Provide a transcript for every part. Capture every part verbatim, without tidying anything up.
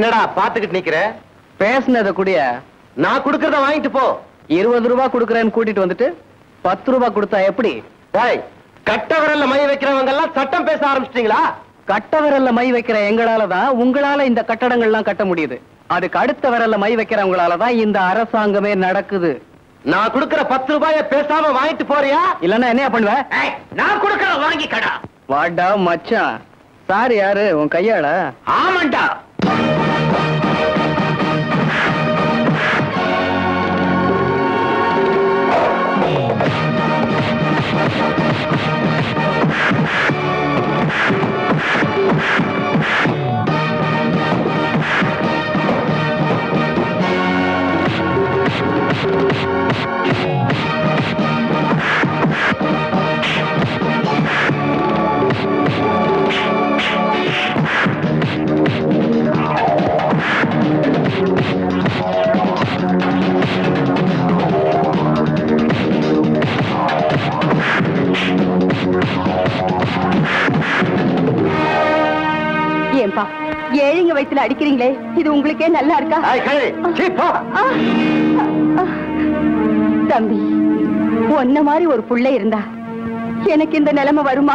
என்னடா பாத்துக்கிட்டு நிக்கிற? பேசுனத குடிய. நான் குடுக்கறத வாங்கிட்டு போ. இருபது ரூபாய் குடுக்கறேன்னு கூட்டிட்டு வந்துட்டு பத்து ரூபாய் கொடுத்தா எப்படி? கட்ட விரல்ல மை வைக்கிறவங்க எல்லாம் சட்டம் பேச ஆரம்பிச்சிட்டீங்களா? கட்ட விரல்ல மை வைக்கிற எங்களாலதான் உங்களால இந்த கட்டடங்கள்லாம் கட்ட முடியுது. அதுக்கு அடுத்த விரல்ல மை வைக்கிறவங்களாலதான் இந்த அரசாங்கமே நடக்குது. நான் குடுக்கற பத்து ரூபாய பேசாம வாங்கிட்டு போறியா? இல்லன்னா என்ன பண்ணுவேன்? நான் குடுக்கற வாங்கி கடா. வாடா மச்சான். சார் யாரு? உன் கையாள? ஆமாண்டா. ஏன்பா ஏழைங்க வயசுல அடிக்கிறீங்களே, இது உங்களுக்கே நல்லா இருக்கா? தம்பி, ஒன்ன மாதிரி ஒரு புள்ள இருந்தா எனக்கு இந்த நிலைமை வருமா?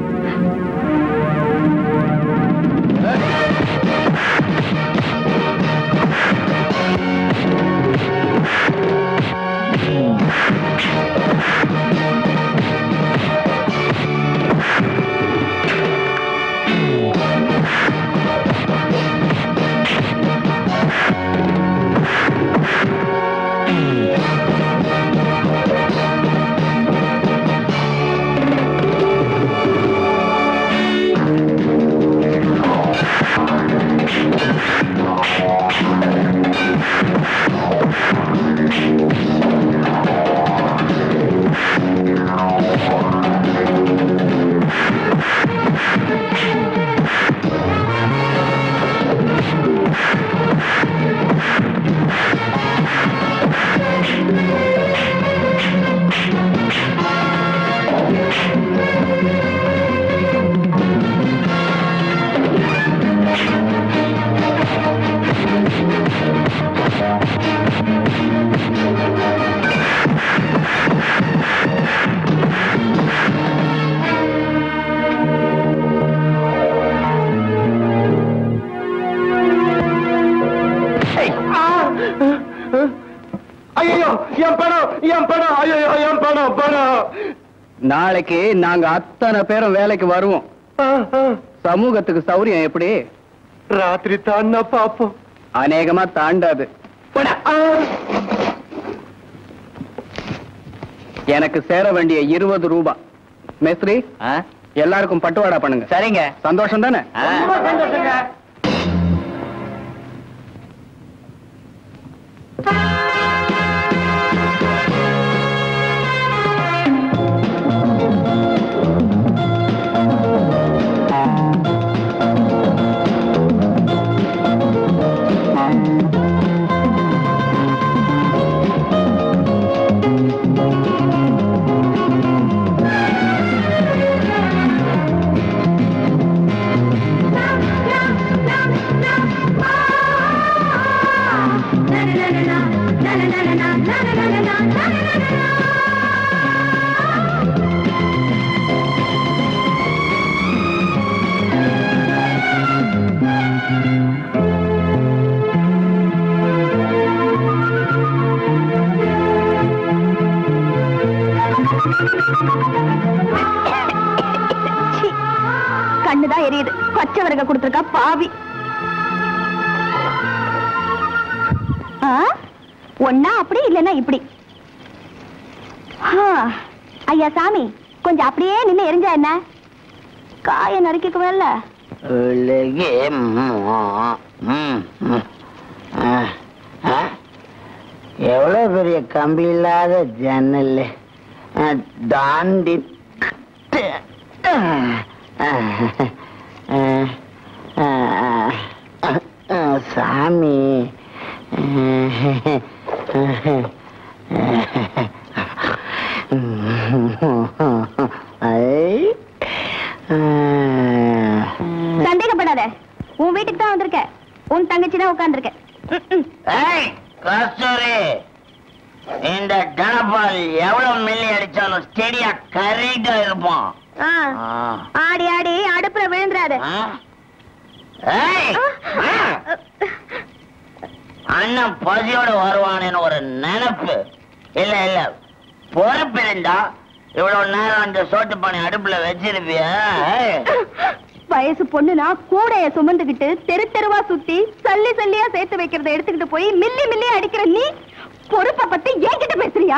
நாளைக்கு நாங்க அத்தனை பேரும் வேலைக்கு வருவோம். சமூகத்துக்கு சௌரியம் எப்படி? ராத்திரி தாண்டா பாப்போம். அநேகமா தாண்டாது. எனக்கு சேர வேண்டிய இருபது ரூபாய். மேஸ்திரி, எல்லாருக்கும் பட்டுவாடா பண்ணுங்க. சரிங்க. சந்தோஷம் தானே? கண்ணுதான் எரியுது. பச்சை வரக கொடுத்திருக்கா பாவி. ஒன்னா அப்படி இல்லன்னா இப்படி. ஐயா சாமி, கொஞ்சம் அப்படியே நின்று எரிஞ்சா என்ன? காய நறுக்கிக்குவேன்ல. எவ்வளவு பெரிய கம்பி இல்லாத ஜன்னல் தாண்டி சாமி. சந்தேகப்படாத, உன் வீட்டுக்கு தான் வந்திருக்க. உன் தங்கச்சி தான் உட்கார்ந்துருக்க. ஏய் கஸ்தூரி, இந்த டனபால் எவ்வளவு மில்லி அடிச்சாலும் ஸ்டெடியா கரெக்டா இருப்போம். ஆடி ஆடி அடுப்புல விழுந்துறாரு. அண்ணன் பசியோட வருவானேன்னு ஒரு நினைப்பு. இல்ல இல்ல, பொறுப்பு இருந்தா இவ்வளவு நேரம் அந்த சோட்டு பானை அடுப்புல வச்சிருப்பிய. வயசு பொண்ணுனா கூடைய சுமந்துகிட்டு தெரு தெருவா சுத்தி சல்லி சல்லியா சேர்த்து வைக்கிறத எடுத்துக்கிட்டு போய் மில்லி மில்லி அடிக்கிற நீ பொறுப்பை பத்தி என்கிட்ட பேசுறியா?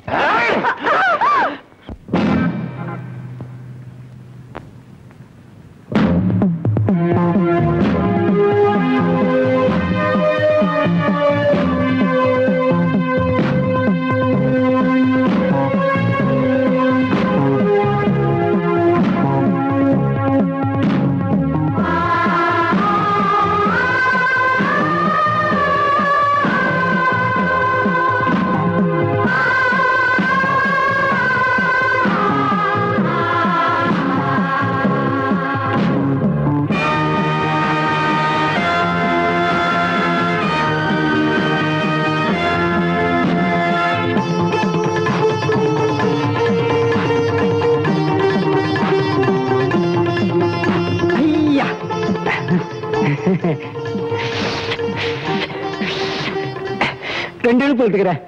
ரெண்டு எழுப்பு விட்டுக்கிறேன்.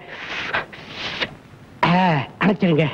அணைச்சிருங்க.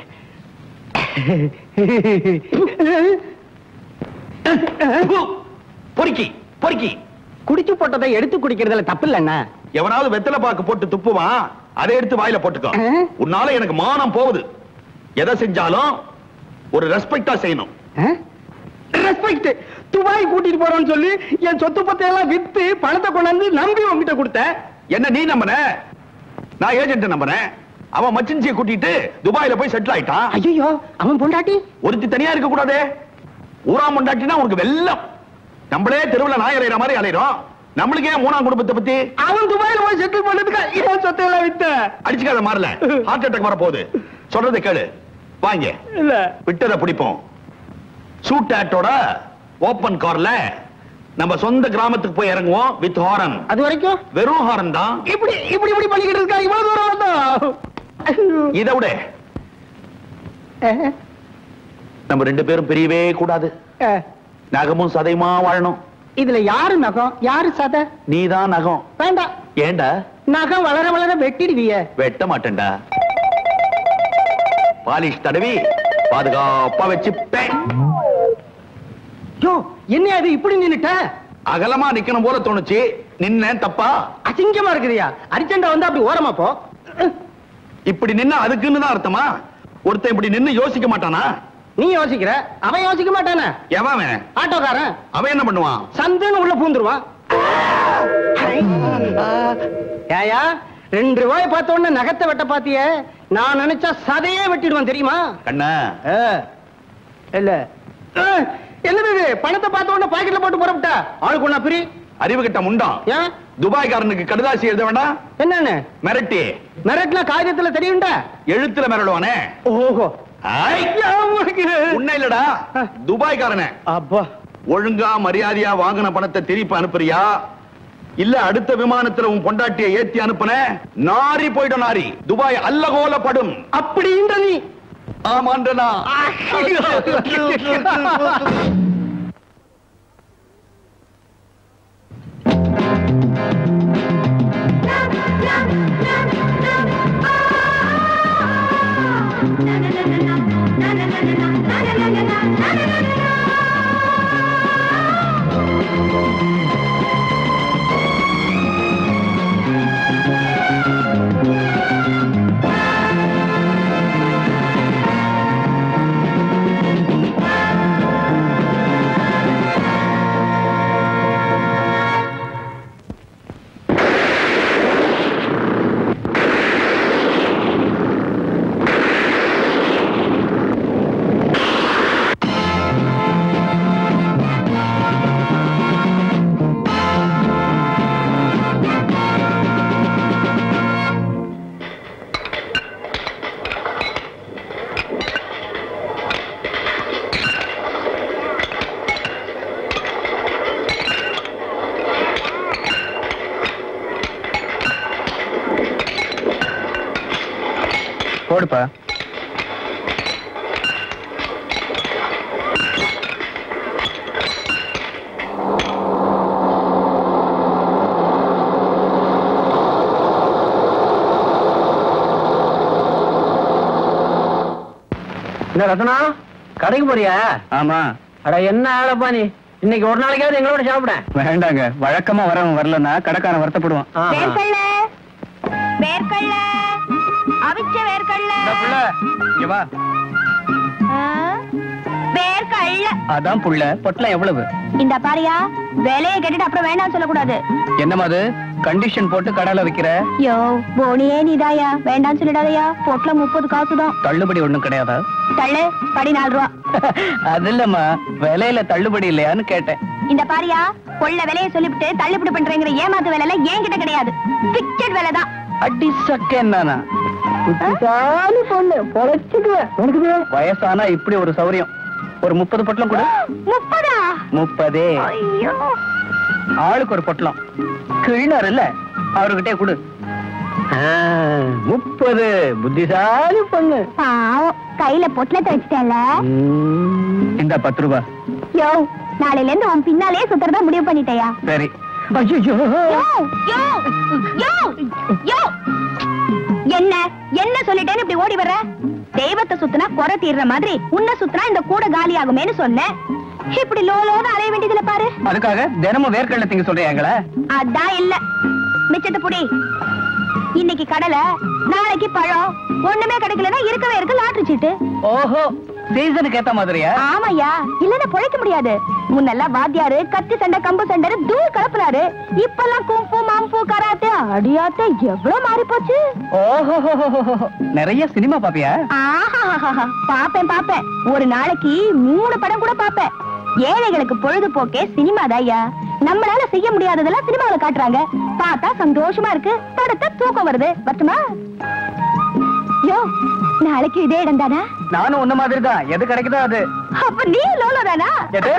பொறுக்கி பொறுக்கி குடிச்சு போட்டதை எடுத்து குடிக்கிறதுல தப்பு இல்ல. எவனாவது வெத்தலை பாக்கு போட்டு துப்புவான், அதை எடுத்து வாயில போட்டுக்கோ. உன்னால எனக்கு மானம் போகுது. எதை செஞ்சாலும் ஒரு ரெஸ்பெக்டா செய்யணும். ரெஸ்பெக்ட். துபாய் கூட்டிட்டு போறோம்னு சொல்லி என் சொத்து பத்தையெல்லாம் வித்து பணத்தை கொண்டாந்து நம்பி உங்ககிட்ட கொடுத்த. என்ன நீ நம்பன? நான் ஏஜென்ட் நம்புறேன். அவன் மச்சின்சியை கூட்டிட்டு துபாயில போய் செட்டில் ஆயிட்டான். ஐயோ, அவன் பொண்டாட்டி ஒருத்தி தனியா இருக்க கூடாதே. ஊரா பொண்டாட்டினா உனக்கு வெள்ளம். நம்மளே தெருவுல நாய் அலையிற மாதிரி அலையிறோம். நம்மளுக்கு ஏன் மூணாம் குடும்பத்தை பத்தி? அவன் துபாயில போய் செட்டில் பண்ணதுக்கு இவன் சொத்தையெல்லாம் வித்த. அடிச்சுக்காத மாறல, ஹார்ட் அட்டாக் வர போகுது. சொல்றதை கேளு. வாங்க, இல்ல விட்டதை பிடிப்போம். சூட் ஆட்டோட ஓபன் கார்ல நம்ம சொந்த கிராமத்துக்கு போய் இறங்குவோம். With horn. அது வரைக்கும் வெறும் ஹாரன் தான். இப்படி இப்படி இப்படி பண்ணிக்கிட்டு இருக்கா. இவ்வளவு தூரம் வந்தோம். இதை விட நம்ம ரெண்டு பேரும் பிரியவே கூடாது. நகமும் சதையுமா வாழணும். இதுல யாரு நகம் யாரு சதை? நீதான் நகம். வேண்டாம். ஏண்டா? நகம் வளர வளர வெட்டிடுவிய. வெட்ட மாட்டேன்டா. பாலிஷ் தடவி பாதுகாப்பா வச்சுப்பேன். என்ன அது இப்படி நின்னுட்ட? அகலமா நிக்கணும் போல தோணுச்சு. நின்ன தப்பா? அசிங்கமா இருக்குதியா. அரிச்சண்டா வந்து அப்படி ஓரமா போ. இப்படி நின்னா அதுக்குன்னு தான் அர்த்தமா? ஒருத்தன் இப்படி நின்னு யோசிக்க மாட்டானா? நீ யோசிக்கிற, அவன் யோசிக்க மாட்டானே. எவன்? ஆட்டோக்காரன். அவன் என்ன பண்ணுவான்? சந்துன்னு உள்ள பூந்துருவான். ஏயா, ரெண்டு ரூபாய் பார்த்த உடனே நகத்தை வெட்ட பாத்திய. நான் நினைச்சா சதையே வெட்டிடுவான் தெரியுமா? கண்ணா இல்ல என்னது பணத்தை பார்த்த உடனே பாக்கெட்ல போட்டு புறப்பட்ட ஆளுக்கு ஒண்ணா பிரி. அறிவு கிட்ட முண்டான். ஏன் துபாய்காரனுக்கு கடுதாசி எழுத வேண்டாம்? என்னன்னு மிரட்டி. மிரட்ல காகிதத்துல தெரியும்டா. எழுத்துல மிரடுவானே. ஓஹோ, உன்ன இல்லடா, துபாய்காரனே. அப்பா, ஒழுங்கா மரியாதையா வாங்கின பணத்தை திருப்பி அனுப்புறியா, இல்ல அடுத்த விமானத்துல உன் பொண்டாட்டியை ஏத்தி அனுப்புன நாரி போயிடும். நாரி துபாய் அல்லகோலப்படும். அப்படின்ற நீ? ஆமாண்டனா. போடுப்பா. என்ன ரத்னா, கடைக்கு போறியா? ஆமா. அட என்ன ஆளப்பா நீ, இன்னைக்கு ஒரு நாளைக்காவது எங்களோட சாப்பிட. வேண்டாங்க, வழக்கமா வரவன் வரலன்னா கடைக்காரன் வருத்தப்படுவான். வேர்க்கடல வேர்க்கடல அவிச்ச வேர்க்கடல வா. வேர்க்கடல அதான் புள்ள. பொட்டலம் எவ்வளவு? இந்த பாரியா, வேலையை கேட்டுட்டு அப்புறம் வேண்டாம் சொல்லக்கூடாது. என்னமா அது கண்டிஷன் போட்டு கடையில வைக்கிற? யோ போனியே நீதாயா, வேண்டாம் சொல்லிடாதயா. பொட்டல முப்பது காசுதான். தள்ளுபடி ஒண்ணும் கிடையாதா? தள்ளு, படி நாலு ரூபா. அது இல்லம்மா, விலையில தள்ளுபடி இல்லையான்னு கேட்டேன். இந்த பாரியா, கொள்ள விலையை சொல்லிவிட்டு தள்ளுபடி பண்றேங்கிற ஏமாத்து வேலை என்கிட்ட கிடையாது. பிக்சட் வேலை தான். அடி சக்க என்னன்னா பொண்ணு பொழைச்சுக்குவேன். வயசானா இப்படி ஒரு சௌரியம். ஒரு முப்பது பொட்டலம் கூட. முப்பதா? முப்பதே. ஐயோ, ஆளுக்கு ஒரு பொட்டலம். கிழினார் இல்ல, அவர்கிட்டே கொடு. முப்பது. புத்திசாலி பொண்ணு. பாவம், கையில பொட்டலத்தை வச்சுட்டேன்ல. இந்த பத்து ரூபா. யோ, நாளையில இருந்து உன் பின்னாலே சுத்துறதா முடிவு பண்ணிட்டயா? சரி. ஐயோ, யோ, யோ, யோ, யோ. என்ன என்ன சொல்லிட்டேன்னு இப்படி ஓடி வர்ற? தெய்வத்தை சுத்தினா குறை தீர்ற மாதிரி உன்னை சுத்தினா இந்த கூட காலி ஆகுமேன்னு சொன்னேன். இப்படி லோலோட அலைய வேண்டியதுல பாரு. அதுக்காக தினமும் வேர்க்கடலை திங்க சொல்றீங்களா? அதான் இல்ல, மிச்சத்தை புடி. இன்னைக்கு கடலை, நாளைக்கு பழம். ஒண்ணுமே கிடைக்கலன்னா இருக்கவே இருக்கு லாட்டரி சீட்டு. ஓஹோ, சீசனுக்கு ஏத்த மாதிரியா? ஆமாயா, இல்லன்னா பொழைக்க முடியாது. முன்னெல்லாம் வாத்தியாரு கத்தி சண்டை கம்பு சண்டை தூள் கலப்புறாரு. இப்பெல்லாம் கும்பு மாம்பு கராத்தே அடியாத்தே எவ்வளவு மாறி போச்சு. ஓஹோ, நிறைய சினிமா பாப்பியா? ஆஹா, பாப்பேன் பாப்பேன். ஒரு நாளைக்கு மூணு படம் கூட பாப்பேன். ஏழைகளுக்கு பொழுதுபோக்கே சினிமா தாயா. நம்மளால செய்ய முடியாததெல்லாம் சினிமாவில காட்டுறாங்க. பார்த்தா சந்தோஷமா இருக்கு, படத்தை தூக்கம் வருது. வரட்டுமா? யோ, நாளைக்கு இதே இடம் தானா? நானும் உன்ன மாதிரி தான். எது கிடைக்குதோ அது. அப்ப நீ லோலோ தானா? எது?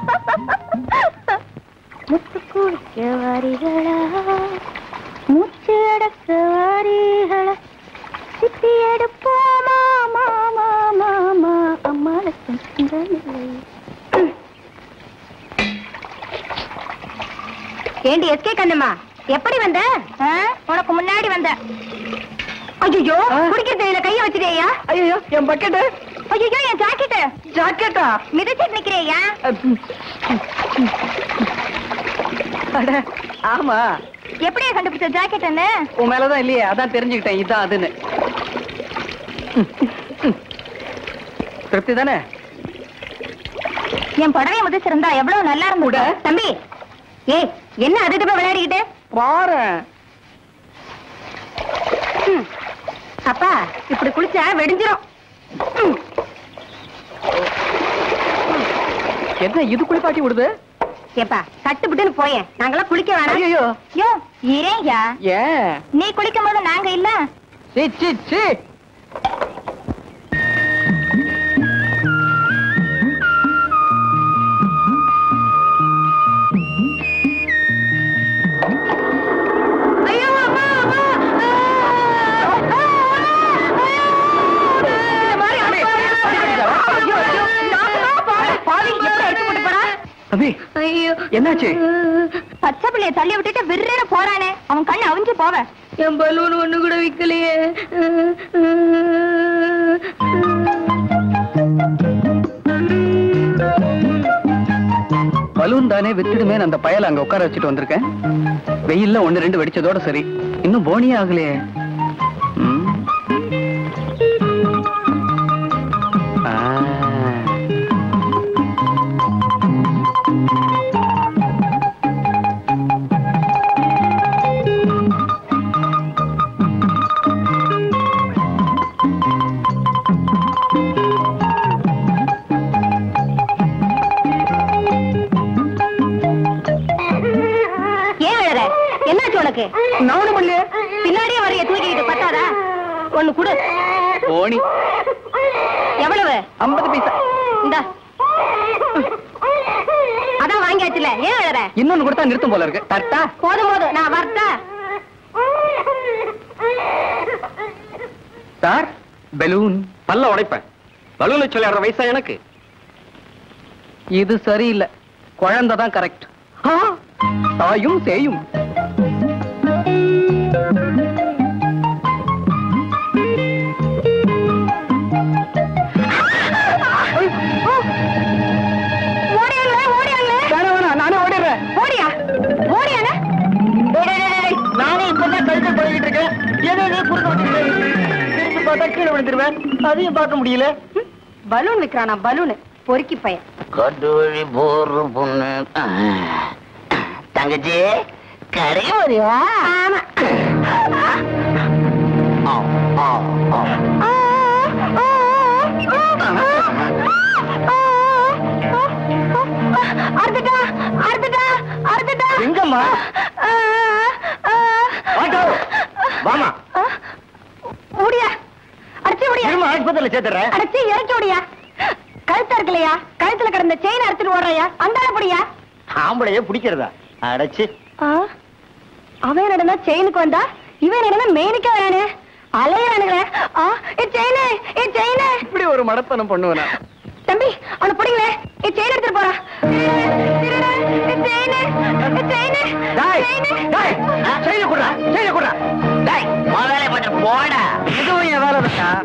முத்து குளிக்க வாரிகளா, மூச்சு அடக்க வாரிகளா, சித்தி எடுப்போமா மாமா மாமா அம்மாளுக்கும் சிந்தனில்லை. ஏண்டி எஸ்கே கண்ணம்மா, எப்படி வந்த? உனக்கு முன்னாடி வந்த. ஐயோ, குடிக்கிறது இதுல கைய வச்சிட்டேயா? ஐயோ, என் பக்கெட்டு. ஐயோ, என் ஜாக்கெட். ஜாக்கெட்டா? மிதிச்சிட்டு நிக்கிறியா? ஆமா. எப்படியா கண்டுபிடிச்ச ஜாக்கெட்னு? உன் மேலதான் இல்லையே, அதான் தெரிஞ்சுக்கிட்டேன் இதான் அதுன்னு. திருப்தி தானே? என் புடவை முதிச்சிருந்தா எவ்வளவு நல்லா இருந்துட. தம்பி, ஏய், என்ன அதுக்கு போய் விளையாடிக்கிட்டு பாரு. அப்பா, இப்படி குளிச்சா வெடிஞ்சிரும். என்ன இது குளிப்பாட்டி விடுது? ஏப்பா, கட்டுப்பிட்டுன்னு போயேன். நாங்கெல்லாம் குளிக்க வேணாம். ஐயோ, யோ, இரேயா, ஏன் நீ குளிக்கும் போது நாங்க இல்ல. சீ சீ சீ. என்னாச்சு? பச்சை பிள்ளைய தள்ளி விட்டுட்டு விருற போறானே, அவன் கண்ணு அவிஞ்சு போவ. என் பலூன் ஒண்ணு கூட விக்கலையே. பலூன் தானே வித்துடுமே, அந்த பயல அங்க உட்கார வச்சுட்டு வந்திருக்கேன். வெயில்ல ஒண்ணு ரெண்டு வெடிச்சதோட சரி, இன்னும் போனியே ஆகலையே. நானும் பண்ணல, பின்னாடியே வரைய தூக்கிட்டு பத்தாதா? ஒண்ணு குடு. போனி எவ்வளவு? ஐம்பது பைசா. இந்த அதான் வாங்கியாச்சுல, ஏன் எழுற? இன்னொன்னு கொடுத்தா நிறுத்தும் போல இருக்கு. தட்டா? போதும் போதும், நான் வரட்டா? Sir, balloon. பல்ல உடைப்பேன். பலூன் வச்சு விளையாடுற வயசா எனக்கு? இது சரியில்லை. குழந்தை தான் கரெக்ட். தாயும் சேயும். நானே ஓடிடுறேன். ஓடியா ஓடியானா? நானே இப்பதான் கழுத்தை பழகிட்டு இருக்கேன். ஏதோ நீ குறுக்க வச்சுக்கிறேன். திருப்பி பார்த்தா கீழே விழுந்துருவேன். அதையும் பார்க்க முடியல. பலூன் விக்கிறானா? பலூன் பொறுக்கி பையன். கொட்டு வழி போற பொண்ணு. தங்கச்சி கரைக்கு வரியா? ஆமா. அறுத்துட்டா அறுத்துட்டா அறுத்துட்டா. எங்கம்மா? வாமா. ஓடியா அடிச்சு ஓடியா. ஆஸ்பத்திரியில சேர்த்துறேன். அடிச்சு இறக்கி ஓடியா. கழுத்தா இருக்கலையா? கழுத்துல கிடந்த செயின் அறுத்துட்டு ஓடுறையா? அந்த புடியா. ஆம்பளைய பிடிக்கிறதா? அடைச்சு அவன் நடந்தா செயினுக்கு வந்தா இவன் நடந்தா மெயினுக்கே வரானே. அலையானுங்களே. இப்படி ஒரு மடத்தனம் பண்ணுவேனா? தம்பி அவனை பிடிங்களே. செயின் எடுத்துட்டு போறா. போட இதுவும் என் வேலை தான்.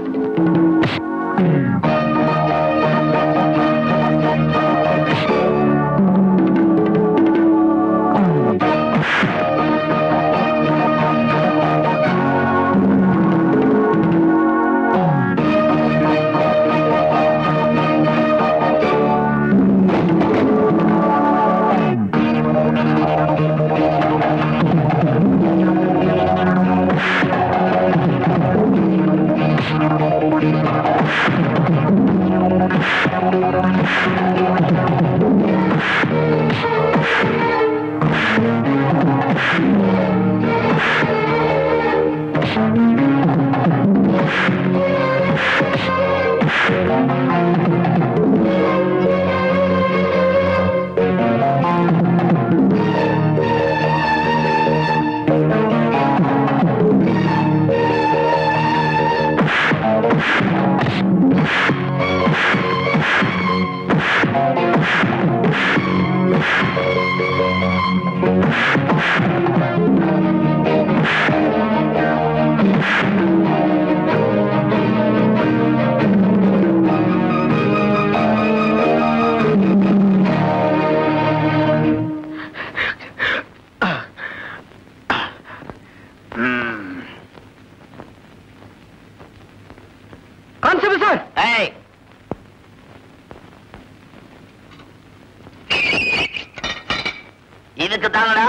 இதுக்கு தானடா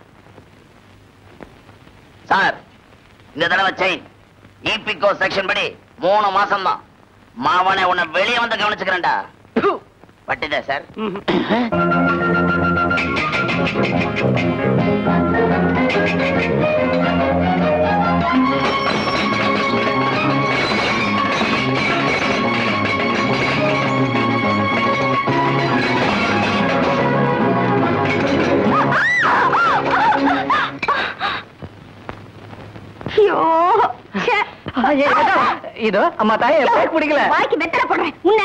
சார். இந்த தடவை செயின் இபிகோ செக்ஷன் படி மூணு மாசம் தான். மாவனை உன்னை வெளியே வந்து கவனிச்சுக்கிறேன்டா. பட்டுதா சார்? இதோ அம்மா தாயே பேக் பிடிக்கல. வாய்க்கு வெத்தலை போடுறேன் உன்னை.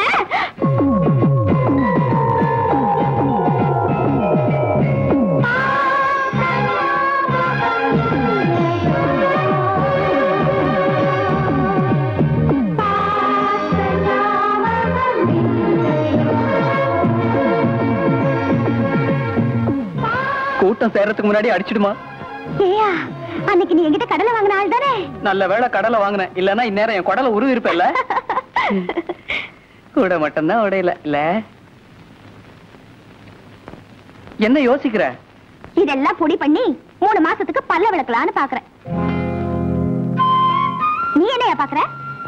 கூட்டம் சேர்றதுக்கு முன்னாடி அடிச்சிடுமா? ஏயா அன்னைக்கு நீ என்கிட்ட கடலை வாங்கின ஆள் தானே? நல்ல வேளை கடலை வாங்கினேன். இல்லன்னா இந்நேரம் என் குடலை உருவி இருப்பேன்ல. கூட மட்டும்தான் உடையல இல்ல. என்ன யோசிக்கிற? இதெல்லாம் பொடி பண்ணி மூணு மாசத்துக்கு பல்ல விளக்கலான்னு பாக்குறேன். நீ என்னையா பாக்குற?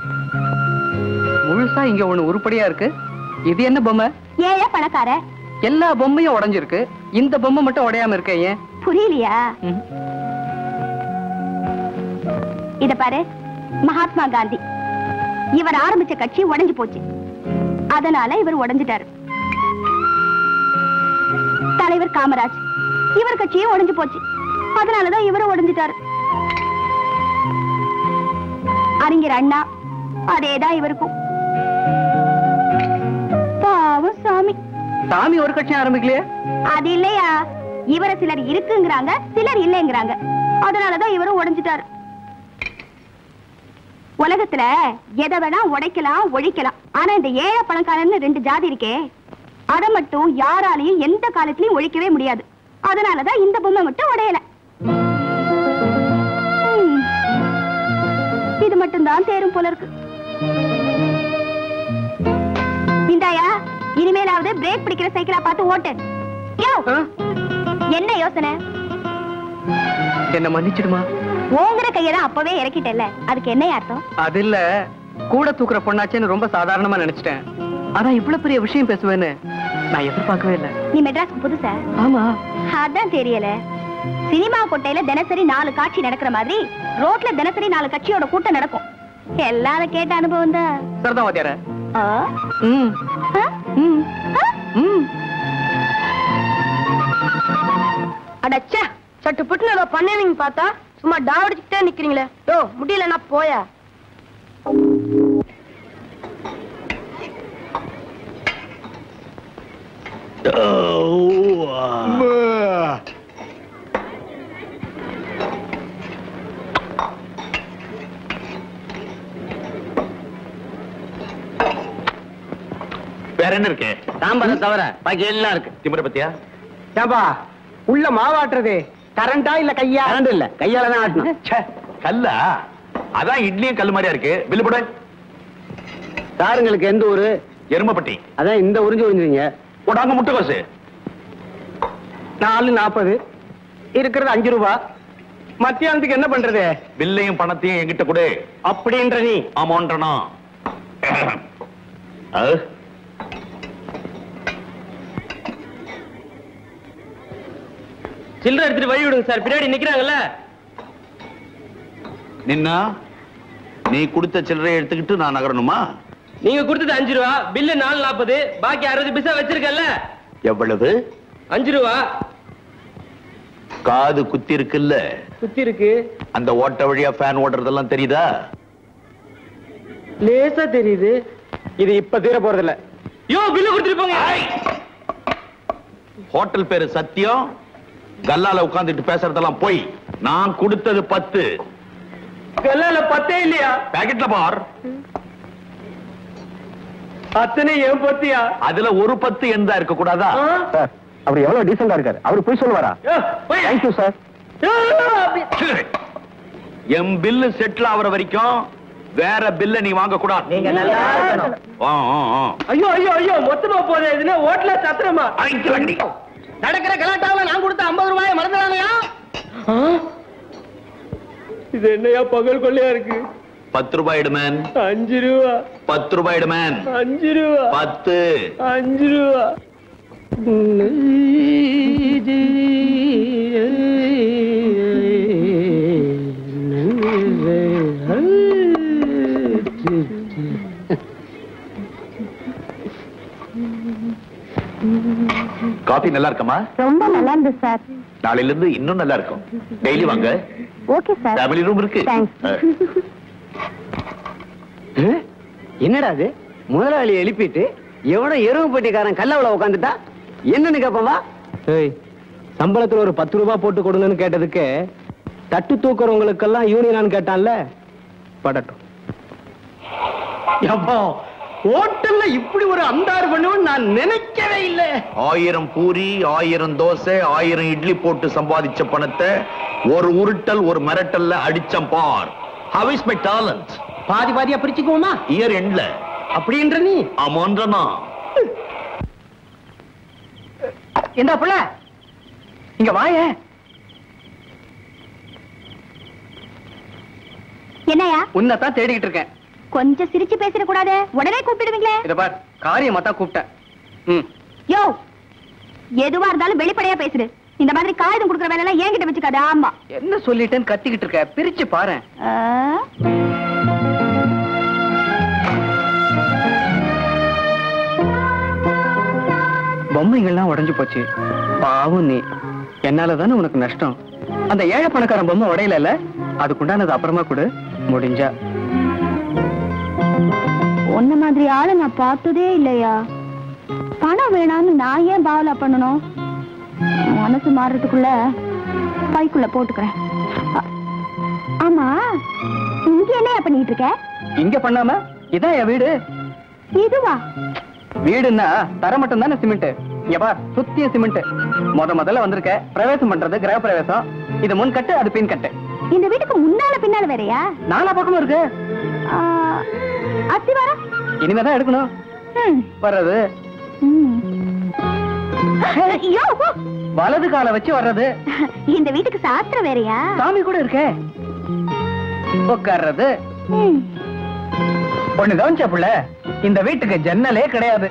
முழுசா இங்க ஒண்ணு உருப்படியா இருக்கு. இது என்ன பொம்மை? ஏழை பணக்கார. எல்லா பொம்மையும் உடைஞ்சிருக்கு. இந்த பொம்மை மட்டும் உடையாம இருக்க ஏன்? புரியலையா? இத பாரு, மகாத்மா காந்தி இவர் ஆரம்பிச்ச கட்சி உடைஞ்சு போச்சு. அதனால இவர் உடைஞ்சிட்டாரு. தலைவர் காமராஜ் இவர் கட்சியே உடைஞ்சு போச்சு. அதனாலதான் இவரும் உடைஞ்சிட்டாரு. அறிஞர் அண்ணா அதேதான் இவருக்கும். பாவம் சாமி. சாமி ஒரு கட்சி ஆரம்பிக்கலையே? அது இல்லையா, இவர சிலர் இருக்குங்கிறாங்க, சிலர் இல்லைங்கிறாங்க. அதனாலதான் இவரும் உடைஞ்சிட்டாரு. உலகத்துல எதை வேணா உடைக்கலாம், ஒழிக்கலாம். ஆனா இந்த ஏழை பணக்காரன்னு ரெண்டு ஜாதி இருக்கே, அதை மட்டும் யாராலையும் எந்த காலத்திலயும் ஒழிக்கவே முடியாது. அதனாலதான் இந்த பொம்மை மட்டும் உடையல. இது மட்டும்தான் தேரும் போல இருக்கு. இந்தாயா, இனிமேலாவது பிரேக் பிடிக்கிற சைக்கிளா பார்த்து ஓட்டு. என்ன யோசனை? என்ன மன்னிச்சிடுமா? ஓங்குற கையதான் அப்பவே இறக்கிட்டல, அதுக்கு என்ன அர்த்தம்? அது இல்ல, கூட தூக்குற பொண்ணாச்சேன்னு ரொம்ப சாதாரணமா நினைச்சிட்டேன். ஆனா இவ்வளவு பெரிய விஷயம் பேசுவேன்னு நான் எதிர்பார்க்கவே இல்ல. நீ மெட்ராஸ்க்கு புதுசா? ஆமா. அதான் தெரியல. சினிமா கொட்டையில தினசரி நாலு காட்சி நடக்கிற மாதிரி ரோட்ல தினசரி நாலு கட்சியோட கூட்டம் நடக்கும். எல்லாரும் கேட்ட அனுபவம் தான். சரிதான் வாத்தியார. ம். ம். ம். அடச்சே, சட்டு புட்டுன்னு ஏதோ பண்ணுவீங்க பார்த்தா சும்மா டாவடிச்சுட்டே நிக்கிறீங்களே. ஓ முடியலன்னா போயா. வேற என்ன இருக்கு? சாம்பாரை தவிர பாக்கி எல்லாம் இருக்கு. திமிர பத்தியா? ஏப்பா உள்ள மாவாட்டுறது கரண்டா இல்ல கையா? கரண்ட் இல்ல, கையால தான் ஆட்டணும். கல்லா? அதான் இட்லியும் கல்லு மாதிரியா இருக்கு. பில்லு போட. சாருங்களுக்கு எந்த ஊரு? எருமப்பட்டி. அதான் இந்த உறிஞ்சு உறிஞ்சுறீங்க. போடாங்க முட்டைக்கோசு. நாலு நாற்பது இருக்கிறது அஞ்சு ரூபா. மத்தியானத்துக்கு என்ன பண்றது? பில்லையும் பணத்தையும் என்கிட்ட கொடு. அப்படின்ற நீ? ஆமான்றனா. சில்லறை எடுத்துட்டு வழி விடுங்க சார், பின்னாடி நிக்கிறாங்கல்ல. நின்னா நீ கொடுத்த சில்லறையை எடுத்துக்கிட்டு நான் நகரணுமா? நீங்க கொடுத்தது அஞ்சு ரூபா, பில்லு நாலு நாற்பது, பாக்கி அறுபது பைசா வச்சிருக்கல. எவ்வளவு? அஞ்சு ரூபா. காது குத்தி இருக்குல்ல? குத்தி இருக்கு. அந்த ஓட்ட வழியா ஃபேன் ஓட்டுறதெல்லாம் தெரியுதா? லேசா தெரியுது. இது இப்ப தீர போறது இல்ல. யோ பில்லு கொடுத்துட்டு போங்க. ஹோட்டல் பேரு சத்தியம். கல்லால உட்கார்ந்துட்டு பேசுறதெல்லாம் போய். நான் கொடுத்தது பத்து. கல்லால பத்தே இல்லையா? பாக்கெட்ல பார். அத்தனை ஏன் பத்தியா? அதுல ஒரு பத்து எந்த இருக்க கூடாதா? அவர் எவ்வளவு டீசெண்டா இருக்காரு. அவரு போய் சொல்லுவாரா? Thank you sir. என் பில்லு செட்டில் ஆகுற வரைக்கும் வேற பில்ல நீ வாங்க கூடாது. நீங்க நல்லா இருக்கணும். ஐயோ ஐயோ ஐயோ, மொத்தமா போதே. இதுல ஓட்டல சத்திரமா நடக்கிற கலாட்டாவில நான் கொடுத்த ஐம்பது ரூபாயை மறந்துடாமையா? இது என்னையா பகல் கொள்ளையா இருக்கு? பத்து ரூபாய் இடுமேன். அஞ்சு ரூபா. பத்து ரூபாய் இடுமேன். அஞ்சு ரூபா. பத்து. அஞ்சு ரூபா. காபி நல்லா இருக்கமா? ரொம்ப நல்லா இருந்து சார். நாளையில இருந்து இன்னும் நல்லா இருக்கும். டெய்லி வாங்க. Okay sir. ஃபேமிலி ரூம் இருக்கு. என்னடா அது? முதலாளி எழுப்பிட்டு எவனோ எருவு பெட்டிக்காரன் கல்லவள உட்காந்துட்டா என்னன்னு கேப்பவா? சம்பளத்துல ஒரு பத்து ரூபாய் போட்டு கொடுங்கன்னு கேட்டதுக்கு தட்டு தூக்குறவங்களுக்கெல்லாம் யூனியனான்னு கேட்டான்ல. படட்டும். ஹோட்டல்ல இப்படி ஒரு அந்தாறு பண்ணுவேன் நான் நினைக்கவே இல்லை. ஆயிரம் பூரி, ஆயிரம் தோசை, ஆயிரம் இட்லி போட்டு சம்பாதிச்ச பணத்தை ஒரு உருட்டல் ஒரு மிரட்டல்ல அடிச்சம் பார். How is my talent? பாதி பாதியா பிரிச்சுக்குவோமா? இயர் எண்ட்ல. அப்படின்ற நீ? ஆமான்றனா. என்ன புள்ள இங்க வாயே. என்னையா? உன்னைத்தான் தேடிக்கிட்டு இருக்கேன். கொஞ்சம் சிரிச்சு பேசிட கூடாது, உடனே கூப்பிடுவீங்களே. இத பார், காரியமா தான் கூப்பிட்டேன். ம். யோ, எதுவா இருந்தாலும் வெளிப்படையா பேசுடு. இந்த மாதிரி காகிதம் கொடுக்குற வேலை எல்லாம் என்கிட்ட வச்சுக்காத. ஆமா. என்ன சொல்லிட்டேன்னு கத்திக்கிட்டு இருக்க? பிரிச்சு பாரு. பொம்மைகள்லாம் உடைஞ்சு போச்சு. பாவம் நீ. என்னாலதானே உனக்கு நஷ்டம். அந்த ஏழை பணக்காரன் பொம்மை உடையல, அதுக்குண்டானது அப்புறமா கொடு முடிஞ்சா. உன்ன மாதிரி ஆளை நான் பார்த்ததே இல்லையா. பணம் வேணாம்னு நான் ஏன் பாவலா பண்ணணும்? மனசு மாறுறதுக்குள்ள பைக்குள்ள போட்டுக்கிறேன். ஆமா, இங்க என்ன பண்ணிட்டு இருக்க? இங்க பண்ணாம இதான் என் வீடு. இதுவா? வீடுன்னா தர மட்டும் தானே சிமெண்ட். எப்பா சுத்திய சிமெண்ட். முத முதல்ல வந்திருக்க, பிரவேசம் பண்றது கிரக பிரவேசம். இது முன் கட்டு, அது பின் கட்டு. இந்த வீட்டுக்கு முன்னால பின்னால வேறையா? நாலா பக்கமும் இருக்கு. அத்திவாரம் இனிமேதான் எடுக்கணும். வர்றது வலது கால வச்சு வர்றது. இந்த வீட்டுக்கு சாத்திரம் வேறையா? சாமி கூட இருக்கே. உட்கார்றது. ஒண்ணு கவனிச்ச புள்ள, இந்த வீட்டுக்கு ஜன்னலே கிடையாது.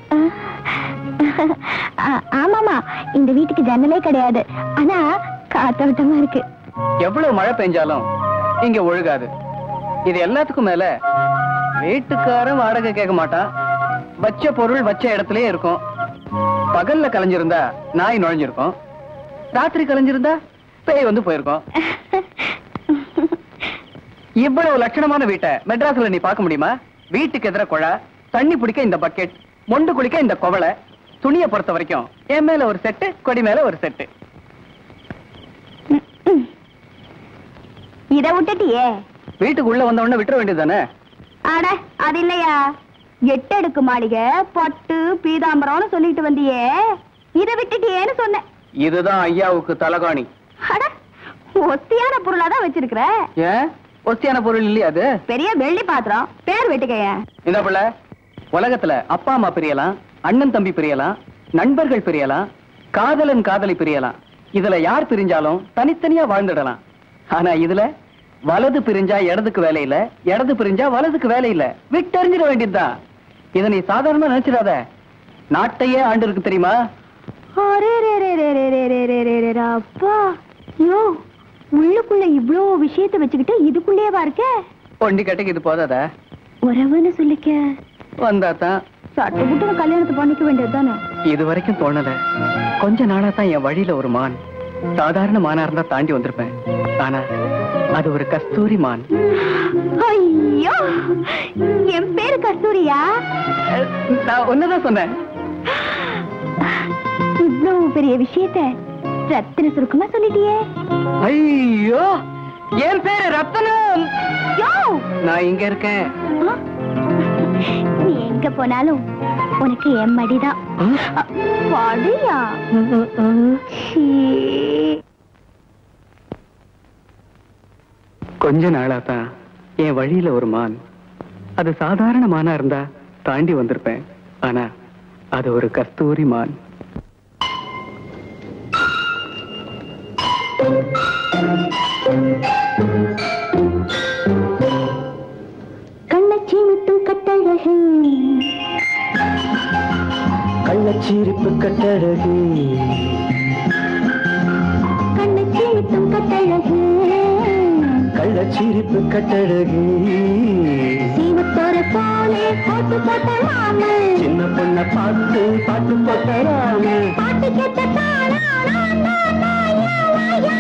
ஆமாமா, இந்த வீட்டுக்கு ஜன்னலே கிடையாது. ஆனா காத்தோட்டமா இருக்கு. எவ்வளவு மழை பெஞ்சாலும் இங்க ஒழுகாது. இது எல்லாத்துக்கும் மேல வீட்டுக்காரன் வாடகை கேட்க மாட்டான். வச்ச பொருள் வச்ச இடத்துலயே இருக்கும். பகல்ல கலைஞ்சிருந்தா நாய் நுழைஞ்சிருக்கும். ராத்திரி கலைஞ்சிருந்தா பேய் வந்து போயிருக்கும். இவ்வளவு லட்சணமான வீட்டை மெட்ராஸ்ல நீ பார்க்க முடியுமா? வீட்டுக்கு எதிர குழா, தண்ணி பிடிக்க இந்த பக்கெட், மொண்டு குளிக்க இந்த குவளை. துணியை பொறுத்த வரைக்கும் என் மேல ஒரு செட்டு, கொடி மேல ஒரு செட்டு. இத விட்டுட்டியே. வீட்டுக்கு உள்ள வந்த உடனே விட்டுற வேண்டியதானே? அட அது இல்லையா, எட்டு அடுக்கு மாளிகை, பட்டு பீதாம்பரம்னு சொல்லிட்டு வந்தியே, இத விட்டுட்டியேன்னு சொன்ன. இதுதான் ஐயாவுக்கு தலகாணி. அட ஒத்தியான பொருளாதான் வச்சிருக்கிற. ஏன் ஒத்தியான பொருள் இல்லையா? அது பெரிய வெள்ளி பாத்திரம். பேர் வெட்டுக்கைய. இந்த பிள்ளை உலகத்துல அப்பா அம்மா பிரியலாம், அண்ணன் தம்பி பிரியலாம், நண்பர்கள் பிரியலாம், காதலன் காதலி பிரியலாம். இதுல யார் பிரிஞ்சாலும் தனித்தனியா வாழ்ந்துடலாம். ஆனா இதுல வலது பிரிஞ்சா இடதுக்கு வேலை இல்ல, இடது பிரிஞ்சா வலதுக்கு வேலை இல்ல. விட்டறிஞ்சிட வேண்டியதுதான். இத நீ சாதாரணமா நினைச்சிடாத. நாட்டையே ஆண்டு இருக்கு தெரியுமா? அப்பா யோ, உள்ளுக்குள்ள இவ்ளோ விஷயத்தை வச்சுக்கிட்டு இதுக்குள்ளேவா இருக்க? பொண்டி கட்டுக்கு இது போதாத? உறவுன்னு சொல்லிக்க வந்தாதான் சட்டு புட்டு கல்யாணத்தை பண்ணிக்க வேண்டியது தானே. இது வரைக்கும் தோணல. கொஞ்ச நாளா தான் என் வழியில ஒரு மான். சாதாரண மானா இருந்தா தாண்டி வந்திருப்பேன். ஆனா அது ஒரு கஸ்தூரி மான். ஐயோ, என் பேரு கஸ்தூரியா? நான் ஒன்னதான் சொன்னேன். இவ்வளவு பெரிய விஷயத்தை ரத்தின சுருக்கமா சொல்லிட்டியே. ஐயோ, என் பேரு ரத்தனம். நான் இங்க இருக்கேன். நீ எங்க போனாலும் உனக்கு என் மடிதான். மடியா? கொஞ்ச நாளா தான் என் வழியில ஒரு மான். அது சாதாரண மானா இருந்தா தாண்டி வந்திருப்பேன். ஆனா அது ஒரு கஸ்தூரி மான். கண்ணச்சி முட்டும் கட்டழகு, கள்ளச்சீரிப்பு கட்டழகு, கண்ணச்சி முட்டும் கட்டழகு, கள்ளச்சீரிப்பு கட்டழகு, சீவத்தோர போலே போட்டு போட்டலாம, சின்ன பொண்ண பார்த்து பாட்டு போட்டலாம, பாட்டு கேட்ட தானா நான் தான் வாயா வாயா.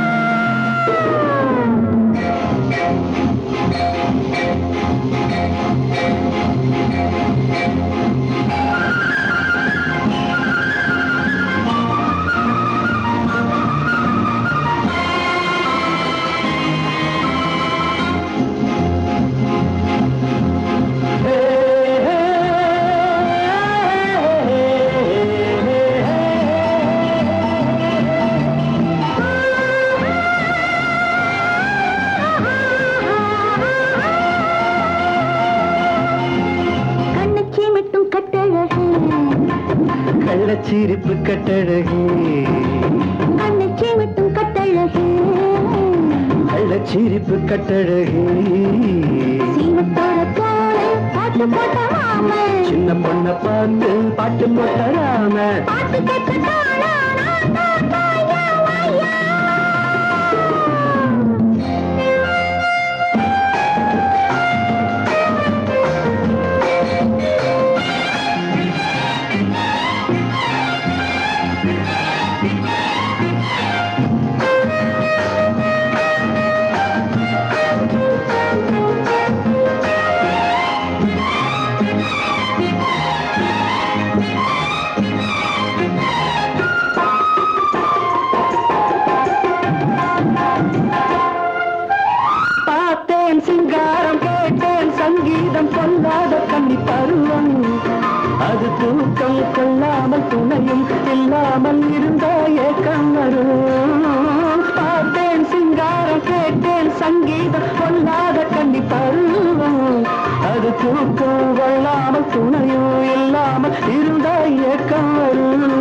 கள்ளச்சீரிப்பு கட்டழகு, கண்ணச்சி முட்டும் கட்டழகு, கள்ளச்சீரிப்பு கட்டழகு, சீவத்தோர போலே பாட்டு போட்டலாம, சின்ன பொண்ண பார்த்து பாட்டு போட்டலாம, பாட்டு கேட்ட தானா நான் தான் வாயா வாயா. பார்த்தேன் சிங்காரம் கேட்டேன் சங்கீதம் கொள்ளாத கன்னி பருவம் அது தூக்கம் கொள்ளாமல் துணையும் இல்லாமல் இருந்த ஏக்கம் வரும் பார்த்தேன் சிங்காரம் கேட்டேன் சங்கீதம் கொள்ளாத கன்னி பருவம் அது தூக்கம் கொள்ளாமல் துணையும் இல்லாமல் இருந்த ஏக்கம் வரும்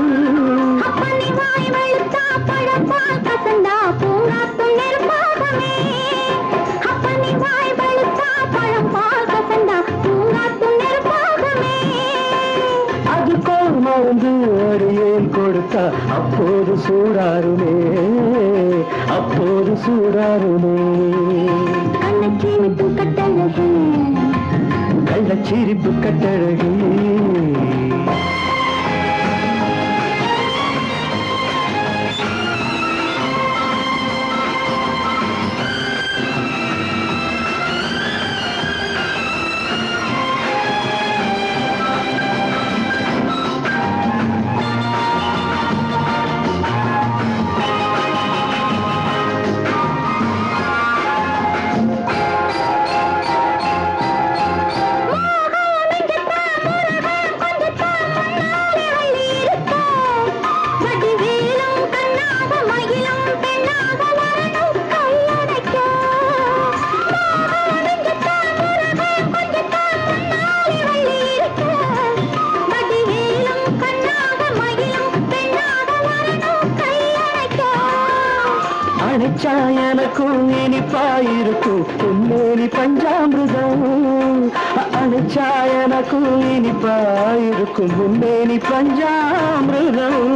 மருந்து அடியேன் கொடுத்தா அப்போது சூடாருமே அப்போது சூடாருமே கள்ளச்சிரிப்பு கட்டழகே கள்ளச்சிரிப்பு கட்டழகே எனக்கும் இனிப்பாயிருக்கும் பொன்னேனி பஞ்சாமிருதம் அணைச்சா எனக்கும் இனிப்பாயிருக்கும் பொன்னேனி பஞ்சாமிருதம்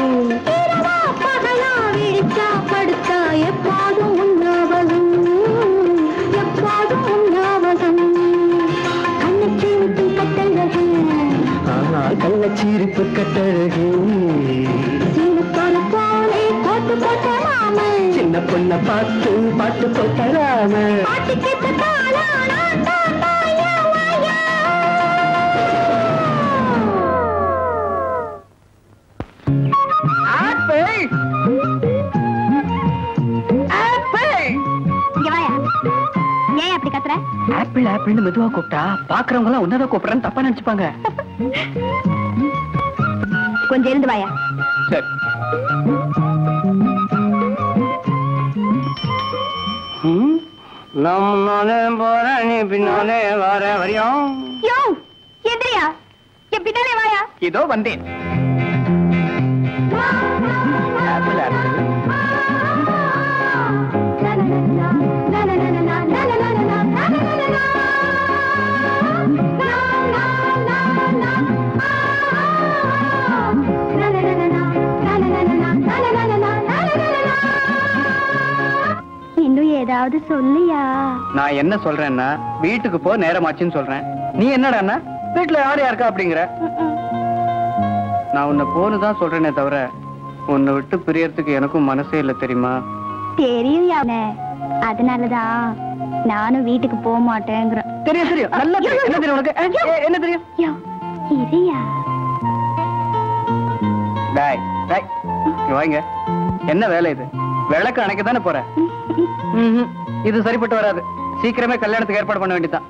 படுத்தா எப்போதும் உண்ணாவதும் எப்போதும் உண்ணாவதும் கள்ளச்சிரிப்பு கட்டழகே கள்ளச்சிரிப்பு கட்டழகே சின்ன பொண்ண பார்த்து பாட்டு போட்டராம ஆப்பிள் ஆப்பிள்னு மெதுவா கூப்பிட்டா பாக்குறவங்க எல்லாம் உன்னதான் கூப்பிடுறேன்னு தப்பா நினைச்சுப்பாங்க. கொஞ்சம் இருந்து வாயா. சரி. நம்மாலே போற நீ பின்னாலே வர வரியும். யோ எந்திரியா, என் பின்னாலே வாயா. இதோ வந்தேன். ஆப்பிள் ஆப்பிள் இன்னும் ஏதாவது சொல்லியா? நான் என்ன சொல்றேன்னா வீட்டுக்கு போ நேரமாச்சுன்னு சொல்றேன். நீ என்னடா வீட்டுல யார் யாருக்கா அப்படிங்கிற? நான் உன்னை போனுதான் சொல்றேனே தவிர உன்னை விட்டு பிரியறதுக்கு எனக்கும் மனசே இல்ல தெரியுமா? தெரியும் யானே, அதனாலதான் நானும் வீட்டுக்கு போக மாட்டேங்கிறேன். தெரியும் தெரியும் நல்லா தெரியும். என்ன தெரியும் உனக்கு? என்ன தெரியும்? இதையா டாய் டாய் வாங்க. என்ன வேலை இது? விளக்கு அணைக்க தானே போற? இது சரிப்பட்டு வராது. சீக்கிரமே கல்யாணத்துக்கு ஏற்பாடு பண்ண வேண்டியதான்.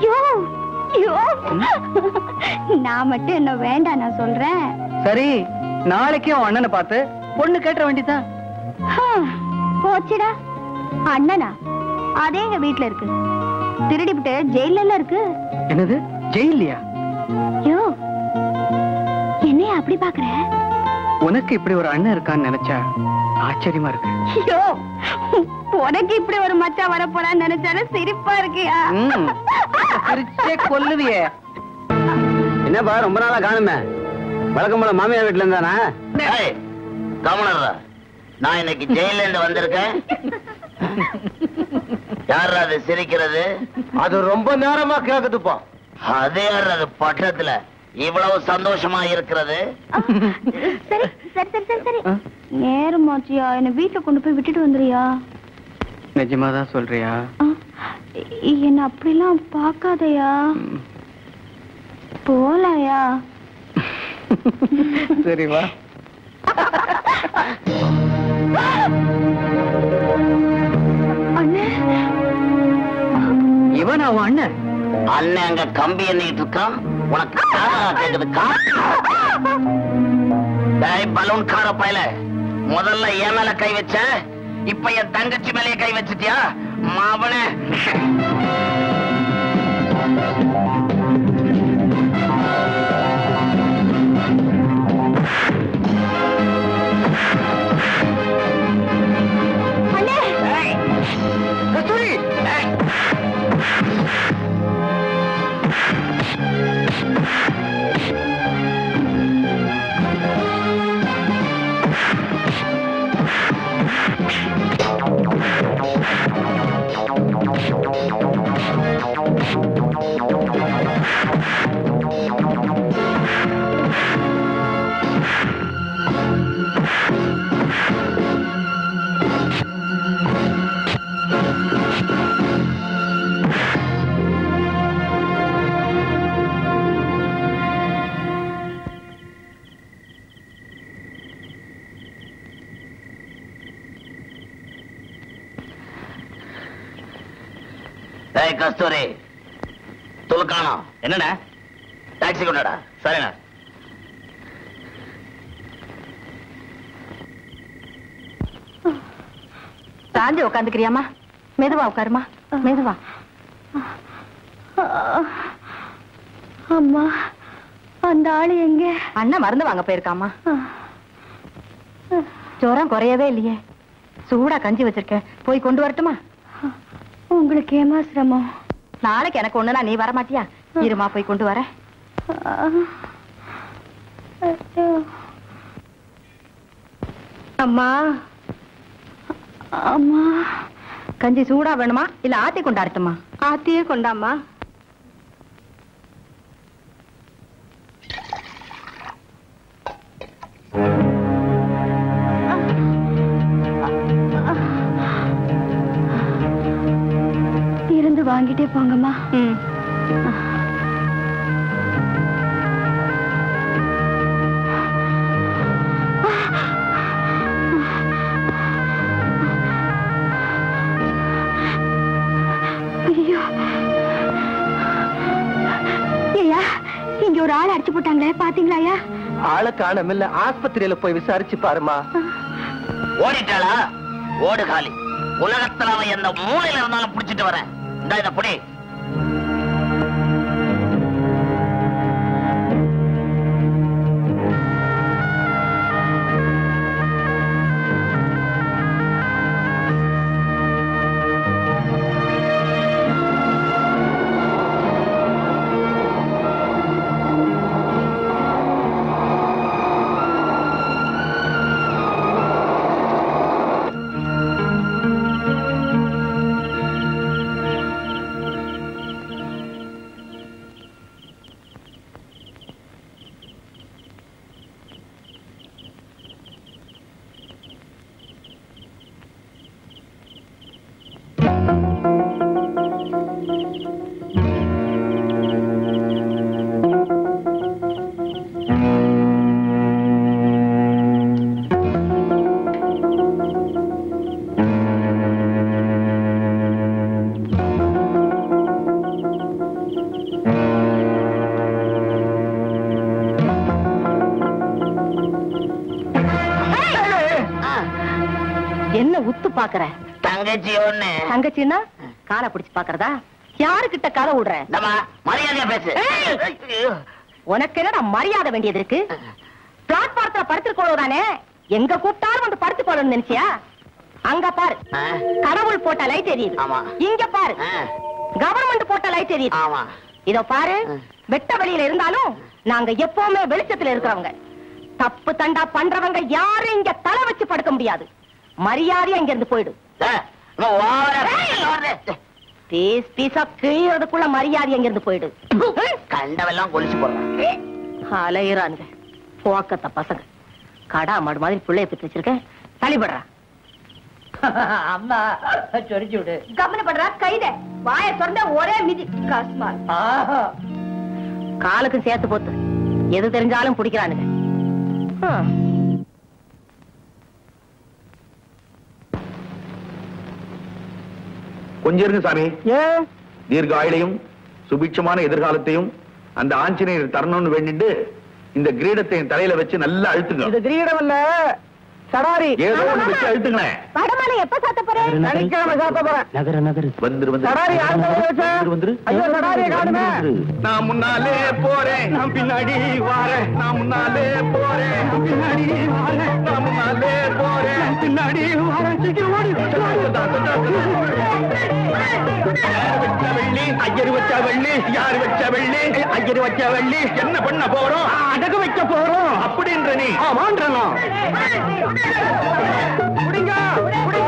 நான் மட்டும் என்ன வேண்டாம் நான் சொல்றேன். சரி, நாளைக்கு உன் அண்ணனை பார்த்து பொண்ணு கேட்ட வேண்டியதான். போச்சுடா. அண்ணனா? அதே எங்க வீட்டுல இருக்கு. திருடிவிட்டு ஜெயில எல்லாம் இருக்கு. என்னது ஜெயிலியா? யோ என்னைய அப்படி பாக்குற? உனக்கு இப்படி ஒரு அண்ணன் இருக்கான்னு நினைச்சா ஆச்சரியமா இருக்கு. யோ உனக்கு இப்படி ஒரு மச்சா வர போறான்னு நினைச்சாலும் சிரிப்பா இருக்கியா? சிரிச்சே கொல்லுவியே. என்னப்பா ரொம்ப நாளா காணுமே? வழக்கம் போல மாமியார் வீட்டுல இருந்தானா? கவனரா, நான் இன்னைக்கு ஜெயில இருந்து வந்திருக்கேன். யார் அது சிரிக்கிறது? அது ரொம்ப நேரமா கேக்குதுப்பா. அது யார் அது பட்டத்துல இவ்வளவு சந்தோஷமா இருக்கிறது? சரி சரி சரி சரி சரி நேரமாச்சியா, என்ன வீட்டுல கொண்டு போய் விட்டுட்டு வந்துறியா? நிஜமாதான் சொல்றியா? என்ன அப்படிலாம் பாக்காதயா, போலாயா? சரி வா. அண்ணே இவன் அவன் அண்ணன் அண்ணன் அங்க கம்பி எண்ணிட்டு இருக்கான். உனக்கு கேக்குதுக்கா? பலூன் கார பயல, முதல்ல என் மேல கை வச்ச, இப்ப என் தங்கச்சி மேலேயே கை வச்சிட்டியா மாவன? கஸ்தூரி துலுக்கானா என்னண்ணா? டாக்ஸி கொண்டாடா. சரிண்ணா. சாஞ்சு உட்காந்துக்கிறியாமா? மெதுவா உட்காருமா, மெதுவா. அம்மா, அந்த ஆளு எங்க? அண்ணன் மருந்து வாங்க போயிருக்காமா. ஜுரம் குறையவே இல்லையே. சூடா கஞ்சி வச்சிருக்கேன், போய் கொண்டு வரட்டுமா? உங்களுக்கு ஏமா சிரமம்? நாளைக்கு எனக்கு ஒண்ணுனா நீ வர மாட்டியா? இருமா, போய் கொண்டு வர. அம்மா, அம்மா, கஞ்சி சூடா வேணுமா இல்ல ஆத்தி கொண்டாடட்டுமா? ஆத்தியே கொண்டாமா. இருந்து வாங்கிட்டே போங்கம்மா. ம். ஐயோ, ஐயா, இங்க ஒரு ஆள் அடிச்சு போட்டாங்களே, பாத்தீங்களா? ஆளை காணமில்ல, ஆஸ்பத்திரியில போய் விசாரிச்சு பாருமா. ஓடிட்டாளா? ஓடு காலி. உலகத்துல அவன் எந்த மூலையில இருந்தாலும் புடிச்சிட்டு வரேன். இந்த இத புடி. என்ன உத்து பாக்குற? தங்கச்சி ஒண்ணு. தங்கச்சின்னா காலை பிடிச்சு பாக்குறதா? யாருக்கிட்ட காலை விடுற? மரியாதையா பேசு. உனக்கு என்ன மரியாதை வேண்டியது இருக்கு? பிளாட்பாரத்துல படுத்துக்கொள்வதானே, எங்க கூப்பிட்டாலும் வந்து படுத்துக்கொள்ளணும் நினைச்சியா? அங்க பாரு, கடவுள் போட்ட லைட் எரியுது. இங்க பாரு, கவர்மெண்ட் போட்ட லைட் எரியுது. இதோ பாரு, வெட்ட வெளியில இருந்தாலும் நாங்க எப்பவுமே வெளிச்சத்துல இருக்கிறவங்க. தப்பு தண்டா பண்றவங்க யாரும் இங்க தலை வச்சு படுக்க முடியாது. மரியாதையா இங்க இருந்து போயிடு. பீஸ் பீஸா கிழியறதுக்குள்ள மரியாதை இங்க இருந்து போயிடு. கண்டவெல்லாம் கொலிச்சு போடுறாங்க. அலையிறானுங்க போக்கத்த பசங்க. கடா மாடு மாதிரி பிள்ளைய பத்தி வச்சிருக்க, தள்ளிபடுறா. அம்மா சொரிச்சு விடு. கவனப்படுறா கைத வாய திறந்த ஒரே மிதி. காஸ்மா காலுக்கும் சேர்த்து போத்து. எது தெரிஞ்சாலும் பிடிக்கிறானுங்க. கொஞ்சம் இருங்க சாமி. ஏன் தீர்க்க ஆயுளையும் சுபிட்சமான எதிர்காலத்தையும் அந்த ஆஞ்சநேயர் தரணும்னு வேண்டிட்டு இந்த கிரீடத்தை என் தலையில வச்சு நல்லா அழுத்துங்க. இது கிரீடம் இல்ல, சடாரி. ஏதோ ஒண்ணு வச்சு அழுத்துங்களேன். வடமாலை எப்ப சாத்த போறேன்? சனிக்கிழமை சாத்த போறேன். நகர நகர வந்துரு வந்துரு சடாரி யார் தலையில வச்ச? வந்துரு. ஐயோ சடாரியை காணுமே. நான் முன்னாலே போறேன், நான் பின்னாடி வாரேன். நான் முன்னாலே போறேன், நான் பின்னாடி வாரேன். நான் முன்னாலே போறேன், நான் பின்னாடி வாரேன். சீக்கிரம் ஓடு. யார் வச்ச வெள்ளி? ஐயர் வச்ச வெள்ளி. யார் வச்ச வெள்ளி? ஐயர் வச்ச வெள்ளி. என்ன பண்ண போறோம்? அடகு வைக்க போறோம் அப்படின்ற நீ. ஆமான்றா. புடிங்க புடிங்க.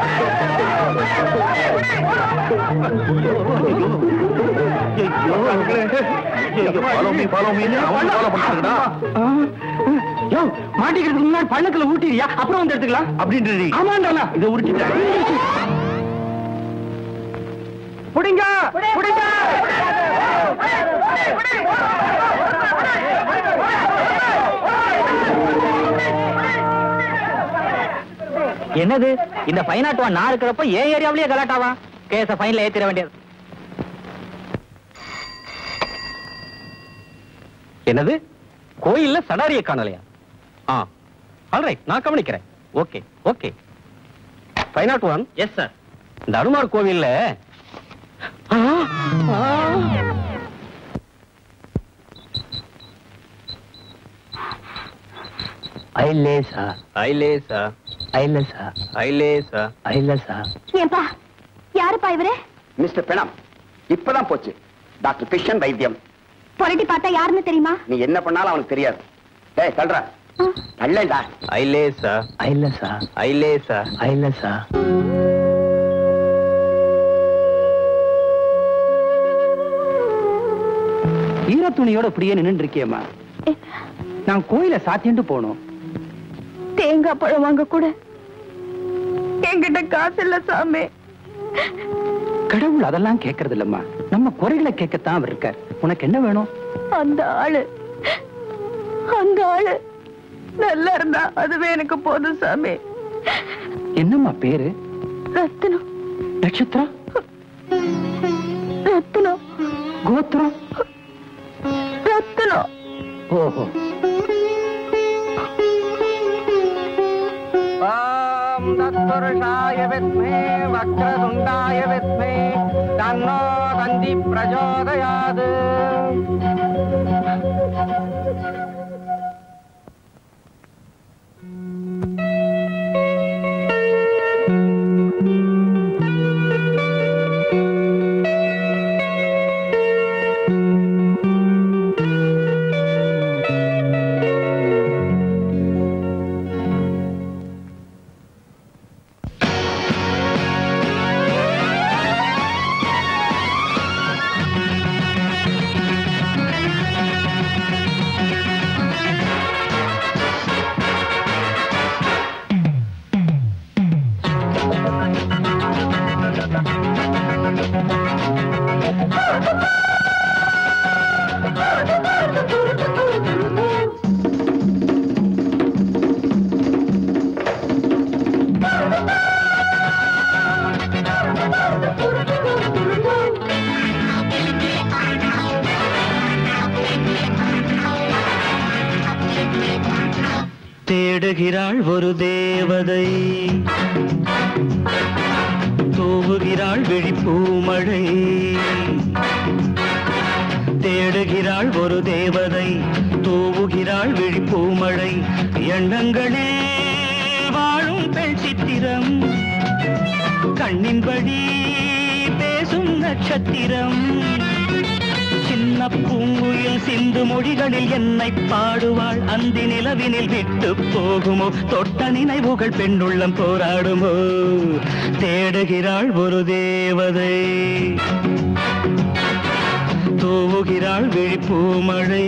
மாட்டிக்கிறதுக்கு முன்னாடி பள்ளத்துல ஊட்டியா, அப்புறம் வந்து எடுத்துக்கலாம் அப்படின்றது. ஆமாண்டா, இதை உருட்டிட்டேன். புடிங்க புடிங்க. என்னது இந்த ஃபைன் ஆட்டுவா நான் இருக்கிறப்ப ஏன் ஏரியாவிலேயே கலாட்டாவா? கேஸ ஃபைன்ல ஏத்திர வேண்டியது. என்னது கோயில்ல சடாரியை காணலையா? ஆ ஆல்ரைட், நான் கவனிக்கிறேன். Okay okay. Five not one. Yes sir. இந்த அனுமார் கோவில்ல ஐலேசா ஐலேசா ஐலசா ஐலேசா ஐலசா. ஏன்பா யாருப்பா இவரு? மிஸ்டர் பிரணம், இப்பதான் போச்சு. டாக்டர் கிருஷ்ணன் வைத்தியம். புரட்டி பார்த்தா யாருன்னு தெரியுமா? நீ என்ன பண்ணாலும் அவனுக்கு தெரியாது. டேய் தள்ளுற தள்ளேண்டா. ஐலேசா ஐலசா ஐலேசா ஐலசா. ஈரத்துணியோட இப்படியே நின்று இருக்கியம்மா. நான் கோயில சாத்திட்டு போனோம். தேங்காய் பழம் வாங்க கூட என்கிட்ட காசு இல்ல சாமி. கடவுள் அதெல்லாம் கேட்கறது இல்லம்மா, நம்ம குறைகளை கேட்கத்தான் அவர் இருக்கார். உனக்கு என்ன வேணும்? அந்த ஆளு அந்த ஆளு நல்லா இருந்தா அதுவே எனக்கு போதும் சாமி. என்னம்மா பேரு? ரத்னம். நட்சத்திரம்? ரத்னம். கோத்திரம்? ரத்னம். ஓஹோ. ஓம் தத்புருஷாய வித்மே வக்ரதுண்டாய வித்மே தன்னோ தந்தி பிரச்சோதயாத். தேடுகிறாள் ஒரு தேவதை, தூவுகிறாள் விழிப்பூமழை. தேடுகிறாள் ஒரு தேவதை, தூவுகிறாள் விழிப்பூமழை. எண்ணங்களே வாழும் பெண் சித்திரம், கண்ணின்படி பேசும் நட்சத்திரம். சின்ன பூங்குயில் சிந்து மொழிகளில் என்னை பாடுவாள். அந்தி நிலவினில் விட்டு போகுமோ தொட்ட நினைவுகள் பெண்ணுள்ளம் போராடுமோ. தேடுகிறாள் ஒரு தேவதை, தூவுகிறாள் விழிப்பூமழை.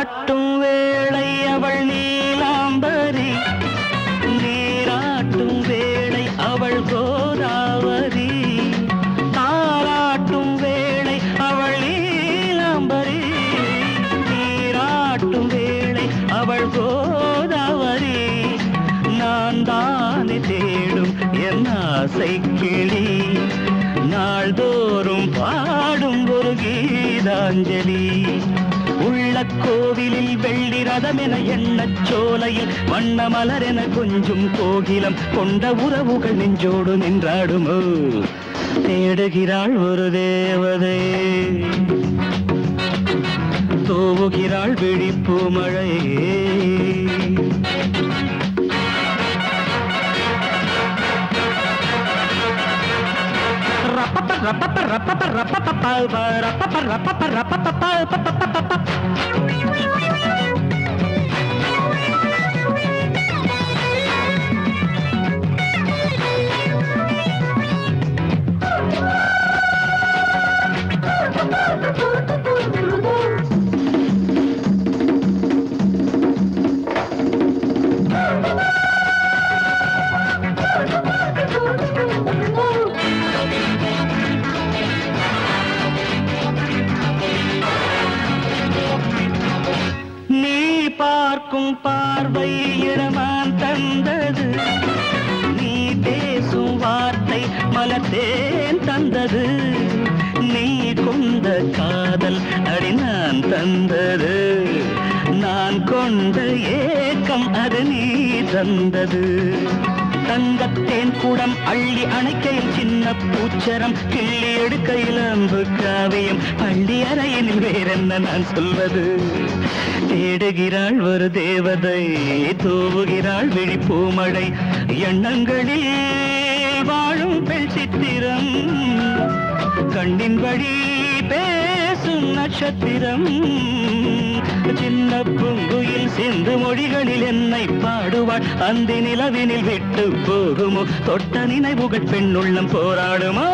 தாலாட்டும் வேளை அவள் நீலாம்பரி, நீராட்டும் வேளை அவள் கோதாவரி. தாலாட்டும் வேளை அவள் நீலாம்பரி, நீராட்டும் வேளை அவள் கோதாவரி. நான் தானே தேடும் என் ஆசை கிளி, நாள்தோறும் பாடும் ஒரு கீதாஞ்சலி. உள்ள கோவிலில் வெள்ளி ரதம் என எண்ணச் சோலையில் வண்ண மலர் என கொஞ்சம் கோகிலம் கொண்ட உறவுகள் நெஞ்சோடு நின்றாடுமோ. தேடுகிறாள் ஒரு தேவதை, தூவுகிறாள் விழிப்பு மழை. பார்க்கும் பார்வை இடமான் தந்தது, நீ பேசும் வார்த்தை மலத்தேன் தந்தது. நீ கொண்ட காதல் அடி நான் தந்தது, நான் கொண்ட ஏக்கம் அது நீ தந்தது. தங்கத்தேன் கூடம் அள்ளி அணைக்கையில் சின்ன பூச்சரம் கிள்ளி எடுக்கையில் அம்பு காவியம் பள்ளி அறையினில் வேறென்ன நான் சொல்வது. தேடுகிறாள் ஒரு தேவதை, தூவுகிறாள் விழிப்பூமழை. எண்ணங்களில் வாழும் பெண் சித்திரம், கண்ணின் வழி பேசும் நட்சத்திரம். சின்ன பூங்குயில் சிந்து மொழிகளில் என்னை பாடுவாள், அந்த நிலவினில் விட்டு போகுமோ. தொட்ட நினைவுகள் பெண்ணுள்ளம் போராடுமோ.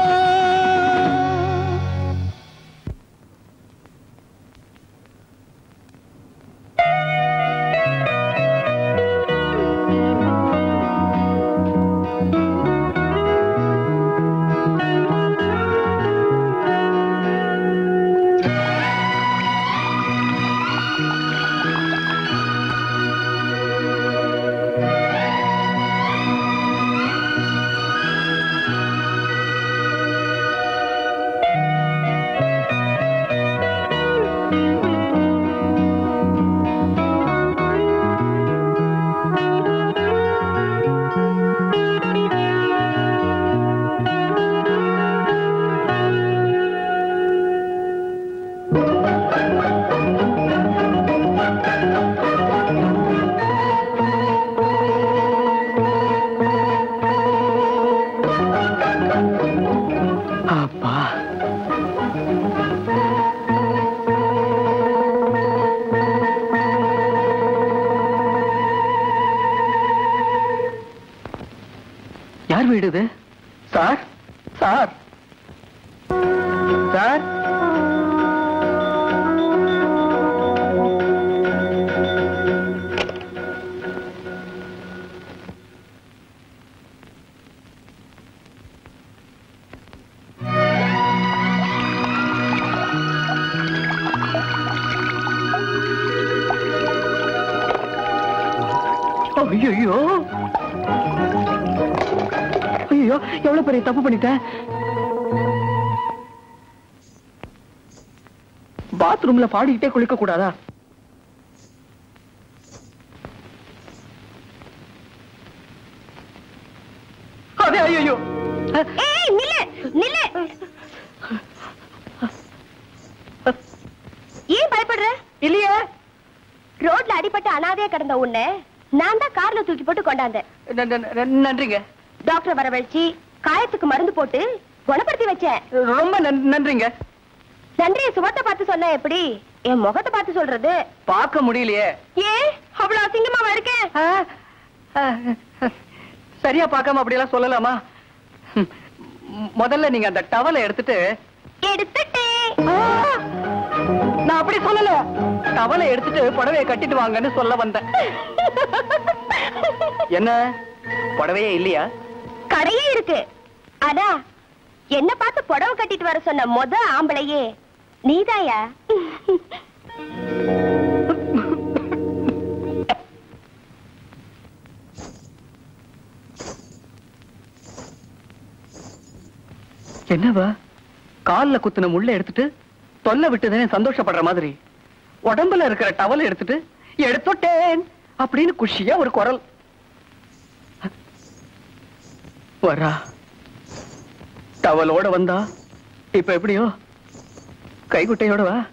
யார் வீடு இது? சார் சார் சார் ஐயோ ஐயோ எவ்வளவு பெரிய தப்பு பண்ணிட்டேன். பாத்ரூம்ல பாடிக்கிட்டே குளிக்க கூடாதா? அதே ஐயோ ஏன் பயப்படுற? இல்லையே, ரோட்ல அடிபட்டு அனாதையா கிடந்த உன்னை நான் தான் கார்ல தூக்கி போட்டு கொண்டாந்தேன். நன்றிங்க. டாக்டர் வரவழைச்சி காயத்துக்கு மருந்து போட்டு குணப்படுத்தி வச்சேன். ரொம்ப நன்றிங்க. நன்றிய சுகத்தை பார்த்து சொன்ன எப்படி என் முகத்தை பார்த்து சொல்றது? பார்க்க முடியலையே. ஏன் அவ்வளவு அசிங்கமாவா இருக்கேன்? சரியா பார்க்காம அப்படியெல்லாம் சொல்லலாமா? முதல்ல நீங்க அந்த டவலை எடுத்துட்டு எடுத்துட்டேன். நான் அப்படி சொல்லல. டவலை எடுத்துட்டு புடவையை கட்டிட்டு வாங்கன்னு சொல்ல வந்தேன். என்ன புடவையே இல்லையா? கடையே இருக்கு. ஆனா என்ன பார்த்து புடவை கட்டிட்டு வர சொன்ன முத ஆம்பளையே நீதாயா? என்னவா கால்ல குத்துன முள்ள எடுத்துட்டு தொல்லை விட்டுதானே சந்தோஷப்படுற மாதிரி உடம்புல இருக்கிற டவல் எடுத்துட்டு எடுத்துட்டேன் அப்படின்னு குஷியா ஒரு குரல் வரா. டவலோட வந்தா இப்ப எப்படியோ கைகுட்டையோட வா.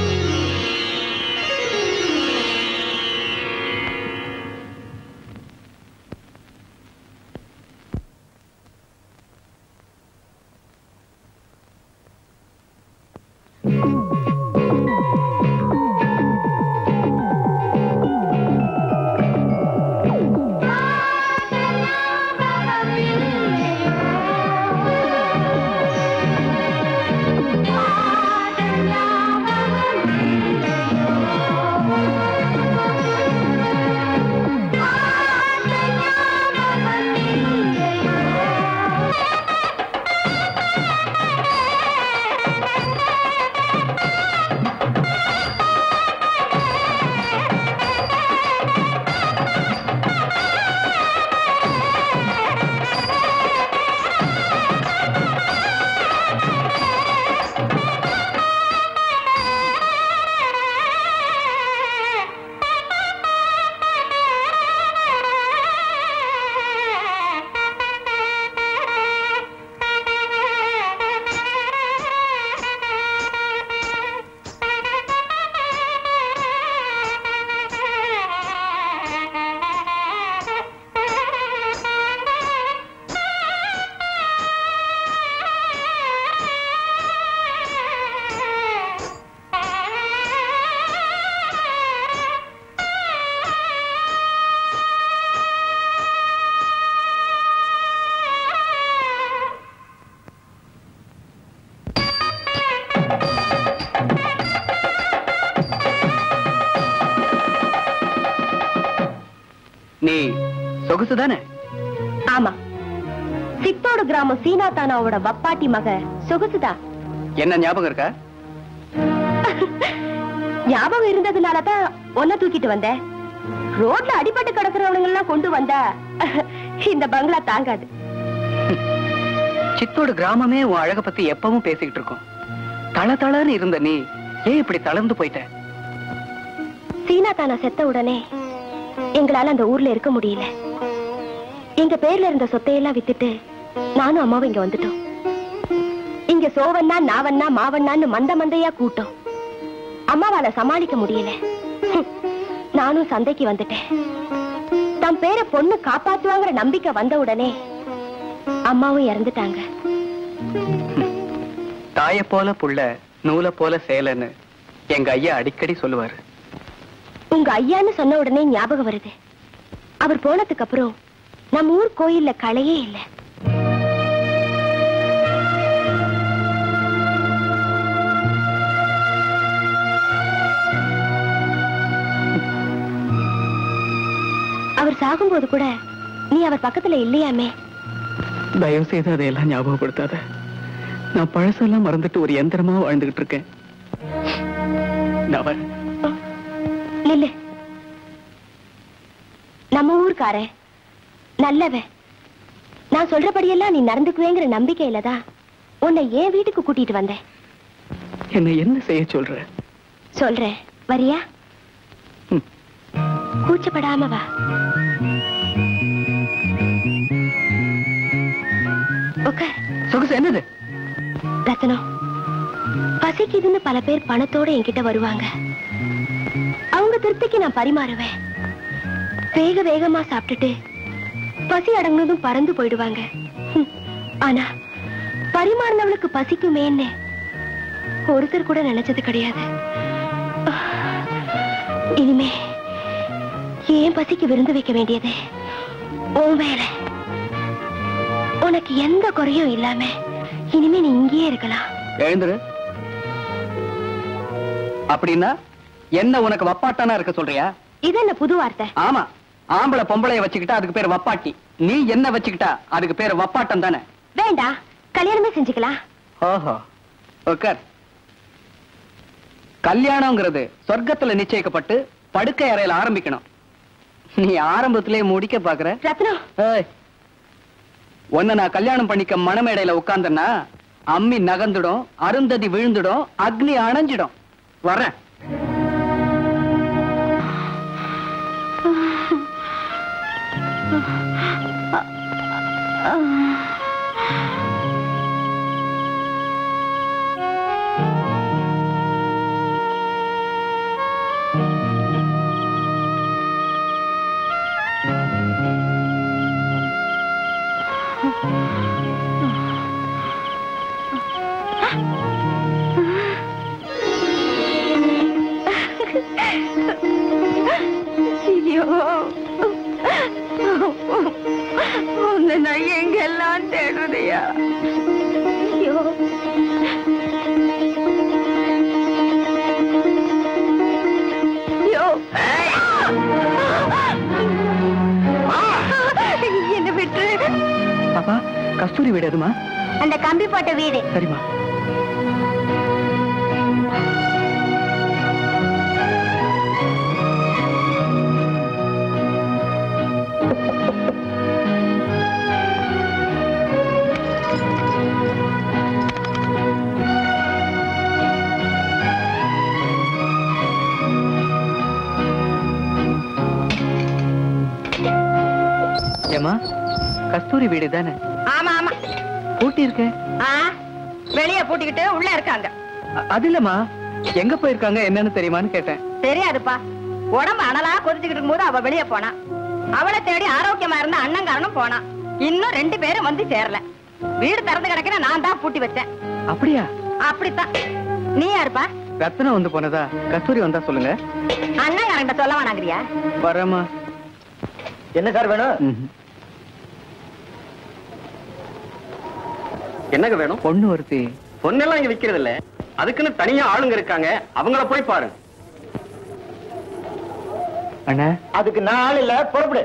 நீ சொகுசுதானே? ஆமா, சித்தோடு கிராமம் சீனாதானாவோட வப்பாட்டி மக சொகுசுதா. என்ன ஞாபகம் இருக்கா? ஞாபகம் இருந்ததுனாலதான் ஒன்ன தூக்கிட்டு வந்தேன். ரோட்ல அடிபட்டு கிடக்குறவங்க எல்லாம் கொண்டு வந்தா இந்த பங்களா தாங்காது. சித்தோடு கிராமமே உன் அழக பத்தி எப்பவும் பேசிக்கிட்டு இருக்கோம். தள தளன்னு இருந்த நீ ஏன் இப்படி தளர்ந்து போயிட்ட? சீனாதானா செத்த உடனே எங்களால அந்த ஊர்ல இருக்க முடியல. எங்க பேர்ல இருந்த சொத்தையெல்லாம் வித்துட்டு நானும் அம்மாவும் இங்க வந்துட்டோம். இங்க சோவண்ணா நாவண்ணா மாவண்ணான்னு மந்த மந்தையா கூட்டம். அம்மாவால சமாளிக்க முடியல. நானும் சந்தைக்கு வந்துட்டேன். தம் பேரை பொண்ணு காப்பாத்துவாங்கிற நம்பிக்கை வந்த உடனே அம்மாவும் இறந்துட்டாங்க. தாய போல புள்ள நூலை போல சேலன்னு எங்க ஐயா அடிக்கடி சொல்லுவாரு. உங்க ஐயான்னு சொன்ன உடனே ஞாபகம் வருது. அவர் போனதுக்கு அப்புறம் நம்ம ஊர் கோயில்ல களையே இல்லை. அவர் சாகும்போது கூட நீ அவர் பக்கத்துல இல்லையாமே. தயவு செய்து அதையெல்லாம் ஞாபகப்படுத்தாத. நான் பழசெல்லாம் மறந்துட்டு ஒரு யந்திரமா வாழ்ந்துகிட்டு இருக்கேன். நில்லு. நம்ம ஊர்க்கார நல்லவன். நான் சொல்றபடியெல்லாம் நீ நடந்துக்குவேங்கிற நம்பிக்கையில தான் உன்னை என் வீட்டுக்கு கூட்டிட்டு வந்தேன். என்ன என்ன செய்ய சொல்ற? சொல்றேன், வரியா? கூச்சப்படாம வா. சொகுசு என்னது? ரத்னம், பசிக்குதுன்னு பல பேர் பணத்தோட என்கிட்ட வருவாங்க. அவங்க திருப்திக்கு நான் பரிமாறுவேன். வேக வேகமா சாப்பிட்டுட்டு பசி அடங்கினதும் பறந்து போயிடுவாங்க. ஆனா பரிமாறினவளுக்கு பசிக்குமேன்னு ஒருத்தர் கூட நினைச்சது கிடையாது. இனிமே ஏன் பசிக்கு விருந்து வைக்க வேண்டியது உன் வேலை. உனக்கு எந்த குறையும் இல்லாம இனிமே நீ இங்கேயே இருக்கலாம். எழுந்துரு. அப்படின்னா என்ன உனக்கு வப்பாட்டானா இருக்க சொல்றியா? இது என்ன புது வார்த்தை? ஆமா, ஆம்பளை பொம்பளைய வச்சுக்கிட்டா அதுக்கு பேர் வப்பாட்டி. நீ என்ன வச்சுக்கிட்டா அதுக்கு பேர் வப்பாட்டம் தானே. வேண்டா, கல்யாணமே செஞ்சுக்கலாம். ஓஹோ, உட்கார். கல்யாணம்ங்கிறது சொர்க்கத்துல நிச்சயிக்கப்பட்டு படுக்கை அறையில ஆரம்பிக்கணும். நீ ஆரம்பத்திலே முடிக்க பாக்குற. ரத்னம், உன்னை நான் கல்யாணம் பண்ணிக்க மணமேடையில உட்கார்ந்தன்னா அம்மி நகர்ந்துடும், அருந்ததி விழுந்துடும், அக்னி அணைஞ்சிடும். வரேன். உன்னை நான் எங்கெல்லாம் தேடுறதையா? என்ன விட்டு பாப்பா, கஸ்தூரி வீடு எதுமா? அந்த கம்பி போட்ட வீடு. சரிமா. ஏமா, கஸ்தூரி வீடு தானே? ஆமா ஆமா. பூட்டி இருக்க? வெளிய பூட்டிக்கிட்டு உள்ள இருக்காங்க. அது இல்லம்மா, எங்க போயிருக்காங்க என்னன்னு தெரியுமான்னு கேட்டேன். தெரியாதுப்பா. உடம்பு அனலா கொதிச்சுக்கிட்டு இருக்கும்போது அவ வெளிய போனா. அவளை தேடி ஆரோக்கியமா இருந்த அண்ணங்காரனும் போனா. இன்னும் ரெண்டு பேரும் வந்து சேரல. வீடு திறந்து கிடக்குன்னு நான் தான் பூட்டி வச்சேன். அப்படியா? அப்படித்தான். நீ யாருப்பா? ரத்னம் வந்து போனதா. கஸ்தூரி வந்தா சொல்லுங்க. அண்ணங்காரன்ட்ட சொல்ல வேணாங்கிறியா? வரமா. என்ன சார் வேணும்? என்னங்க வேணும்? பொண்ணு ஒருத்தி. பொண்ணெல்லாம் இங்க விக்கிறது இல்ல, அதுக்குன்னு தனியா ஆளுங்க இருக்காங்க, அவங்கள போய் பாருங்க. அண்ணா, அதுக்கு நான் ஆள் இல்ல, புறப்படு.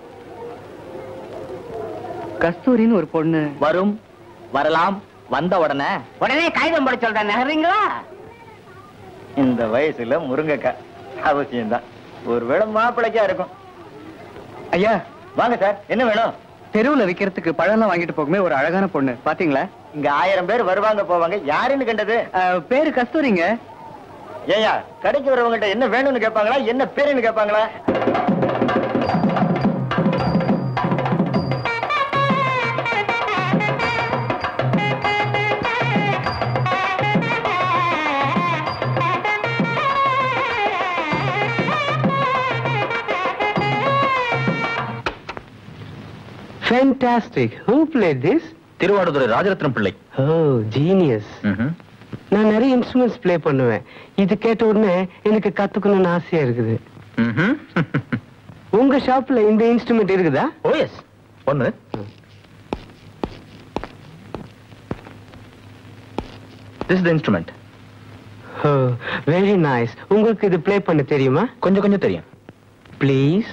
கஸ்தூரின்னு ஒரு பொண்ணு வரும், வரலாம், வந்த உடனே உடனே காகிதம் போட சொல்றேன், நகர்றீங்களா? இந்த வயசுல முருங்கைக்காய் அவசியம்தான். ஒருவேளை மாப்பிளைக்கா இருக்கும். ஐயா வாங்க சார், என்ன வேணும்? தெருவுல விக்கிறதுக்கு பழம்லாம் வாங்கிட்டு போகுமே ஒரு அழகான பொண்ணு பாத்தீங்களா? இங்க ஆயிரம் பேர் வருவாங்க போவாங்க, யாருன்னு கண்டது? பேரு கஸ்தூரிங்க. ஏயா, கடைக்கு வரவங்கள்ட்ட என்ன வேணும்னு கேட்பாங்களா, என்ன பேருன்னு கேட்பாங்களா? Fantastic. Who played this? Thiruvaduthurai Rajaratnam பிள்ளை. Oh, genius. நான் நிறைய இன்ஸ்ட்ருமெண்ட்ஸ் ப்ளே பண்ணுவேன். இது கேட்ட உடனே எனக்கு கத்துக்கணும்னு ஆசையா இருக்குது. உங்க ஷாப்ல இந்த இன்ஸ்ட்ருமெண்ட் இருக்குதா? ஓ எஸ், ஒன்னு. This is the instrument. Oh, very nice. உங்களுக்கு இது ப்ளே பண்ண தெரியுமா? கொஞ்சம் கொஞ்சம் தெரியும். Please.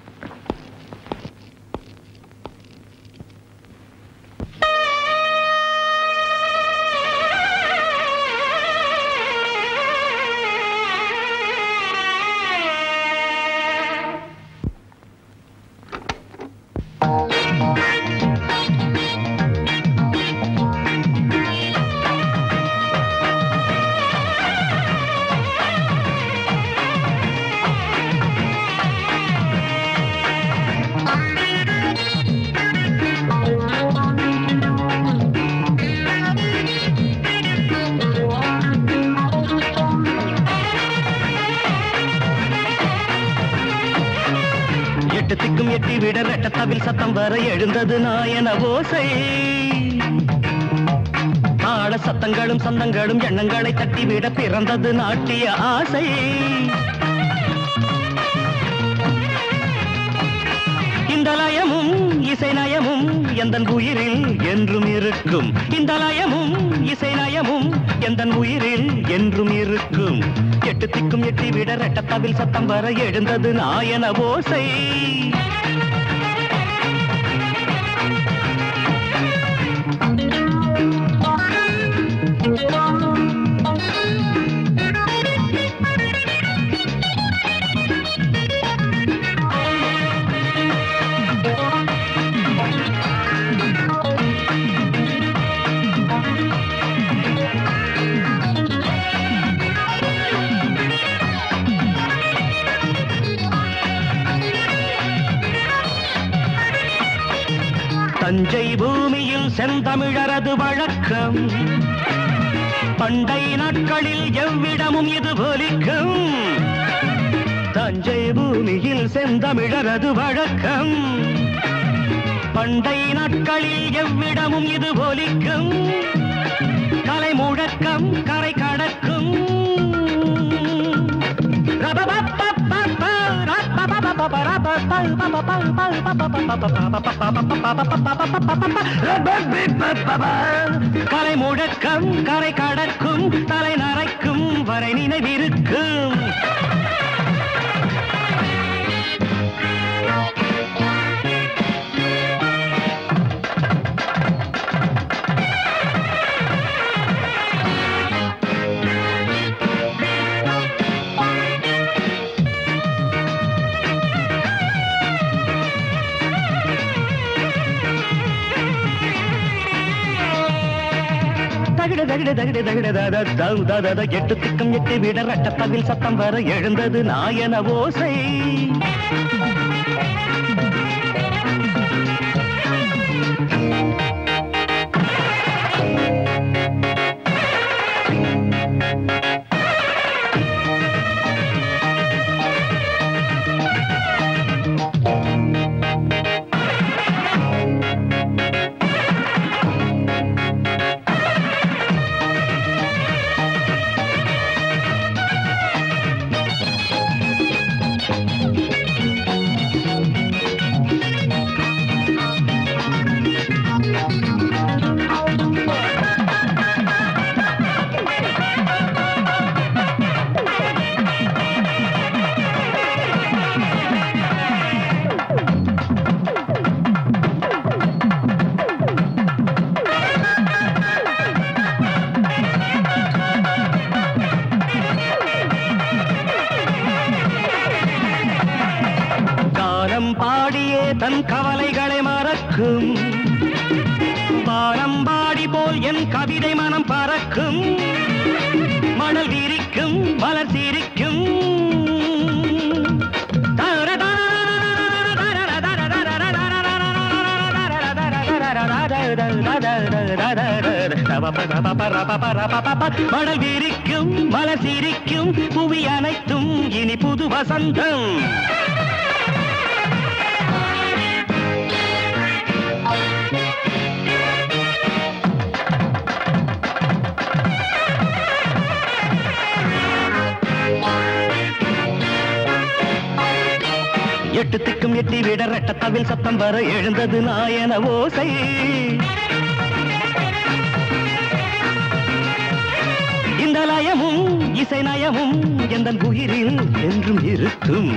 எட்டுத்திக்கும் எட்டி விட ரெட்டத்தவில் சத்தம் வர எழுந்தது நாயன ஓசை. ஆட சத்தங்களும் சந்தங்களும் எண்ணங்களை தட்டிவிட பிறந்தது நாட்டிய ஆசை. இந்த லயமும் இசை நயமும் எந்தன் உயிரில் என்றும் இருக்கும். இந்த லயமும் இசை லயமும் எந்தன் உயிரில் என்றும் இருக்கும். எட்டு திக்கும் எட்டி விட ரெட்டத்தவில் சத்தம் வர எழுந்தது நாயன ஓசை. தஞ்சை பூமியில் செந்தமிழரது வழக்கம். பண்டை நாட்களில் எவ்விடமும் இது ஒலிக்கும். தஞ்சை பூமியில் செந்தமிழரது வழக்கம். பண்டை நாட்களில் எவ்விடமும் இது ஒலிக்கும். கலை முழக்கம் கரை கடக்கும். கலை முழக்கம் கரை கடக்கும். தலை நரைக்கும் வரை நினைவிருக்கும். எட்டு திக்கம் எட்டு விட ரட்டத்தவில் சத்தம் வர எழுந்தது நாயன ஓசை. தன் கவலைகளை மறக்கும். வானம்பாடி போல் என் கவிதை மனம் பறக்கும். மணல் விரிக்கும் மலர் சிரிக்கும். மணல் விரிக்கும் மலர் சிரிக்கும். புவி அனைத்தும் இனி புது வசந்தம். எட்டு திக்கும் எட்டி விட ரெட்டத்தவில் சத்தம் வர எழுந்தது நாயன ஓசை. இந்த லயமும் இசை நயமும் எந்தன் உயிரில் என்றும் இருக்கும்.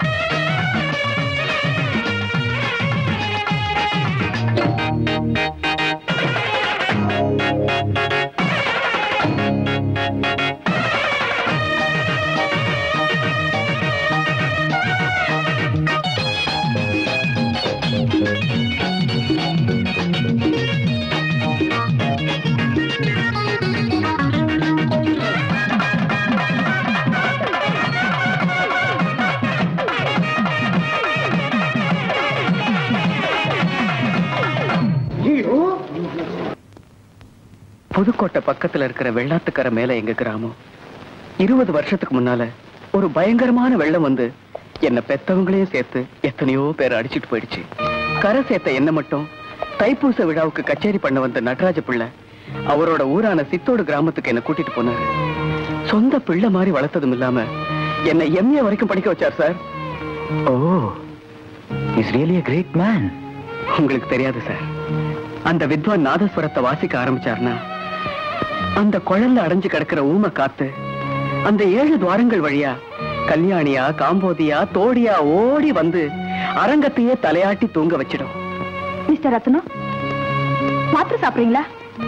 புதுக்கோட்டை பக்கத்துல இருக்கிற வெள்ளாத்துக்கரை மேல எங்க கிராமம். இருபது வருஷத்துக்கு முன்னால ஒரு பயங்கரமான வெள்ளம் வந்து என்ன பெத்தவங்களையும் சேர்த்து எத்தனையோ பேர் அடிச்சுட்டு போயிடுச்சு. கரை சேர்த்த என்ன மட்டும் தைப்பூச விழாவுக்கு கச்சேரி பண்ண வந்த நடராஜ பிள்ளை அவரோட ஊரான சித்தோடு கிராமத்துக்கு என்ன கூட்டிட்டு போனாரு. சொந்த பிள்ளை மாதிரி வளர்த்ததும் இல்லாம என்ன எம்ஏ வரைக்கும் படிக்க வச்சார் sir. Oh, is really a great man. உங்களுக்கு தெரியாது சார். அந்த வித்வான் நாதஸ்வரத்தை வாசிக்க ஆரம்பிச்சார்னா அந்த குழல்ல அடைஞ்சு கிடக்கிற ஊமை காத்து அந்த ஏழு துவாரங்கள் வழியா கல்யாணியா காம்போதியா தோடியா ஓடி வந்து அரங்கத்தையே தலையாட்டி தூங்க வச்சிடும். மிஸ்டர் ரத்னம், மாத்திரை சாப்பிடுறீங்களா?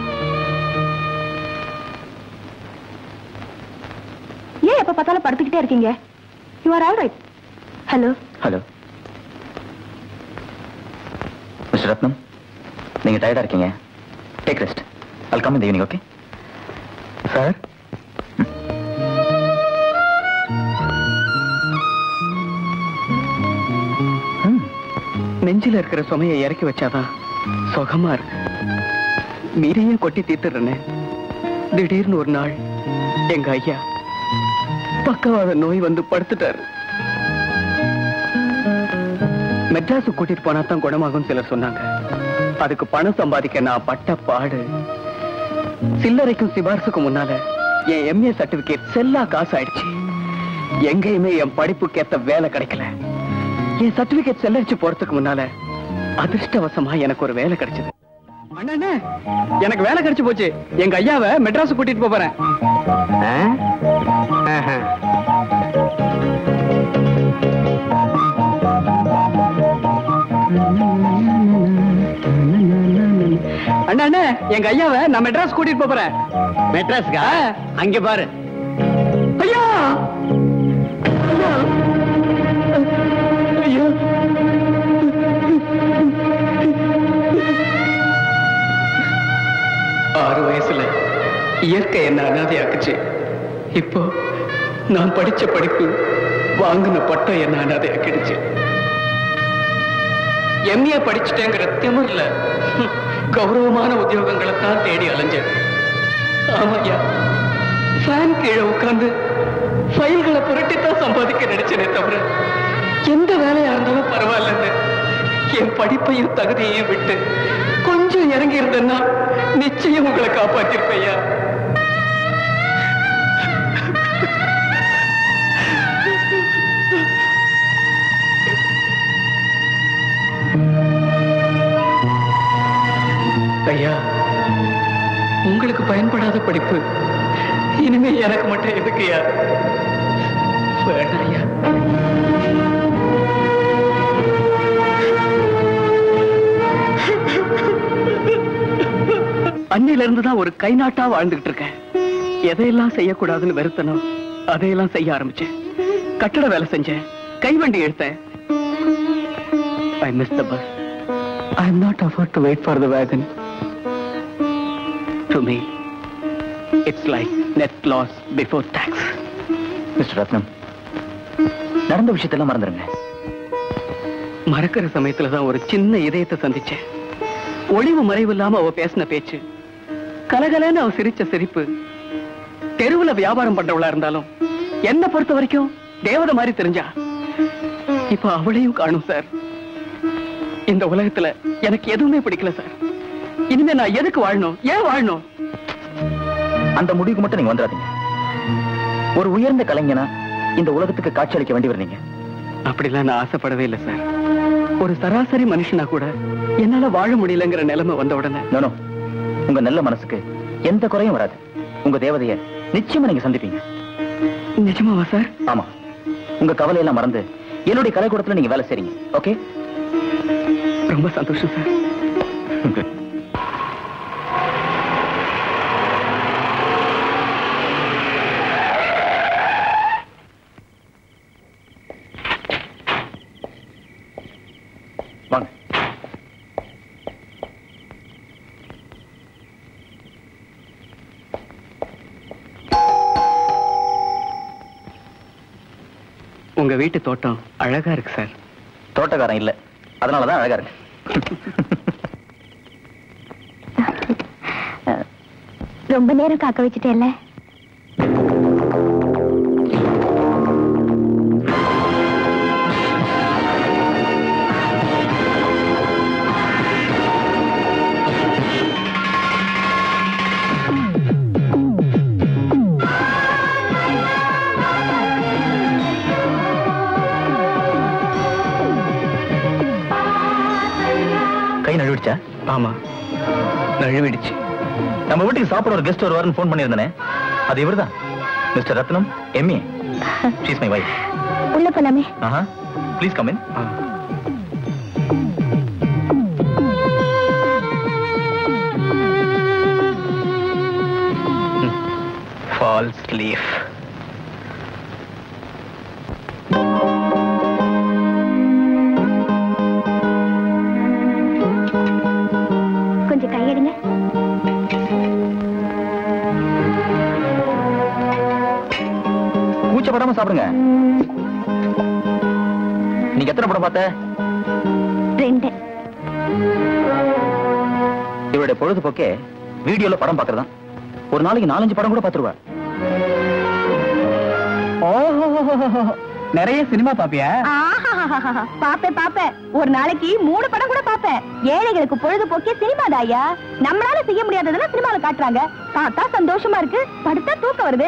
ஏன் எப்ப பார்த்தாலும் படுத்துக்கிட்டே இருக்கீங்க? You are all right. Hello hello mister Ratnam, நீங்க டயர்டா இருக்கீங்க. Take rest. I'll come in the evening, okay? Sir, நெஞ்சில இருக்கிற சுமையை இறக்கி வச்சாதான் சுகமா இருக்கு. மீறையும் கொட்டி தீர்த்துறேன்னு திடீர்னு ஒரு நாள் எங்க ஐயா பக்கவாத நோய் வந்து படுத்துட்டாரு. மெட்ராஸு கூட்டிட்டு போனா தான் குணமாகும் சிலர் சொன்னாங்க. அதுக்கு பணம் சம்பாதிக்க நான் பட்ட பாடு. சில்லறைக்கும் சிபாரிசுக்கும் முன்னால என் எம்ஏ சர்டிபிகேட் செல்லா காசு ஆயிடுச்சு. எங்கேயுமே என் படிப்புக்கு ஏத்த வேலை கிடைக்கல. என் சர்டிபிகேட் செல்லரிச்சு போறதுக்கு முன்னால அதிர்ஷ்டவசமா எனக்கு ஒரு வேலை கிடைச்சது. அண்ணா, எனக்கு வேலை கிடைச்சு போச்சு. எங்க ஐயாவை மெட்ராஸ் கூட்டிட்டு போறேன். அண்ணா அண்ணா, எங்க ஐயாவை நான் மெட்ராஸ் கூட்டிட்டு போறேன். மெட்ராஸ்கா? அங்க பாரு. ஐயா ஐயா, ஆறு வயசுல இயற்கை என்ன அனாதையாக்குச்சு. இப்போ நான் படிச்ச படிப்பு, வாங்கின பட்டம் என்ன அனாதையாக்கிடுச்சு. எம்ஏ படிச்சுட்டேங்கிற திமிர்ல கௌரவமான உத்தியோகங்களை தான் தேடி அலைஞ்சேன். ஆமாய்யா, ஃபேன் கீழே உட்கார்ந்து ஃபைல்களை புரட்டித்தான் சம்பாதிக்க நினைச்சேனே தவிர எந்த வேலையா இருந்தாலும் பரவாயில்லன்னு என் படிப்பையும் தகுதியையும் விட்டு கொஞ்சம் இறங்கி இருந்தேன்னா நிச்சயம் உங்களை காப்பாத்திருப்பையா. ஐயா, உங்களுக்கு பயன்படாத படிப்பு இனிமே எனக்கு மட்டும் எதுக்குயா? வேண்டாம் ஐயா. அன்னையில இருந்துதான் ஒரு கை நாட்டா வாழ்ந்துகிட்டு இருக்கேன். எதையெல்லாம் செய்யக்கூடாதுன்னு வெறுத்தனும் அதையெல்லாம் செய்ய ஆரம்பிச்சேன். கட்டட வேலை செஞ்சேன், கைவண்டி எடுத்தேன். I missed the bus. I am not afford to wait for the wagon. To me, it's like net loss before tax. Mister Ratnam, நடந்த விஷயத்தெல்லாம் மறந்துருங்க. மறக்கிற சமயத்துலதான் ஒரு சின்ன இதயத்தை சந்திச்சேன். ஒளிவு மறைவு இல்லாம அவ பேசின பேச்சு, கலகலன்னு அவ சிரிச்ச சிரிப்பு, தெருவுல வியாபாரம் பண்றவளா இருந்தாலும் என்ன பொறுத்த வரைக்கும் தேவதை மாதிரி தெரிஞ்சா. இப்ப அவளையும் காணும் சார். இந்த உலகத்துல எனக்கு எதுவுமே பிடிக்கல சார். இனிமே நான் எதுக்கு வாழணும்? ஏன் வாழணும்? அந்த முடிவுக்கு மட்டும் நீங்க வந்துடாதீங்க. ஒரு உயர்ந்த கலைஞனா இந்த உலகத்துக்கு காட்சி அளிக்க வேண்டி வரீங்க. அப்படிலாம் நான் ஆசைப்படவே இல்லை சார். ஒரு சராசரி மனுஷனா கூட என்னால வாழ முடியலங்கிற நிலைமை வந்த உடனே நோ, உங்க நல்ல மனசுக்கு எந்த குறையும் வராது. உங்க தேவதைய நிச்சயமா நீங்க சந்திப்பீங்க. நிஜமாவா சார்? ஆமா, உங்க கவலையெல்லாம் மறந்து என்னுடைய கலைக்கூடத்துல நீங்க வேலை செய்றீங்க. ஓகே, ரொம்ப சந்தோஷம் சார். வாங்க. உங்க வீட்டு தோட்டம் அழகா இருக்கு சார். தோட்டக்காரன் இல்ல, அதனாலதான் அழகா இருக்கு. ரொம்ப நேரம் காக்க வச்சுட்டேன்ல. கை நழுவிடுச்சா? ஆமா, நழுவிடுச்சு. நம்ம வீட்டுக்கு சாப்பிட ஒரு கெஸ்ட் வருவாருன்னு ஃபோன் பண்ணியிருந்தேனே, அது இவர்தான், mister Ratnam, MA. She is my wife. உள்ள போலாமே. Aha, please come in. False leaf. கொஞ்சம் கையெடுங்க. கூச்சப்படாம சாப்பிடுங்க. நீங்க எத்தனை படம் பார்த்த? ரெண்டு. இவருடைய பொழுதுபோக்கே வீடியோல படம் பார்க்கறதா. ஒரு நாளைக்கு நாலஞ்சு படம் கூட பார்த்துருவா. நிறைய சினிமா பாப்பியா? பாப்பேன் பாப்பேன். ஒரு நாளைக்கு மூணு படம் கூட பாப்பேன். ஏழைகளுக்கு பொழுதுபோக்கே சினிமா தாயா. நம்மளால செய்ய முடியாததெல்லாம் சினிமால காட்டுறாங்க. பார்த்தா சந்தோஷமா இருக்கு, படுத்தா தூக்கம் வருது.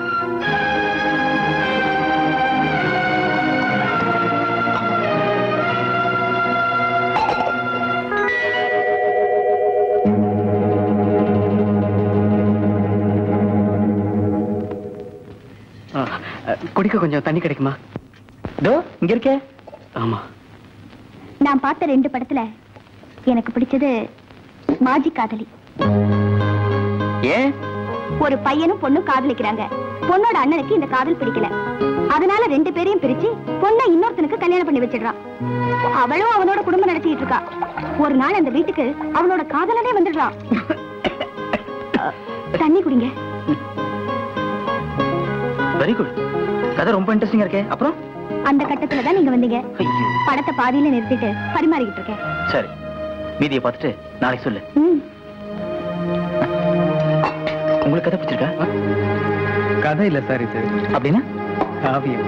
குடிக்க கொஞ்சம் தண்ணி கிடைக்குமா? தோ இங்க இருக்கே. ஆமா. நான் பார்த்த ரெண்டு படத்துல எனக்கு பிடிச்சது மாஜி காதலி. ஏன்? ஒரு பையனும் பொண்ணும் காதலிக்கிறாங்க. பொண்ணோட அண்ணனுக்கு இந்த காதல் பிடிக்கல. அதனால ரெண்டு பேரையும் பிரிச்சு பொண்ணை இன்னொருத்தனுக்கு கல்யாணம் பண்ணி வச்சிடுறான். அவளும் அவனோட குடும்பம் நடத்திட்டு இருக்கா. ஒரு நாள் அந்த வீட்டுக்கு அவனோட காதலனே வந்துடுறான். தண்ணி குடிங்க. Very good. கதை ரொம்ப இன்ட்ரெஸ்டிங்கா இருக்கே. அப்புறம் அந்த கட்டத்துல தான் நீங்க வந்தீங்க. படத்தை பாதியில நிறுத்திட்டு பரிமாறிக்கிட்டு இருக்கேன். சரி, மீதியை பார்த்துட்டு நாளைக்கு சொல்லு. உங்களுக்கு கதை பிடிச்சிருக்கா? கதை இல்ல சார், இது அப்படின்னா காவியம்.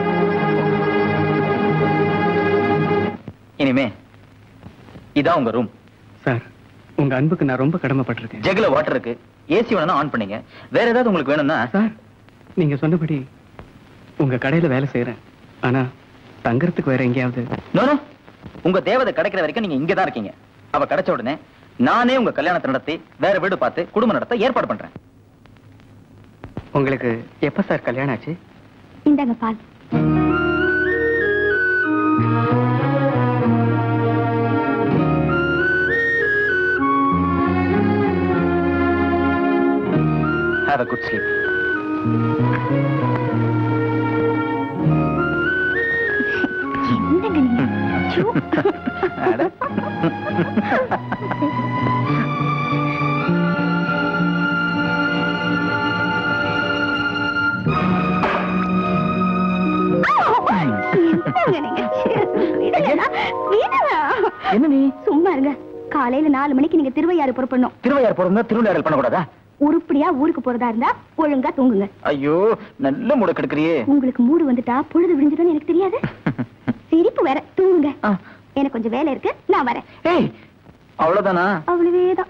இனிமே இதான் உங்க ரூம். சார், உங்க அன்புக்கு நான் ரொம்ப கடமைப்பட்டிருக்கேன். ஜெகுல வாட்டர் இருக்கு, ஏசி வேணும்னா ஆன் பண்ணீங்க. வேற ஏதாவது உங்களுக்கு வேணும்னா? சார், நீங்க சொன்னபடி உங்க கடையில வேலை செய்யறேன். ஆனா தங்கறதுக்கு வேற எங்கேயாவது? நோ நோ, உங்க தேவதை கிடைக்கிற வரைக்கும் நீங்க இங்கதான் இருக்கீங்க. அவ கிடைச்ச உடனே நானே உங்க கல்யாணத்தை நடத்தி வேற வீடு பார்த்து குடும்பம் நடத்த ஏற்பாடு பண்றேன். உங்களுக்கு எப்ப சார் கல்யாணம் ஆச்சு? இந்தாங்க பால். Have a good sleep. என்னங்க நீங்க? சூ. அட. என்னங்க நீங்க? விடுங்கடா, விடுங்க. என்ன நீ? சும்மா இருங்க. காலையில நாலு மணிக்கு நீங்க திருவையாறு புறப்படணும். திருவையாறு போறதா திருவிளையாடல் பண்ணக்கூடாதா? உருப்படியா ஊருக்கு போறதா இருந்தா ஒழுங்கா தூங்குங்க. ஐயோ, நல்ல மூட கெடுக்கிறியே. உங்களுக்கு மூடு வந்துட்டா பொழுது விடிஞ்சிடும் எனக்கு தெரியாது. சிரிப்பு வேற. தூங்குங்க. எனக்கு கொஞ்சம் வேலை இருக்கு, நான் வரேன். ஏய், அவ்வளவுதானா? அவ்வளவேதான்.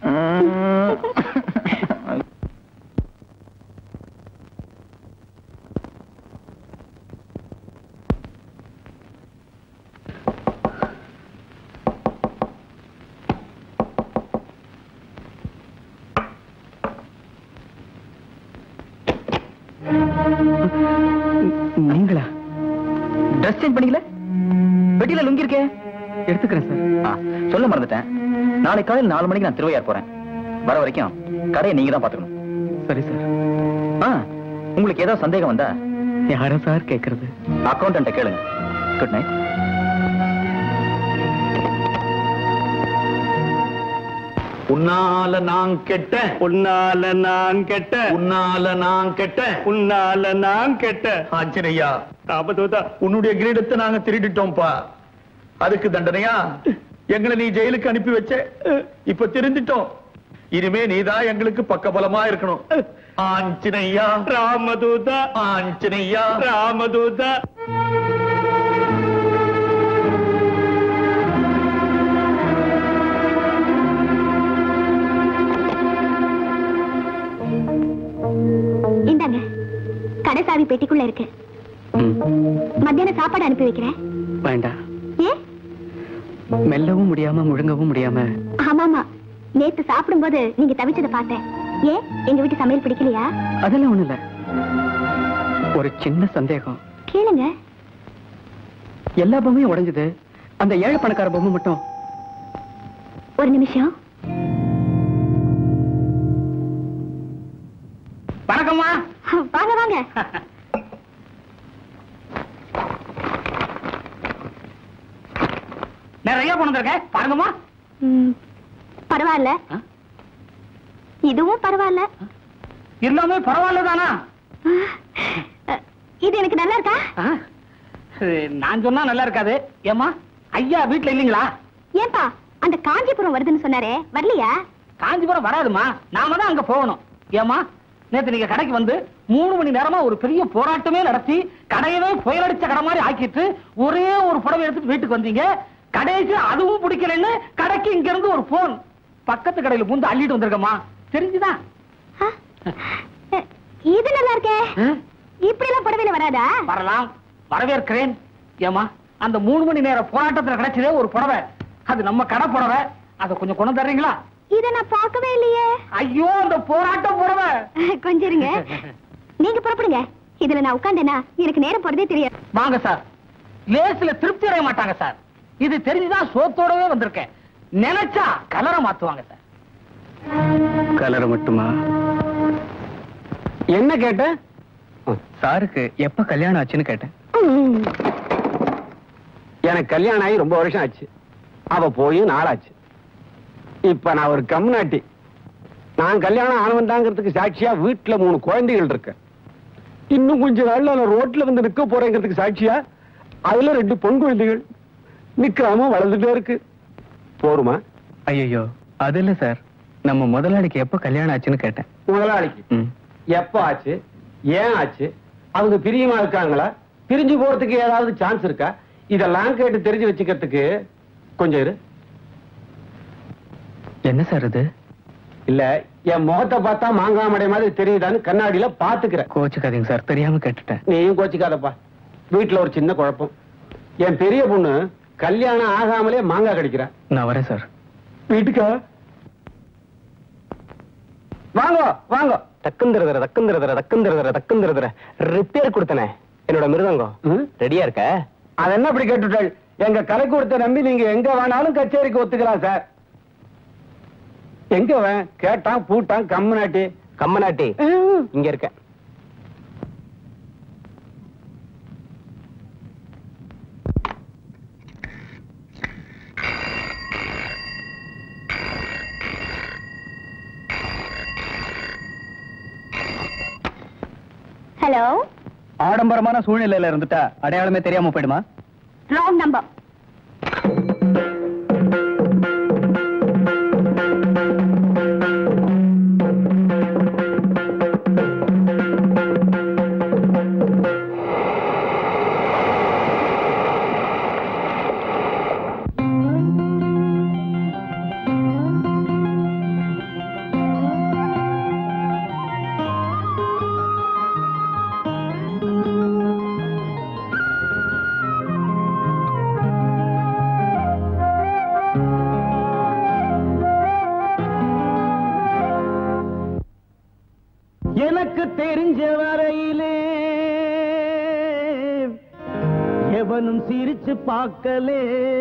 நீங்களா? ட்ரெஸ் சேஞ்ச் பண்ணீங்களா? பெட்டியில லுங்கி இருக்கே. எடுத்துக்கிறேன் சார். சொல்ல மறந்துட்டேன். நாளை காலையில் நாலு மணிக்கு நான் திருவையார் போறேன். வர வரைக்கும் கடையை நீங்க தான் பாத்துக்கணும். சரி சார். உங்களுக்கு ஏதாவது சந்தேகம் வந்தா யார சார் கேக்குறது? அக்கௌண்டன்ட்ட கேளுங்க. Good night. உன்னால நான் கெட்ட, உன்னால நான் கெட்ட, உன்னால நான் கெட்ட, உன்னால நான் கெட்ட. ஆஞ்சனையா, ஆபத்தோதா, உன்னுடைய கிரீடத்தை நாங்க திருடிட்டோம்ப்பா. அதுக்கு தண்டனையா எங்களை நீ ஜெயிலுக்கு அனுப்பி வச்ச. இப்ப திருந்திட்டோம். இனிமே நீதான் எங்களுக்கு பக்கபலமா இருக்கணும். ஆஞ்சனையா, ராமதூதா, ஆஞ்சனையா, ராமதூதா. இந்தாங்க, கடைசாவி பெட்டிக்குள்ள இருக்கு. மத்தியானம் சாப்பாடு அனுப்பி வைக்கிறேன். வேண்டாம். ஏ? மெல்லவும் முடியாம முழுங்கவும் முடியாம. ஆமாமா, நேத்து சாப்பிடும்போது நீங்க தவிச்சதை பார்த்தேன். ஏன் எங்க வீட்டு சமையல் பிடிக்கலையா? அதெல்லாம் ஒண்ணு இல்ல, ஒரு சின்ன சந்தேகம். கேளுங்க. எல்லா பொம்மையும் உடைஞ்சது, அந்த ஏழை பணக்கார பொம்மை மட்டும். ஒரு நிமிஷம். வணக்கம்மா. வாங்க வாங்க. நிறைய பணம் இருக்கேன் பாருங்கம்மா. பரவாயில்ல, இதுவும் பரவாயில்ல. எல்லாமே பரவாயில்ல தானா? இது எனக்கு நல்லா இருக்கா? நான் சொன்னா நல்லா இருக்காது. ஏமா ஐயா வீட்டுல இல்லீங்களா? ஏன்பா அந்த காஞ்சிபுரம் வருதுன்னு சொன்னாரே, வரலையா? காஞ்சிபுரம் வராதுமா, நாம தான் அங்க போகணும். ஏமா நேத்து நீங்க கடைக்கு வந்து மூணு மணி நேரமா ஒரு பெரிய போராட்டமே நடத்தி கடையவே புயலடிச்ச கடை மாதிரி ஆக்கிட்டு ஒரே ஒரு புடவை எடுத்துட்டு வீட்டுக்கு வந்தீங்க. கடைக்கு அதுவும் பிடிக்கலன்னு கடைக்கு இங்க இருந்து ஒரு போன் பக்கத்து கடையில பூந்து அள்ளிட்டு வந்திருக்கமா, தெரிஞ்சுதான்? இது நல்லா இருக்கே. இப்படி எல்லாம் புடவையில வராதா? வரலாம், வரவேற்கிறேன். ஏமா அந்த மூணு மணி நேரம் போராட்டத்துல கிடைச்சதே ஒரு புடவை, அது நம்ம கடை புடவை. அதை கொஞ்சம் கொண்டு தர்றீங்களா? இத நான் பார்க்கவே இல்லையே. ஐயோ அந்த போராட்டம் புடவை. கொஞ்சம் இருங்க, நீங்க புறப்படுங்க. இதுல நான் உட்கார்ந்தேனா எனக்கு நேரம் போறதே தெரியாது. வாங்க சார், லேஸ்ல திருப்தி அடைய மாட்டாங்க சார். இது தெரிஞ்சுதான் சோத்தோடவே வந்திருக்கேன். நினைச்சா கலரை மாத்துவாங்க சார். கலரை மட்டுமா? என்ன கேட்ட? சாருக்கு எப்ப கல்யாணம் ஆச்சுன்னு கேட்டேன். எனக்கு கல்யாணம் ஆகி ரொம்ப வருஷம் ஆச்சு. அவ போய் நாளாச்சு. இப்ப நான் ஒரு கம்நாட்டி. நான் கல்யாணம் ஆனவன் தாங்கிறதுக்கு சாட்சியா வீட்டுல மூணு குழந்தைகள் இருக்கு. இன்னும் கொஞ்சம் நாள்ல நான் ரோட்ல வந்து நிக்க போறேங்கிறதுக்கு சாட்சியா அதுல ரெண்டு பொன் குழந்தைகள் நிக்காம வளர்ந்துட்டே இருக்கு. போருமா? ஐயோ அது இல்ல சார், நம்ம முதலாளிக்கு எப்ப கல்யாணம் ஆச்சுன்னு கேட்டேன். முதலாளிக்கு எப்ப ஆச்சு, ஏன் ஆச்சு, அவங்க பிரியமா இருக்காங்களா, பிரிஞ்சு போறதுக்கு ஏதாவது சான்ஸ் இருக்கா, இதெல்லாம் கேட்டு தெரிஞ்சு வச்சுக்கிறதுக்கு கொஞ்சம் இரு. என்ன சார் இது? இல்ல என் முகத்தை பார்த்தா மாங்காய் மடை மாதிரி தெரியுதான்னு கண்ணாடியில பாத்துக்கிறேன். கோச்சுக்காதீங்க சார், தெரியாம கேட்டுட்டேன். நீயும் கோச்சிக்காதப்பா. வீட்டுல ஒரு சின்ன குழப்பம். என் பெரிய பொண்ணு கல்யாணம் ஆகாமலே மாங்காய் கடிக்கிறா. நான் வரேன் சார். வீட்டுக்கா? வாங்க வாங்க. தக்குந்திரதர தக்குந்திரதர தக்குந்திரதர தக்குந்திரதர ரிப்பேர் கொடுத்தனே என்னோட மிருதங்கம் ரெடியா இருக்க? அது என்ன அப்படி கேட்டுட்டாள்? எங்க கலை கொடுத்த நம்பி நீங்க எங்க வேணாலும் கச்சேரிக்கு ஒத்துக்கலாம் சார். எங்க வேன் கேட்டான் பூட்டான். கம்மநாட்டி கம்மநாட்டி இங்க இருக்க. ஹலோ. ஆடம்பரமான சூழ்நிலையில இருந்துட்டா அடையாளமே தெரியாம போயிடுமா? Wrong number. எனக்கு தெரிஞ்ச வரையிலே எவனும் சிரிச்சு பார்க்கலே.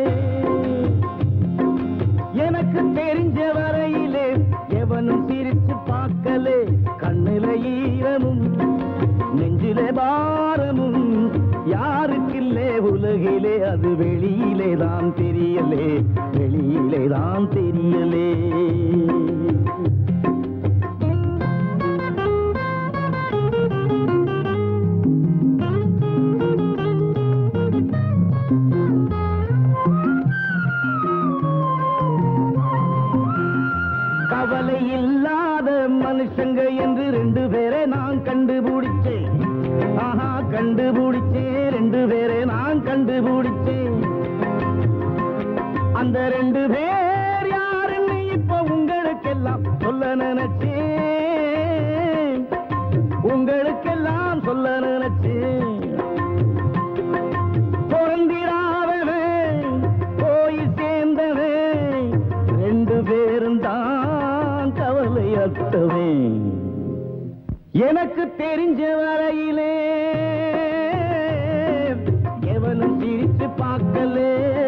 எனக்கு தெரிஞ்ச வரையிலே எவனும் சிரிச்சு பார்க்கலே. கண்ணில ஈரமும் நெஞ்சில பாரமும் யாருக்கில்லே உலகிலே. அது வெளியிலே தான் தெரியலே, வெளியிலே தான் தெரியலே. கவலை இல்லாத மனுஷங்க என்று ரெண்டு பேரை நான் கண்டுபிடிச்சேன். ஆஹா கண்டுபிடிச்சேன், ரெண்டு பேரை நான் கண்டுபிடிச்சேன். அந்த ரெண்டு பேர் யாருன்னு இப்ப உங்களுக்கெல்லாம் சொல்ல நினைச்சேன். உங்களுக்கெல்லாம் சொல்ல நினைச்சேன். பொருந்திராதவே போய் சேர்ந்தவே ரெண்டு பேரும் தான் எனக்கு தெரிஞ்ச வரையிலே எவனும் சிரிச்சு பார்க்கலே.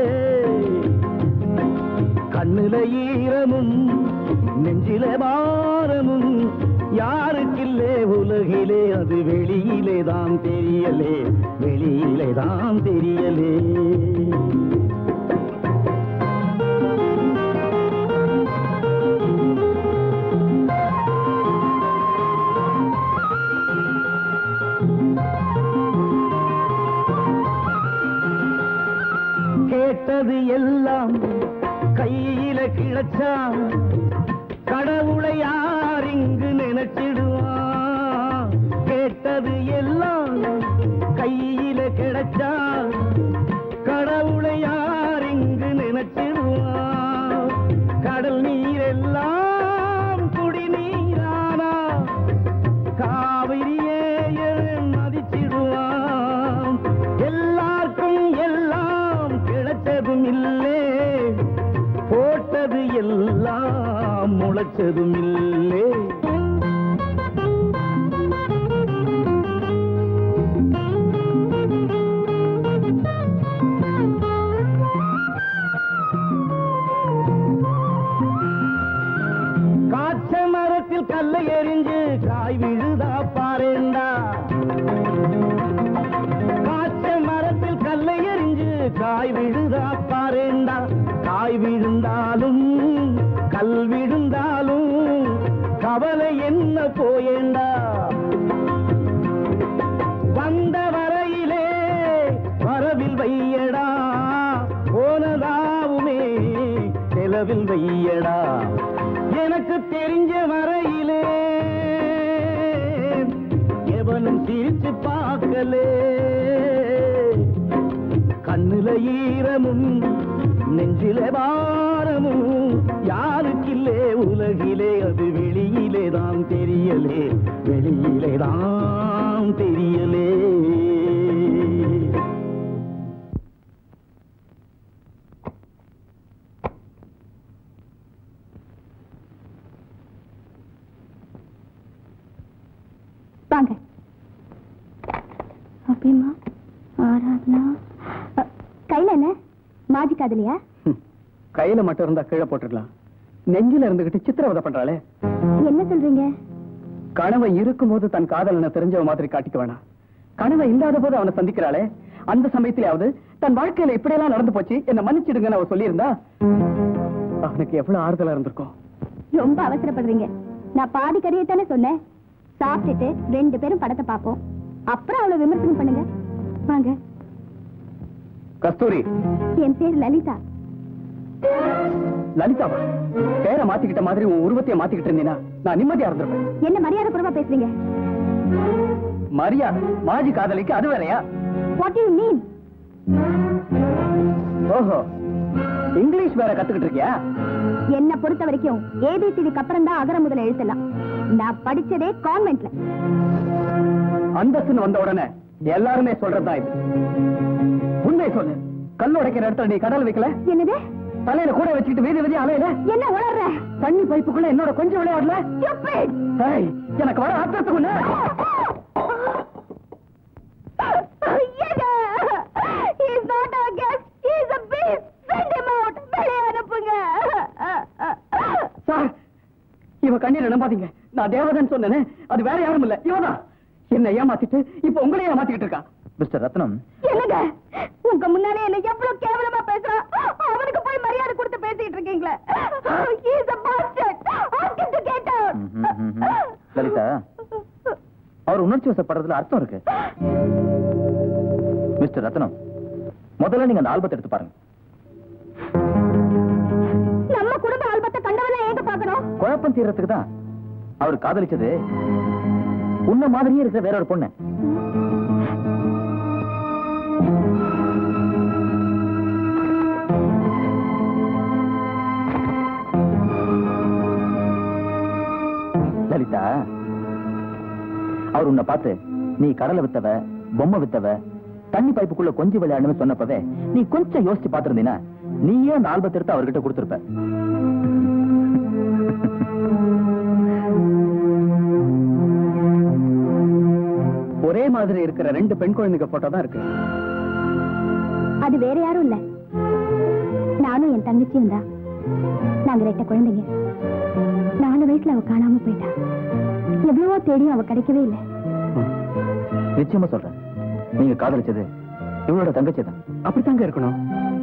கண்ணுல ஈரமும் நெஞ்சில பாரமும் யாருக்கில்லே உலகிலே, அது வெளியிலே தான் தெரியலே, வெளியிலே தான் தெரியலே. கேட்டது எல்லாம் கையில கிழச்சா கடவுளை யார் இங்கு நினைச்சிடுவான். கேட்டது எல்லாம் கையில கிடைச்சா கடவுளை யார் இங்கு நினைச்சிடுவான். கடல் நீர் எல்லாம் குடிநீரானா காவிரியே மதிச்சிடுவான். எல்லாருக்கும் எல்லாம் கிடைச்சதும் இல்லை, போட்டது எல்லாம் முளைச்சதும் இல்லை. காய்ச்ச மரத்தில் கல்லை எறிஞ்சு காய் விழுதா பாருண்டா. காய்ச்ச மரத்தில் கல்லை எறிஞ்சு காய் விழுதா பாருண்டா. காய் விழுந்தாலும் கல் விழுந்தாலும் கவலை என்ன போயேண்டா. வந்த வரையிலே வரவில் வையடா, போனதாவுமே செலவில் வையடா. எனக்கு தெரிஞ்ச வரையிலே எவனும் சிரிச்சு பார்க்கலே. கண்ணுல ஈரமும் நெஞ்சில பாரமும் யாருக்கில்லே உலகிலே, அது வெளியிலே தான் தெரியலே, வெளியிலே தான் தெரியலே. வாங்க. அப்படிமா ஆராதனா கையில என்ன மாஜி காதலியா? கையில மட்டும் இருந்தா கீழே போட்டுடலாம், நெஞ்சில இருந்துகிட்டு சித்திரவதை பண்றாளே. என்ன சொல்றீங்க? கனவை இருக்கும் போது தன் காதலனை தெரிஞ்சவ மாதிரி காட்டிக்க வேணாம். கனவை இல்லாத போது அவனை சந்திக்கிறாளே, அந்த சமயத்திலாவது தன் வாழ்க்கையில இப்படியெல்லாம் நடந்து போச்சு என்ன மன்னிச்சிடுங்கன்னு அவ சொல்லியிருந்தா அவனுக்கு எவ்வளவு ஆறுதலா இருந்திருக்கும். ரொம்ப அவசரப்படுறீங்க. நான் பாதி கதையத்தானே சொன்னேன். சாப்பிட்டுட்டு ரெண்டு பேரும் படத்தை பார்ப்போம், அப்புறம் அவளை விமர்சனம் பண்ணுங்க. வாங்க. கஸ்தூரி. என் பேர் லலிதா. லலிதாவா? பேரை மாத்திக்கிட்ட மாதிரி உன் உருவத்தைய மாத்திக்கிட்டு இருந்தீனா நான் நிம்மதியா இருந்திருப்பேன். என்ன மரியாதை குறைவா பேசுறீங்க? மரியாதை மாஜி காதலிக்கு அது வேறையா? What you mean? ஓஹோ, இங்கிலீஷ் வேற கத்துக்கிட்டு இருக்கியா? என்ன பொறுத்த வரைக்கும் ஏபிசிடிக்கு அப்புறம் தான் அகர முதல எழுத்தலாம். நான் படிச்சதே கான்வென்ட்ல. அந்தஸ்துன்னு வந்த உடனே எல்லாருமே சொல்றதுதான் இது. உண்மை சொல்லு, கல் உடைக்கிற இடத்துல நீ கடல் வைக்கல? என்னது? தலையில கூட வச்சுக்கிட்டு வீதி வீதி அலையில? என்ன உளர்ற? தண்ணி பைப்புக்குள்ள என்னோட கொஞ்சம் விளையாடல? எனக்கு வர ஆத்திரத்துக்குள்ள சார், இவ கண்ணீரை நம்பாதீங்க. நான் தேவதன் சொன்னேனே, அது வேற யாரும் இல்ல, இவதான். என்ன ஏமாத்திட்டு இப்ப உங்களையே ஏமாத்திக்கிட்டு இருக்கான். மிஸ்டர் ரத்னம், என்னங்க உங்க முன்னாலே என்ன எவ்வளவு கேவலமா பேசுறான். அவனுக்கு போய் மரியாதை கொடுத்து பேசிட்டு இருக்கீங்களே. He is a bastard. Ask him to get out. Lalitha, அவர் உணர்ச்சி வசப்படுறதுல அர்த்தம் இருக்கு. மிஸ்டர் ரத்னம், முதல்ல நீங்க அந்த ஆல்பத்தை எடுத்து பாருங்க. நம்ம குடும்ப ஆல்பத்தை கண்டவன ஏங்க பார்க்கணும்? குழப்பம் தீர்றதுக்கு தான். அவர் காதலிச்சது உன்ன மாதிரியே இருக்கிற வேற ஒரு பொண்ணு. லலிதா, அவர் உன்னை பார்த்து நீ கடலை வித்தவ, பொம்மை வித்தவ, தண்ணி பைப்புக்குள்ள கொஞ்சம் விளையாடுன்னு சொன்னப்பவே நீ கொஞ்சம் யோசிச்சு பார்த்திருந்தீனா நீயே அந்த ஆல்பத்தை எடுத்து அவர்கிட்ட கொடுத்திருப்ப. மாதிரி இருக்கிற ரெண்டு பெண் குழந்தைங்க போட்டோ தான் இருக்கு. அது வேற யாரும் இல்ல, நானும் என் தங்கச்சியும் தான். நாங்க ரெட்ட குழந்தைங்க. நாலு வயசுல அவ காணாம போயிட்டா. எவ்வளவோ தேடியும் அவ கிடைக்கவே இல்லை. நிச்சயமா சொல்றேன், நீங்க காதலிச்சது இவளோட தங்கச்சி தான். அப்படித்தாங்க இருக்கணும்.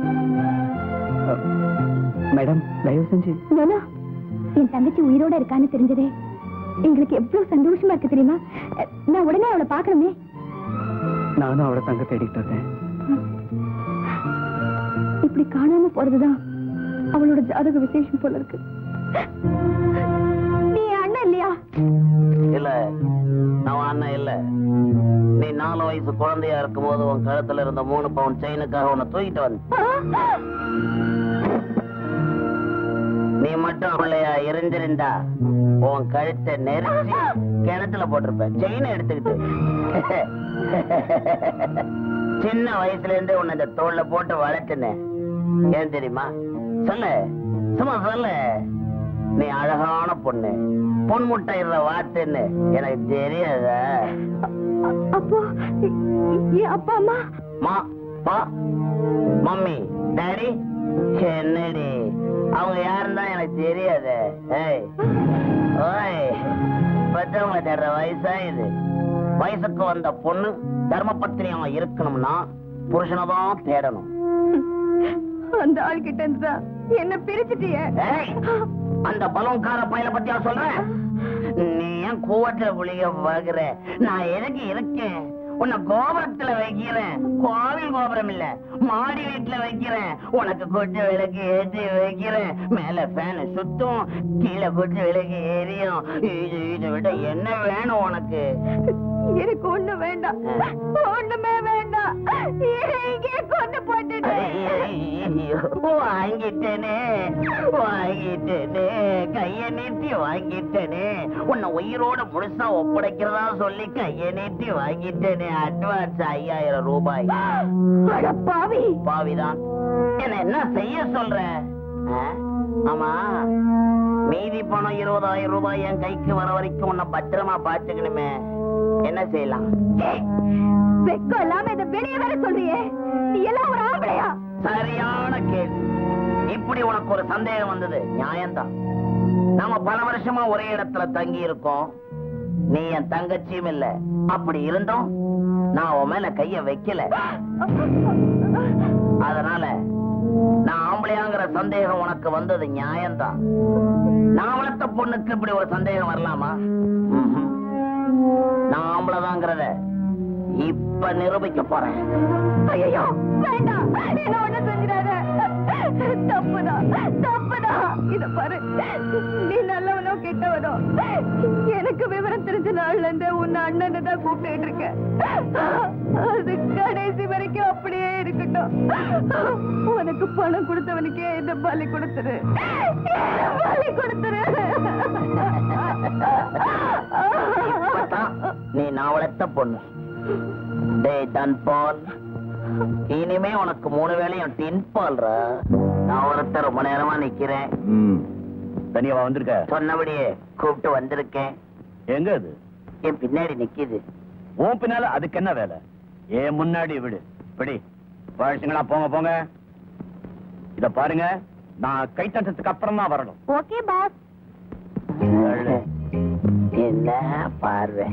மேடம் தயவு செஞ்சு. என் தங்கச்சி உயிரோட இருக்கான்னு தெரிஞ்சதே எங்களுக்கு எவ்வளவு சந்தோஷமா இருக்கு தெரியுமா? நான் உடனே அவளை பார்க்கணுமே. நானும் அவளை தங்க தேடிட்டு இருக்கேன். இப்படி காணாம போறதுதான் அவளோட ஜாதக விசேஷம் போல இருக்கு. நீ அண்ணன் இல்லையா? இல்ல, நான் அண்ணன் இல்ல. நீ நாலு வயசு குழந்தையா இருக்கும் போது உன் கழுத்துல இருந்த மூணு பவுன் செயினுக்காக உன்னை தூக்கிட்டு வந்து நீ மட்டும் அவளையா எரிஞ்சிருந்தா உன் கழுத்தை நெரிச்சு கிணத்துல போட்டிருப்ப. செயினை எடுத்துக்கிட்டு சின்ன வயசுல இருந்து உன்னை இந்த தோல்ல போட்டு வளர்த்துனேன். ஏன் தெரியுமா? சொல்லு, சும்மா சொல்லு. நீ அழகான பொண்ணு, பொன் முட்டை இருந்த வாத்துன்னு எனக்கு தெரியாத. அப்போ அப்பா அம்மா மா பா மம்மி டாடி என்னடி அவங்க யாருன்னு தான் எனக்கு தெரியாது. ஏய் ஓய், பெற்றவங்க தேடுற வயசா இது? வயசுக்கு வந்த பொண்ணு தர்ம பத்தினியா இருக்கணும்னா புருஷனை தான் தேடணும். அந்த ஆள் கிட்ட இருந்தா என்ன பிரிச்சுட்டிய. அந்த பலூன்கார பையனை பத்தியா சொல்றேன்? நீ ஏன் கூவத்துல புளிய பாக்குற? நான் எதுக்கு இருக்கேன்? உன்னை கோபுரத்துல வைக்கிறேன். கோவில் கோபுரம் இல்ல, மாடி வீட்டுல வைக்கிறேன். உனக்கு கொஞ்சம் விளக்கு ஏற்றி வைக்கிறேன். மேல ஃபேன் சுத்தும், கீழே கொஞ்சம் விளக்கு ஏறியும். இது இதை விட என்ன வேணும் உனக்கு? எனக்கு ஒண்ணு வேண்டாம், ஒண்ணுமே வேண்டாம். இங்கே கொண்டு போட்டுட்டு வாங்கிட்டேனே வாங்கிட்டேனே கைய நீட்டி வாங்கிட்டேனே. உன்னை உயிரோட முழுசா ஒப்படைக்கிறதா சொல்லி கைய நீட்டி வாங்கிட்டேனே. அட்வான்ஸ் ஐயாயிரம் ரூபாய். பாவி பாவிதான். என்ன என்ன செய்ய சொல்ற? ஆமா, மீதி பணம் இருபதாயிரம் ரூபாய் என் கைக்கு வர வரைக்கும் உன்னை பத்திரமா பாத்துக்கணுமே. என்ன செய்யலாம்? வெக்கம் இல்லாம இதை வெளியே வர சொல்றியே, நீ எல்லாம் ஒரு ஆம்பளையா? சரியான கேள்வி. இப்படி உனக்கு ஒரு சந்தேகம் வந்தது நியாயம்தான். நாம பல வருஷமா ஒரே இடத்துல தங்கி இருக்கோம். நீ என் தங்கச்சியும் இல்ல. அப்படி இருந்தோம் நான் உன் மேல கைய வைக்கல. அதனால நான் ஆம்பளையாங்கிற சந்தேகம் உனக்கு வந்தது நியாயம்தான். நான் வளர்த்த பொண்ணுக்கு இப்படி ஒரு சந்தேகம் வரலாமா? நான் ஆம்பளைதாங்கிறத இப்ப நிரூபிக்க போறேன். ஐயோ வேண்டாம், என்ன ஒண்ணு செஞ்சிடாத. தப்புதான் தப்புதான். இத பாரு, நீ நல்லவனோ கெட்டவனோ, எனக்கு விவரம் தெரிஞ்ச நாள்ல இருந்து உன்னை அண்ணன் தான் கூப்பிட்டு இருக்க. அது கடைசி வரைக்கும் அப்படியே இருக்கட்டும். உனக்கு பணம் கொடுத்தவனுக்கே இந்த பலி கொடுத்துரு, பலி கொடுத்துரு. நீ நான் வளர்த்த பொண்ணு. இனிமே உனக்கு மூணு வேளையும் டின் பால்ற. நான் ஒருத்தர் ரொம்ப நேரமா நிக்கிறேன். தனியாவா வந்திருக்க? சொன்னபடியே கூப்பிட்டு வந்திருக்கேன். எங்க அது? என் பின்னாடி நிக்குது. உன் பின்னால அதுக்கு என்ன வேலை? ஏன் முன்னாடி விடு. இப்படி பழசுங்களா போங்க போங்க. இத பாருங்க, நான் கை தட்டத்துக்கு அப்புறம் தான் வரணும். Okay boss. என்ன பார்வை?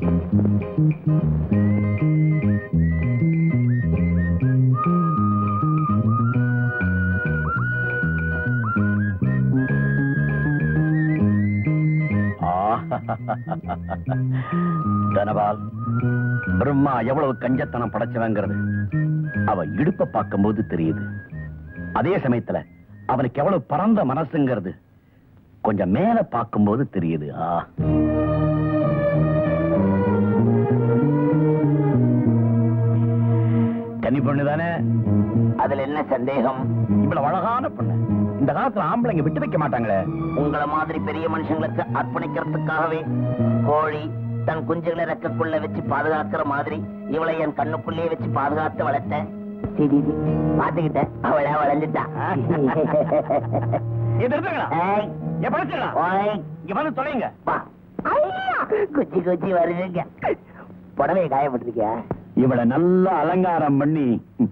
தனபால், பிரம்மா எவ்வளவு கஞ்சத்தனம் படைச்சவங்கிறது அவ இடுப்ப பார்க்கும் போது தெரியுது. அதே சமயத்துல அவனுக்கு எவ்வளவு பரந்த மனசுங்கிறது கொஞ்சம் மேல பார்க்கும் போது தெரியுது. ஆ கன்னி பொண்ணு தானே? அதுல என்ன சந்தேகம்? இவ்வளவு அழகான பொண்ணு இந்த காலத்துல ஆம்பளைங்க விட்டு வைக்க மாட்டாங்களே. உங்களை மாதிரி பெரிய மனுஷங்களுக்கு அர்ப்பணிக்கிறதுக்காகவே கோழி தன் குஞ்சுகளை ரெக்கக்குள்ள வச்சு பாதுகாக்கிற மாதிரி இவளை என் கண்ணுக்குள்ளே வச்சு பாதுகாத்து வளர்த்தேன். பாத்துக்கிட்டேன், அவளை வளர்ந்துட்டா. தொலைங்க குச்சி குச்சி வருதுங்க. புடவையை காயப்பட்டிருக்கியா? இவளை நல்லா அலங்காரம் பண்ணி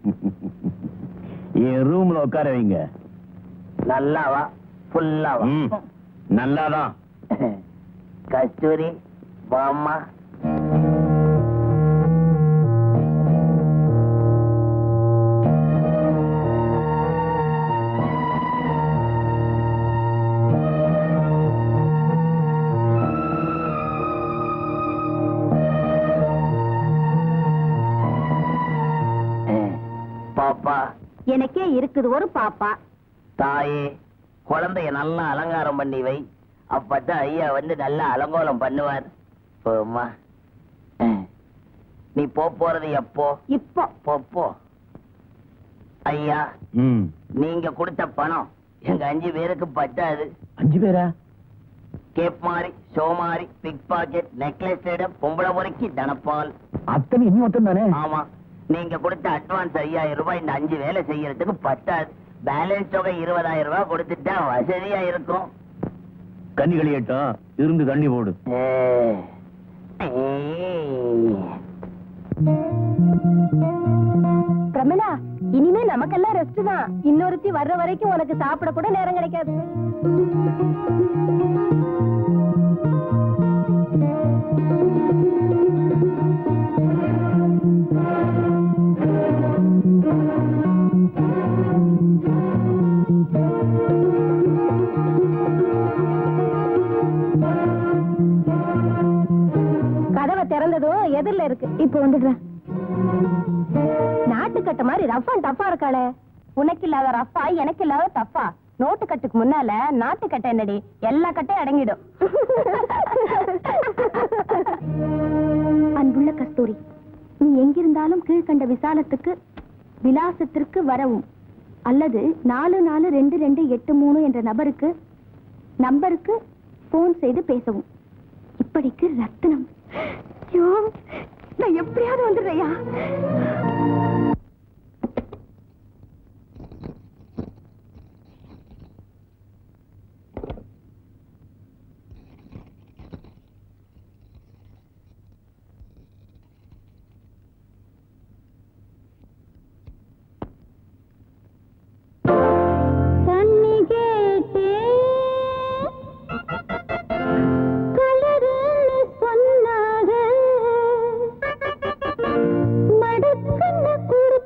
என் ரூம்ல உட்கார வைங்க. நல்லாவா ஃபுல்லாவா? நல்லாதான். கஸ்தூரி வாம்மா. பாப்பா எனக்கே இருக்குது ஒரு பாப்பா. தாயே, குழந்தைய நல்லா அலங்காரம் பண்ணி வை. அப்பதான் ஐயா வந்து நல்லா அலங்கோலம் பண்ணுவார். போம்மா. நீ போ போறது எப்போ? இப்போ. போ. ஐயா, நீங்க கொடுத்த பணம் எங்க அஞ்சு பேருக்கு பத்தாது. அஞ்சு பேரா? கேப் மாறி, ஷோ மாறி, பிக் பாக்கெட், நெக்லஸ் இடம், பொம்பளை முறைக்கு தனப்பால், அத்தனை இன்னும் மொத்தம் தானே? ஆமா. நீங்க கொடுத்த அட்வான்ஸ் ஐயாயிரம் ரூபாய் இந்த அஞ்சு வேலை செய்யறதுக்கு பத்தாது. பேலன்ஸ் தொகை இருபதாயிரம் ரூபாய் கொடுத்துட்டா வசதியா இருக்கும். கண்ணி கழியட்டும், இருந்து தண்ணி போடு. பிரமிளா, இனிமே நமக்கெல்லாம் ரெஸ்ட் தான். இன்னொருத்தி வர்ற வரைக்கும் உனக்கு சாப்பிட கூட நேரம் கிடைக்காது. கதவை திறந்ததும் எதிரில இருக்கு. இப்ப வந்துடுறேன். நாட்டுக்கட்ட மாதிரி ரஃப் அண்ட் டஃபா இருக்காளே. உனக்கு இல்லாத ரஃபா, எனக்கு இல்லாத தப்பா. நோட்டு கட்டுக்கு முன்னால நாட்டுக்கட்டை என்னடி, எல்லா கட்டையும் அடங்கிடும். அன்புள்ள கஸ்தூரி, நீ எங்கிருந்தாலும் கீழ்கண்ட விசாலத்துக்கு விலாசத்திற்கு வரவும் அல்லது நாலு நாலு ரெண்டு ரெண்டு எட்டு மூணு என்ற நபருக்கு நம்பருக்கு போன் செய்து பேசவும். இப்படிக்கு ரத்தினம். ஐயோ, நான் எப்படியாவது வந்துடுறையா? சொன்னாக மடக்கண்ண கூட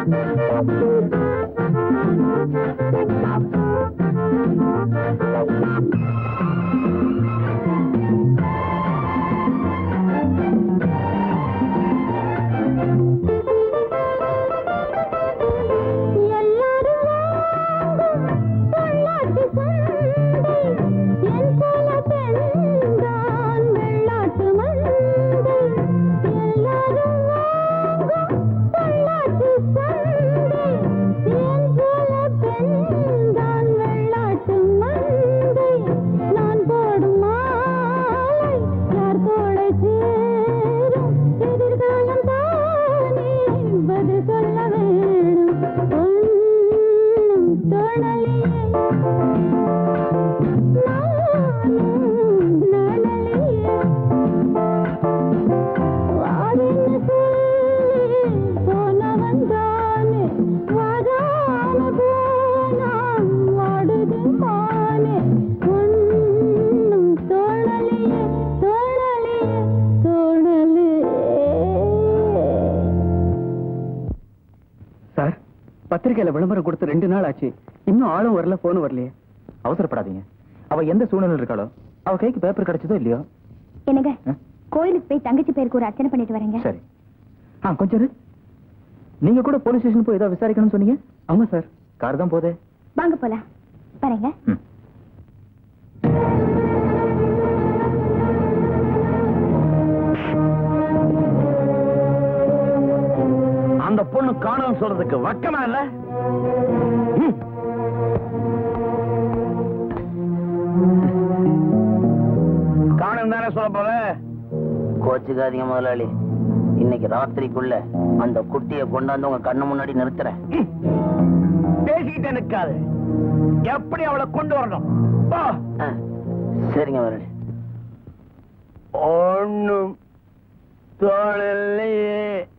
பத்திரிகையில விளம்பரம் கொடுத்து ரெண்டு நாள் ஆச்சு, இன்னும் ஆளும் வரல, போன் வரலையே. அவசரப்படாதீங்க. அவ எந்த சூழ்நிலை இருக்காளோ அவ கைக்கு பேப்பர் கிடைச்சதோ இல்லையோ. என்னங்க, கோயிலுக்கு போய் தங்கச்சி பேருக்கு ஒரு அர்ச்சனை பண்ணிட்டு வரேங்க. சரி. ஆ கொஞ்சம் இரு. நீங்க கூட போலீஸ் ஸ்டேஷன் போய் ஏதாவது விசாரிக்கணும்னு சொன்னீங்க. ஆமா சார். கார் தான் போதே. வாங்க போலாம். வரேங்க. அந்த பொண்ணு காணும் சொல்றதுக்கு வக்கமா இல்ல? காணும் தானே சொல்ல போற? கோச்சுக்காதீங்க முதலாளி, இன்னைக்கு ராத்திரிக்குள்ள அந்த குட்டியை கொண்டாந்து உங்க கண்ணு முன்னாடி நிறுத்துறேன். பேசிக்கிட்டே நிக்காது, எப்படி அவளை கொண்டு வரணும்? சரிங்க முதலாளி. ஒண்ணும் தோழலையே.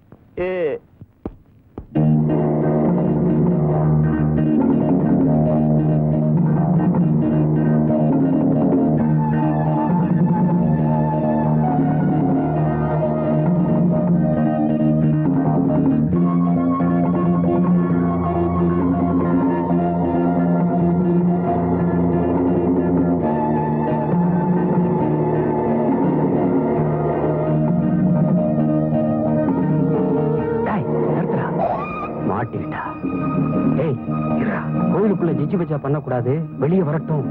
கோயிலுக்குள்ள ஜிஜி பச்சா பண்ணக்கூடாது, வெளியே வரட்டும்.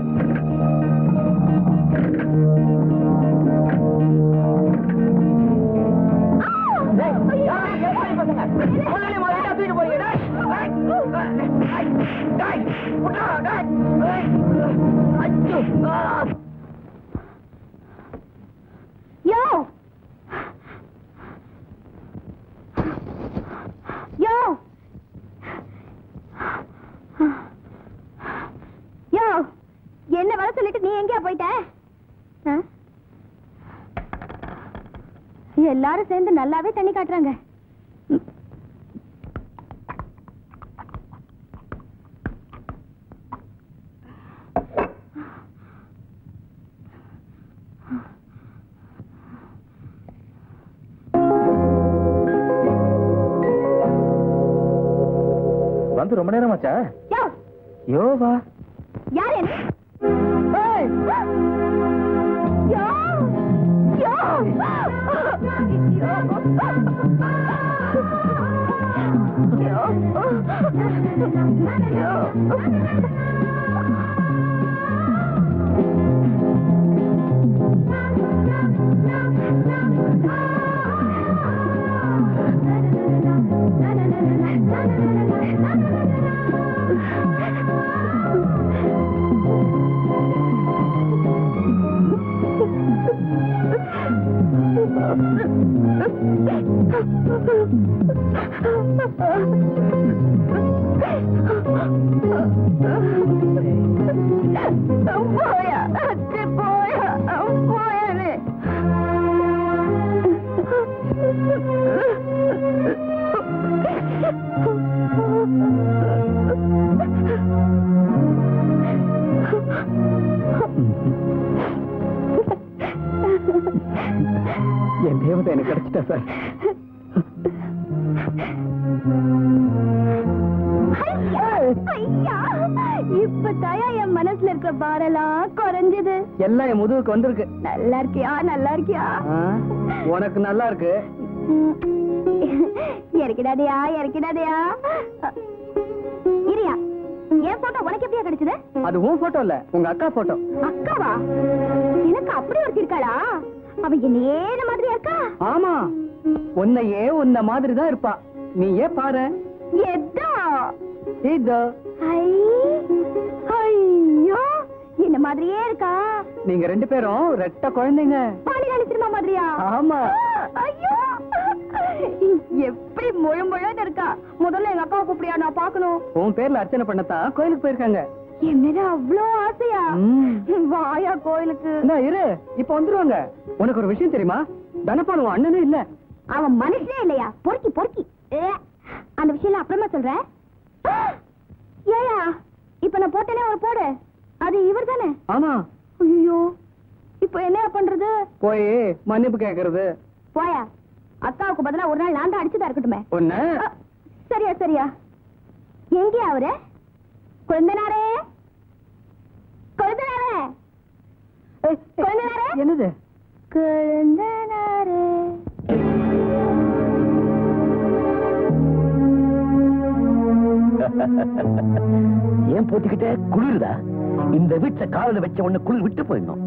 யோ யோ யோ, என்ன வர சொல்லிட்டு நீ எங்கேயா போயிட்ட? எல்லாரும் சேர்ந்து நல்லாவே தண்ணி காட்டுறாங்க. வந்து ரொம்ப நேரம் ஆச்சா? யோவா யார் என்ன? யோ யோ போயா அத்தை, போயா போயாரு. என் தேவதை எனக்கு கிடைச்சிட்டா சார். இப்பதாயா என் மனசுல இருக்கிற பாரெல்லாம் குறைஞ்சது. எல்லாம் என் முதுகுக்கு வந்திருக்கு. நல்லா இருக்கியா? நல்லா இருக்கியா? உனக்கு நல்லா இருக்கு. இறக்கிடாதையா, இறக்கிடாதையா. இரியா, என் போட்டோ உனக்கு எப்படியா கிடைச்சது? அது உன் போட்டோ இல்ல, உங்க அக்கா போட்டோ. அக்காவா? எனக்கு அப்படி ஒருத்தி இருக்காளா? அவ என்னையே மாதிரி இருக்கா? ஆமா, உன்னையே உன்ன மாதிரி தான் இருப்பா. நீ ஏன் பாரு. எதோ இதோ. ஐயோ, என்ன மாதிரியே இருக்கா. நீங்க ரெண்டு பேரும் ரெட்ட குழந்தைங்க. பாலிகாலி சினிமா மாதிரியா? ஆமா. ஐயோ, எப்படி முழு முழுன்னு இருக்கா. முதல்ல எங்க அக்காவை கூப்பிடியா, நான் பாக்கணும். உன் பேர்ல அர்ச்சனை பண்ணத்தான் கோயிலுக்கு போயிருக்காங்க. என் மேல அவ்வளோ ஆசையா? வாயா கோயிலுக்கு. இரு, இப்ப வந்துருவாங்க. உனக்கு ஒரு விஷயம் தெரியுமா? தனபால் உன் அண்ணனே இல்ல. அவன் மனுஷனே இல்லையா? பொறுக்கி பொறுக்கி. அந்த விஷயம் அப்புறமா சொல்றேன். ஏயா, இப்ப நான் போட்டேனே ஒரு போடு, அது இவர் தானே? ஆமா. ஐயோ, இப்ப என்ன பண்றது? போய் மன்னிப்பு கேக்குறது. போயா, அக்காவுக்கு பதிலா ஒரு நாள் நான் தான் அடிச்சுதான் இருக்கட்டுமே. ஒண்ணு. சரியா சரியா. எங்கேயா அவரு? குழந்தனாரே, குழந்தனாரே, குழந்தனாரே. என்னது? குழந்தனாரே. ஏன் போத்திக்கிட்ட? குளிருதா? இந்த வீட்டுல காலில் வச்ச உடனே குளிர் விட்டு போயிடணும்.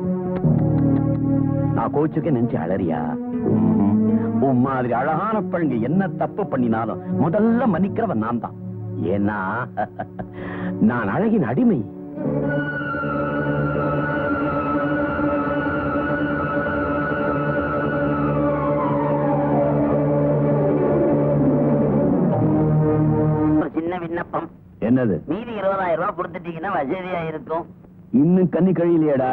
நான் கோச்சுக்க நினைச்சு அலறியா? உன் மாதிரி அழகான பழங்க என்ன தப்பு பண்ணினாலும் முதல்ல மன்னிக்கிறவன் நான் தான். ஏன்னா நான் அழகின் அடிமை. சின்ன விண்ணப்பம். என்னது? மீதி இருபதாயிரம் ரூபாய் கொடுத்துட்டீங்கன்னா வசதியா இருக்கும். இன்னும் கண்ணி கழியலையடா?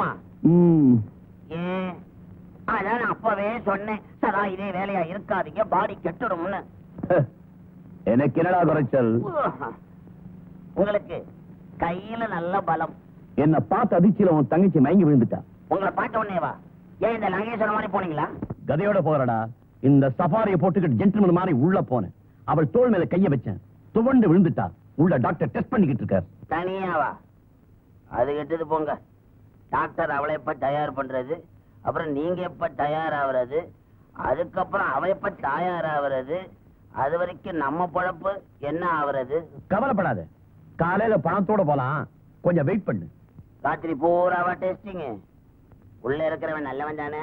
ஏன்? அதான் நான் அப்பவே சொன்னேன், சதா இதே வேலையா இருக்காதீங்க, பாடி கெட்டுடும்னு. எனக்கு என்னடா குறைச்சல்? உங்களுக்கு கையில நல்ல பலம். என்ன பார்த்து அதிர்ச்சியில உன் தங்கச்சி மயங்கி விழுந்துட்டா. உங்களை பார்த்த உடனேவா? ஏன் இந்த லங்கேஸ்வர மாதிரி போனீங்களா? கதையோட போறடா. இந்த சஃபாரியை போட்டுக்கிட்டு ஜென்டில்மேன் மாதிரி உள்ள போனேன். அவள் தோள் மேல கைய வச்சேன், துவண்டு விழுந்துட்டா. உள்ள டாக்டர் டெஸ்ட் பண்ணிக்கிட்டு இருக்கார். தனியாவா? அது கெட்டது போங்க. டாக்டர் அவளை எப்ப தயார் பண்றது, அப்புறம் நீங்க எப்ப தயாராகிறது, அதுக்கப்புறம் அவ எப்ப தயாராகிறது, அது வரைக்கும் நம்ம பொழப்பு என்ன ஆகுறது? கவலைப்படாத, காலையில பணத்தோட போலாம். கொஞ்சம் வெயிட் பண்ணு. ராத்திரி பூராவா டெஸ்டிங்? உள்ள இருக்கிறவன் நல்லவன் தானே?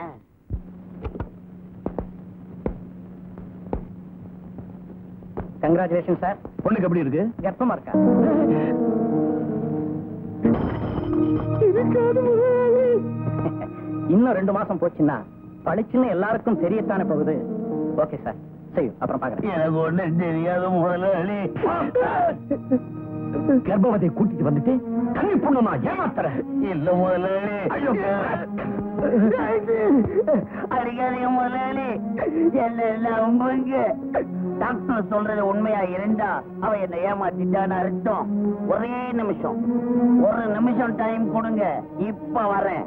Congratulation sir. பொண்ணுக்கு எப்படி இருக்கு? கர்ப்பமா இருக்கா? இன்னும் ரெண்டு மாசம் போச்சுன்னா பழிச்சுன்னு எல்லாருக்கும் தெரியத்தானே போகுது. ஓகே சார், செய்யும், அப்புறம் பாக்குறேன். எனக்கு ஒண்ணு தெரியாத முதலாளி. கர்ப்பவதியை கூட்டிட்டு வந்துட்டு கண்ணி பொண்ணுமா ஏமாத்துற? இல்ல முதலாளி. அடிக்காதீங்க முதலாளி, எல்லாம் டாக்டர் சொல்றது உண்மையா இருந்தா அவ என்ன ஏமாத்திட்டான்னு அர்த்தம். ஒரே நிமிஷம், ஒரு நிமிஷம் டைம் கொடுங்க, இப்ப வரேன்.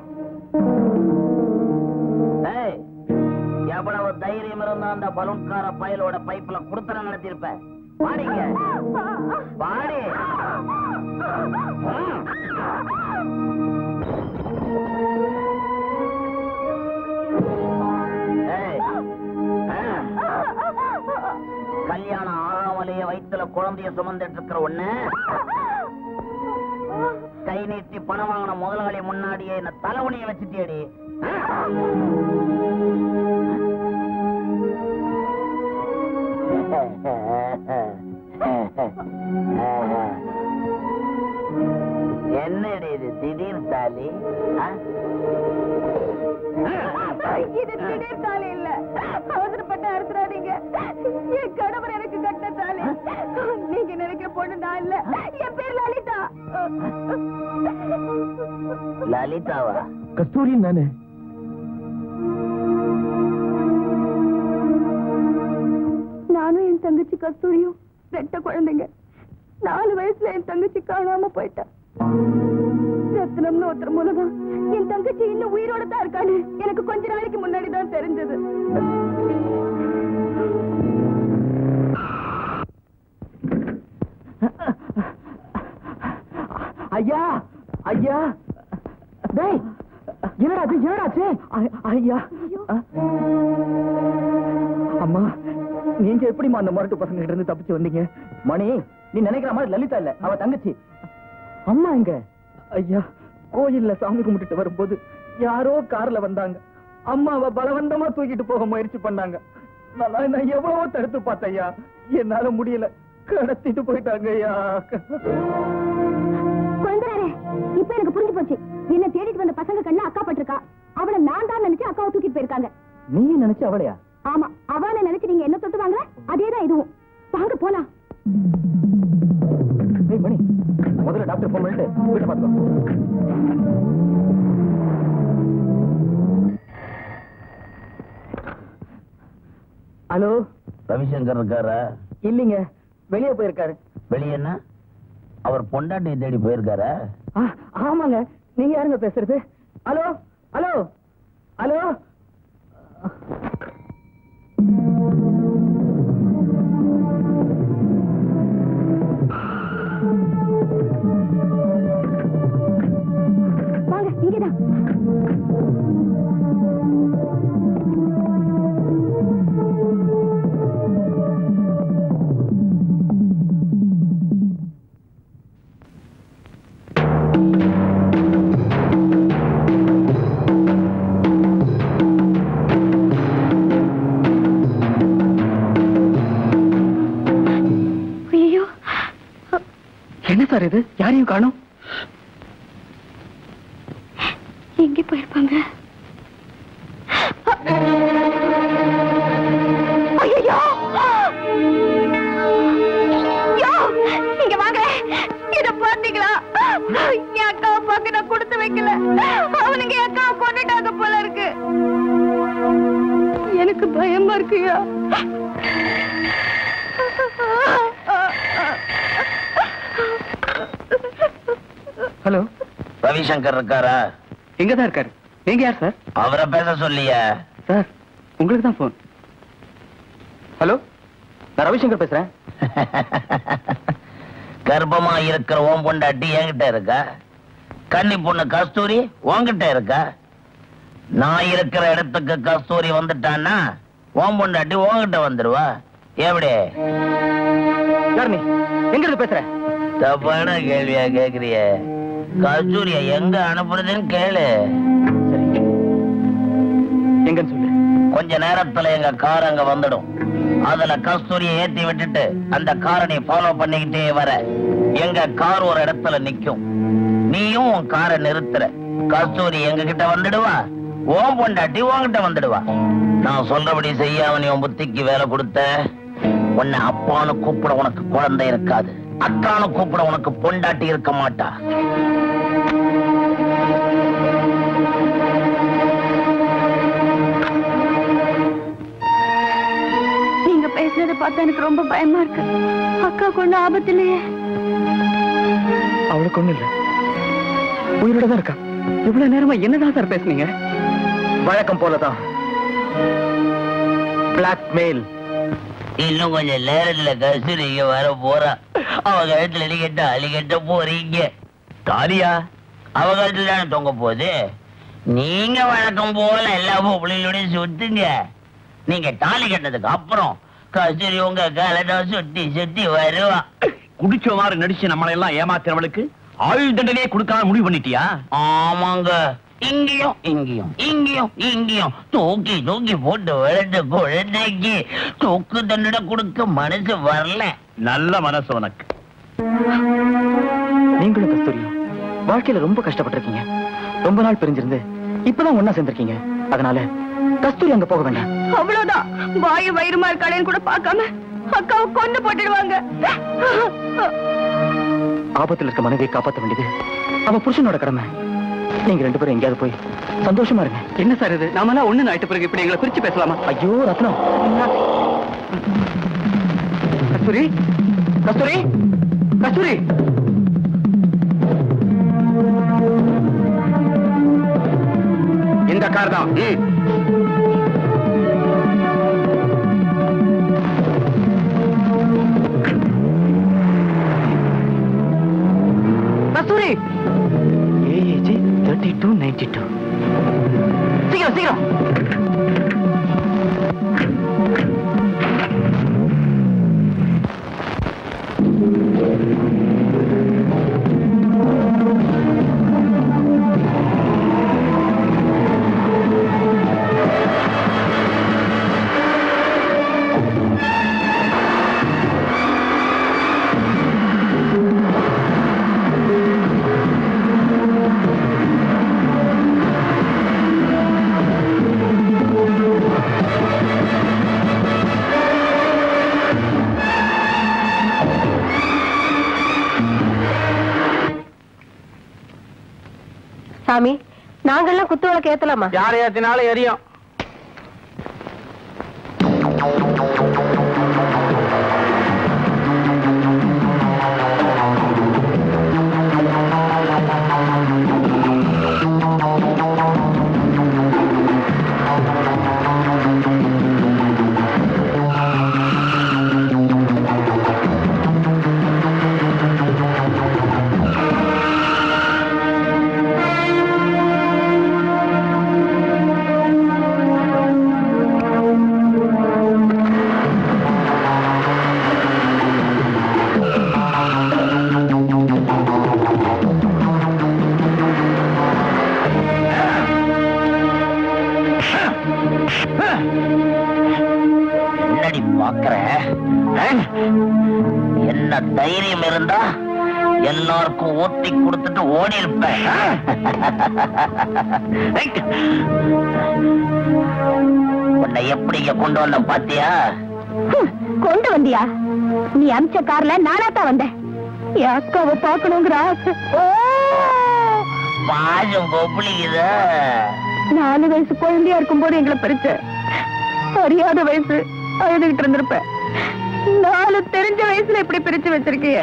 எவ்வளவு தைரியம் இருந்தா அந்த பலூன்கார பயலோட பைப்ல குடுத்தன நடத்திருப்ப. பாடிங்க, பாடி. கல்யாணம் ஆறாமலேயே வயிற்றுல குழந்தைய சுமந்துட்டு இருக்கிற ஒண்ணு கை நீட்டி பணம் வாங்கின முதலாளி முன்னாடியே என்ன தலைவணிய வச்சுட்டேடி. என்னடி இது திடீர் தாலி? இது திடீர் தாலி இல்ல, அவசரப்பட்டு அறுத்துறாதீங்க. என் கணவர் எனக்கு கட்ட தாலி. நீங்க நினைக்கிற பொண்ணு நான் இல்ல, என் பேர் லலிதா. லலிதாவா? கஸ்தூரி நானே. நானும் என் தங்கச்சி கஸ்தூரியும் ரெட்ட குழந்தைங்க. நாலு வயசுல என் தங்கச்சி காணாம போயிட்டா. ரத்னம்னு ஒருத்தர் மூலமா என் தங்கச்சி இன்னும் உயிரோட தான் இருக்கான்னு எனக்கு கொஞ்ச நாளைக்கு முன்னாடி தான் தெரிஞ்சது. ஐயா ஐயா டேய் என்னடாச்சு என்னடாச்சு ஐயா அம்மா நீங்க எப்படிமா அந்த முரட்டு பசங்க கிட்ட இருந்து தப்பிச்சு வந்தீங்க? மணி நீ நினைக்கிற மாதிரி லலிதா இல்ல, அவ தங்கச்சி. அம்மா எங்க? ஐயா கோயில்ல சாமி கும்பிட்டுட்டு வரும்போது யாரோ கார்ல வந்தாங்க. அம்மாவை பலவந்தமா தூக்கிட்டு போக முயற்சி பண்ணாங்க. நான் நான் எவ்வளவோ தடுத்து பார்த்தேன் ஐயா, என்னால முடியல, கடத்திட்டு போயிட்டாங்க ஐயா. குழந்தையாரே, இப்ப எனக்கு புரிஞ்சு போச்சு. என்ன தேடிட்டு வந்த பசங்க கண்ணு அக்கா பட்டிருக்கா. அவளை நான் தான் நினைச்சு அக்காவை தூக்கிட்டு போயிருக்காங்க. நீ நினைச்சு அவளையா? ஆமா, அவளை நினைச்சு நீங்க என்ன தொட்டு வாங்க, அதேதான் இதுவும். வாங்க போலாம். மணி முதல்ல டாக்டர் போன் பண்ணிட்டு வீட்டை பார்த்துக்கோ. ஹலோ, ரவிசங்கர் இருக்காரா? இல்லீங்க, வெளியே போயிருக்காரு. வெளியேன்னா அவர் பொண்டாட்டியை தேடி போயிருக்காரா? ஆமாங்க. நீங்க யாருங்க பேசுறது? Hello hello hello. வாங்க, இங்கதான். என்ன சார் இது? யாரையும் காணோம். எங்க போயிருப்பாங்க? ஐயோ, இங்க வாங்க. இத பாத்தீங்களா? என் அக்காவை பார்க்க நான் கொடுத்து வைக்கல. அவனுங்க என் அக்காவை கொண்டுட்டாங்க போல இருக்கு. எனக்கு பயமா இருக்குயா. ஹலோ, ரவிசங்கர் இருக்காரா? எங்கதான் இருக்காரு. நீங்க யார் சார்? அவரை பேச சொல்லியா? சார், உங்களுக்கு தான் போன். ஹலோ, நான் ரவிசங்கர் பேசுறேன். கர்ப்பமா இருக்கிற ஓம் பொண்டாட்டி என்கிட்ட இருக்கா? கன்னி பொண்ணு கஸ்தூரி உன்கிட்ட இருக்கா? நான் இருக்கிற இடத்துக்கு கஸ்தூரி வந்துட்டான்னா ஓம் பொண்டாட்டி உன்கிட்ட வந்துருவா. எப்படி? யார் நீ? எங்க இருந்து பேசுற? தப்பான கேள்வியா கேக்குறிய? கஸ்தூரிய எங்க அனுப்புறதுன்னு கேளு. சரி, எங்கன்னு சொல்லு. கொஞ்ச நேரத்துல எங்க கார் அங்க வந்துடும். அதுல கஸ்தூரியை ஏத்தி விட்டுட்டு அந்த காரை நீ ஃபாலோ பண்ணிக்கிட்டே வர. எங்க கார் ஒரு இடத்துல நிக்கும். நீயும் உன் காரை நிறுத்துற. கஸ்தூரி எங்க கிட்ட வந்துடுவா, ஓம் பொண்டாட்டி உன்கிட்ட வந்துடுவா. நான் சொல்றபடி செய்யாம நீ உன் புத்திக்கு வேலை கொடுத்த, உன்னை அப்பான்னு கூப்பிட உனக்கு குழந்தை இருக்காது, அக்கான்னு கூப்பிட உனக்கு பொண்டாட்டி இருக்க மாட்டா. நீங்க பேசுறத பார்த்தா எனக்கு ரொம்ப பயமா இருக்கு. அக்கா கொண்டு ஆபத்து இல்லையே? அவளுக்கு ஒண்ணு இல்ல, உயிரோட தான் இருக்கா. இவ்வளவு நேரமா என்னதான் சார் பேசுனீங்க? வழக்கம் போலதான் பிளாக்மெயில். இன்னும் கொஞ்சம் நேரத்துல கஸ்தூரி இங்க வர போறா. அவ கழுத்துல அலிகட்ட அலிகட்ட போறீங்க. தாரியா அவ கழுத்துல தானே தொங்க போகுது. நீங்க வழக்கம் போல எல்லா பிள்ளைகளோடையும் சுத்துங்க. நீங்க தாலி கட்டதுக்கு அப்புறம் கஸ்தூரி உங்க காலத்தை சுத்தி சுத்தி வருவா. குடிச்ச மாதிரி நடிச்சு நம்மளை எல்லாம் ஏமாத்துறவளுக்கு ஆயுள் தண்டனையே கொடுக்காம முடிவு பண்ணிட்டியா? ஆமாங்க. இங்கேயும் இங்கேயும் இங்கேயும் இங்கேயும் தூக்கி தூக்கி போட்டு வளர்ந்த குழந்தைக்கு தூக்கு தண்டனை கொடுக்க மனசு வரல. நல்ல மனசு உனக்கு. நீங்களும் கஸ்தூரியும் வாழ்க்கையில ரொம்ப கஷ்டப்பட்டிருக்கீங்க. ரொம்ப நாள் பிரிஞ்சிருந்து இப்பதான் ஒன்னா சேர்ந்திருக்கீங்க. அதனால கஸ்தூரி அங்க போக வேண்டாம். அவ்வளவுதான். வாயு வயிறுமா இருக்காளேன்னு கூட பார்க்காம அக்காவை கொண்டு போட்டுடுவாங்க. ஆபத்துல இருக்க மனைவியை காப்பாற்ற வேண்டியது அவ புருஷனோட கடமை. நீங்க ரெண்டு பேரும் எங்கேயாவது போய் சந்தோஷமா இருங்க. என்ன சார் இது? நாமெல்லாம் ஒண்ணு ஆயிட்ட பிறகு இப்படி எங்களை பிரிச்சு பேசலாமா? ஐயோ ரத்னம். கஸ்தூரி, கஸ்தூரி, கஸ்தூரி. இந்த கார் தான். Kasturi, AAG thirty two ninety two. சீக்கிரம் சீக்கிரம். சாமி, நாங்கெல்லாம் குத்து விளக்கு ஏத்தலாமா? யார் ஏத்தினாலும் எரியும். என்னடி பாக்குற? என்ன தைரியம் இருந்தா எல்லாருக்கும் ஊத்தி கொடுத்துட்டு ஓடி இருப்பேன். உன்னை எப்படி கொண்டு வந்த பாத்தியா? கொண்டு வந்தியா? நீ அமிச்ச கார்ல நானா தான் வந்தேன். என் அக்காவை பாக்கணுங்கிற ஆசை. பாஜம் கொப்பளிக்குத. நாலு வயசு குழந்தையா இருக்கும் போது எங்களை பிரிச்ச. அறியாத வயசு அழுதுகிட்டு இருந்திருப்பேன். நாலு தெரிஞ்ச வயசுல இப்படி பிரிச்சு வச்சிருக்கிய.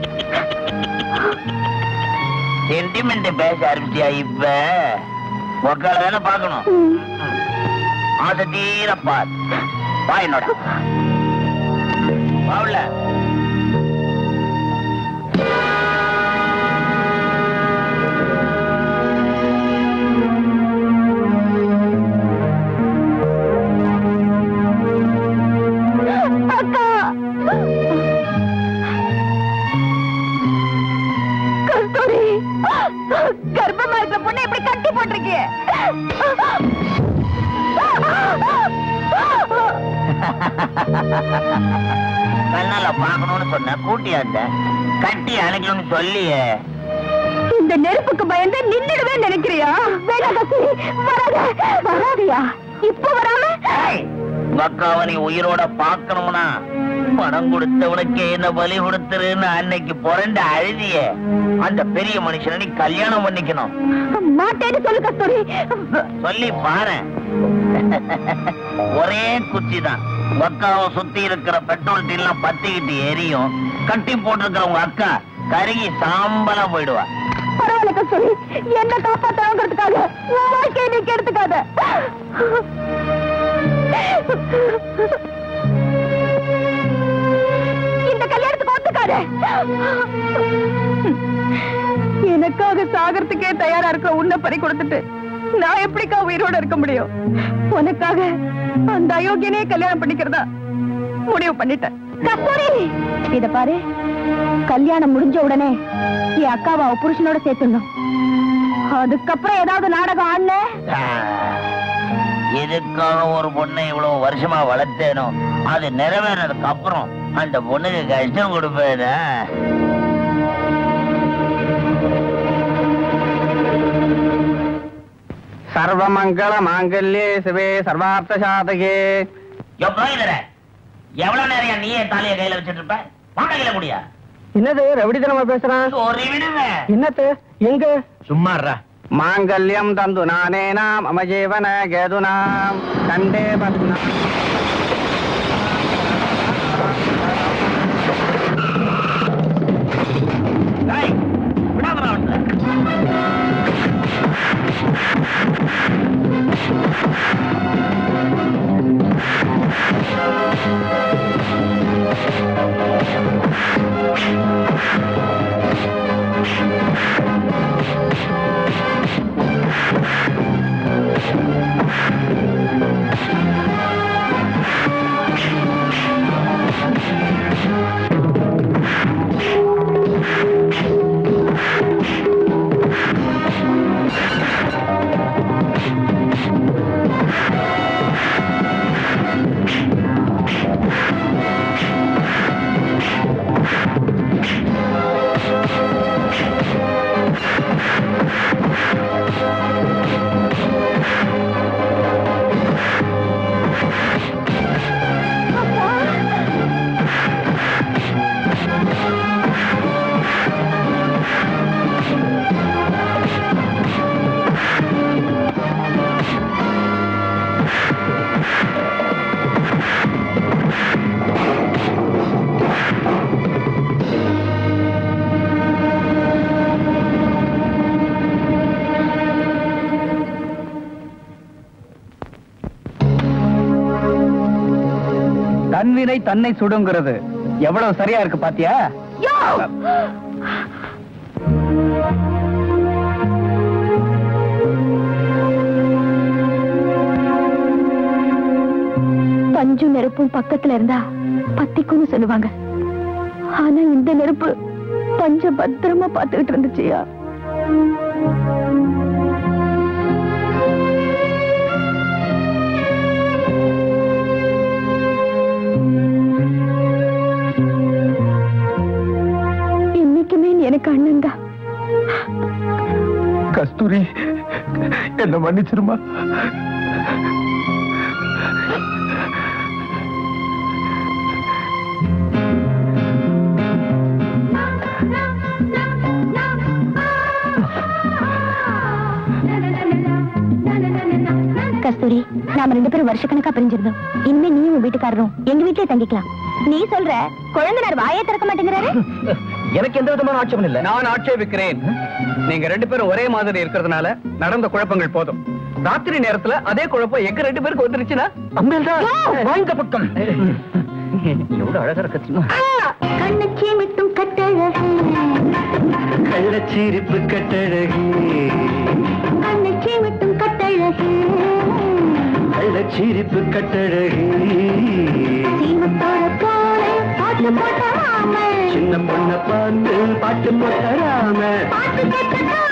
சென்டிமெண்ட் பேச ஆரம்பிச்சியா? இப்ப உக்கால தானே பாக்கணும். ஆசை தீர பார். வா என்னோட வாவுல. கர்ப்பமா இருக்கிற பொண்ணு எப்படி கட்டி போட்டிருக்கிய? கண்ணால பாக்கணும்னு சொன்ன கூட்டியாந்த கட்டி அணைக்கணும்னு சொல்லியே. இந்த நெருப்புக்கு பயந்து நின்னுடுவே நினைக்கிறியா? வராதியா? இப்ப வராம மக்காவை நீ உயிரோட பாக்கணும்னா பணம் கொடுத்தவனுக்கு என்ன பலி கொடுத்துருன்னு அன்னைக்கு புரண்டு அழுதிய அந்த பெரிய மனுஷனை நீ கல்யாணம் பண்ணிக்கணும். மாட்டேன்னு சொல்லு கஸ்தூரி. சொல்லி பாரு. ஒரே குச்சிதான். மக்காவை சுத்தி இருக்கிற பெட்ரோல் டீல்லாம் பத்திக்கிட்டு எரியும். கட்டி போட்டிருக்கிற உங்க அக்கா கருகி சாம்பலா போயிடுவா. பரவாயில்ல கஸ்தூரி, என்ன காப்பாத்தாங்கிறதுக்காக உன் வாழ்க்கையை நீ கெடுத்துக்காத. இந்த கல்யாணத்துக்கு ஒத்துக்காத. எனக்காக சாகறதுக்கே தயாரா இருக்க உன்னை பறி கொடுத்துட்டு நான் எப்படிக்கா உயிரோட இருக்க முடியும்? உனக்காக அந்த அயோக்கியனே கல்யாணம் பண்ணிக்கிறதா முடிவு பண்ணிட்டேன். கஸ்தூரி, இத பாரு, கல்யாணம் முடிஞ்ச உடனே என் அக்காவை அவ புருஷனோட சேர்த்துடணும். அதுக்கப்புறம் ஏதாவது நாடகம் ஆடல. எதுக்காக ஒரு பொண்ணை இவ்வளவு வருஷமா வளர்த்தேனோ அது நிறைவேறதுக்கு அப்புறம் அந்த பொண்ணுக்கு கஷ்டம் கொடுப்பேன். சர்வமங்கள மாங்கல்யே சிவே சர்வார்த்த சாதகே. எவ்வளவு நேரம் நீயே தாலிய கையில வச்சிட்டு இருப்ப? மாட்டகில முடியா? என்னது ரவிடித்தனமா பேசுறான்? ஒரு விடுங்க. என்னத்து? எங்க? சும்மாறா. மாங்கல்யம் தந்து நானேனா மம ஜீவன கேதுனாம் கண்டே பத்னா. Thank you. சொல்வினை தன்னை சுடுங்கிறது எவ்வளவு சரியா இருக்கு பாத்தியா? பஞ்சு நெருப்பும் பக்கத்துல இருந்தா பத்திக்கும்னு சொல்லுவாங்க. ஆனா இந்த நெருப்பு பஞ்ச பத்திரமா பாத்துக்கிட்டு இருந்துச்சியா. என்னைக்குமே எனக்கு அண்ணன் தான். கஸ்தூரி, என்ன மன்னிச்சிருமா. கஸ்தூரி, நாம ரெண்டு பேரும் வருஷக்கணக்கா பிரிஞ்சிருந்தோம். இனிமே நீயும் உன் வீட்டுக்காரரும் எங்க வீட்டிலே தங்கிக்கலாம். நீ சொல்ற குழந்தைனார் வாயே திறக்க மாட்டேங்கிறாரு. எனக்கு எந்த விதமான ஆட்சேபம் இல்ல. நான் ஆட்சேபிக்கிறேன். நீங்க ரெண்டு பேரும் ஒரே மாதிரி இருக்கிறதுனால நடந்த குழப்பங்கள் போதும். ராத்திரி நேரத்துல அதே குழப்பம் எங்க ரெண்டு பேருக்கு வந்துருச்சுன்னா வாங்க பக்கம். எவ்வளவு அழகா இருக்கு. கண்ணச்சி மிட்டும் கட்டழகு, கள்ளச்சிரிப்பு கட்டழகு, கண்ணச்சி மிட்டும் கட்டழகு, கள்ளச்சிரிப்பு கட்டழகு, சீமத்தோட போல பாட்டு போட்டாம, சின்ன பொண்ண பார்த்து பாட்டு போட்டராம, பாட்டு கேட்க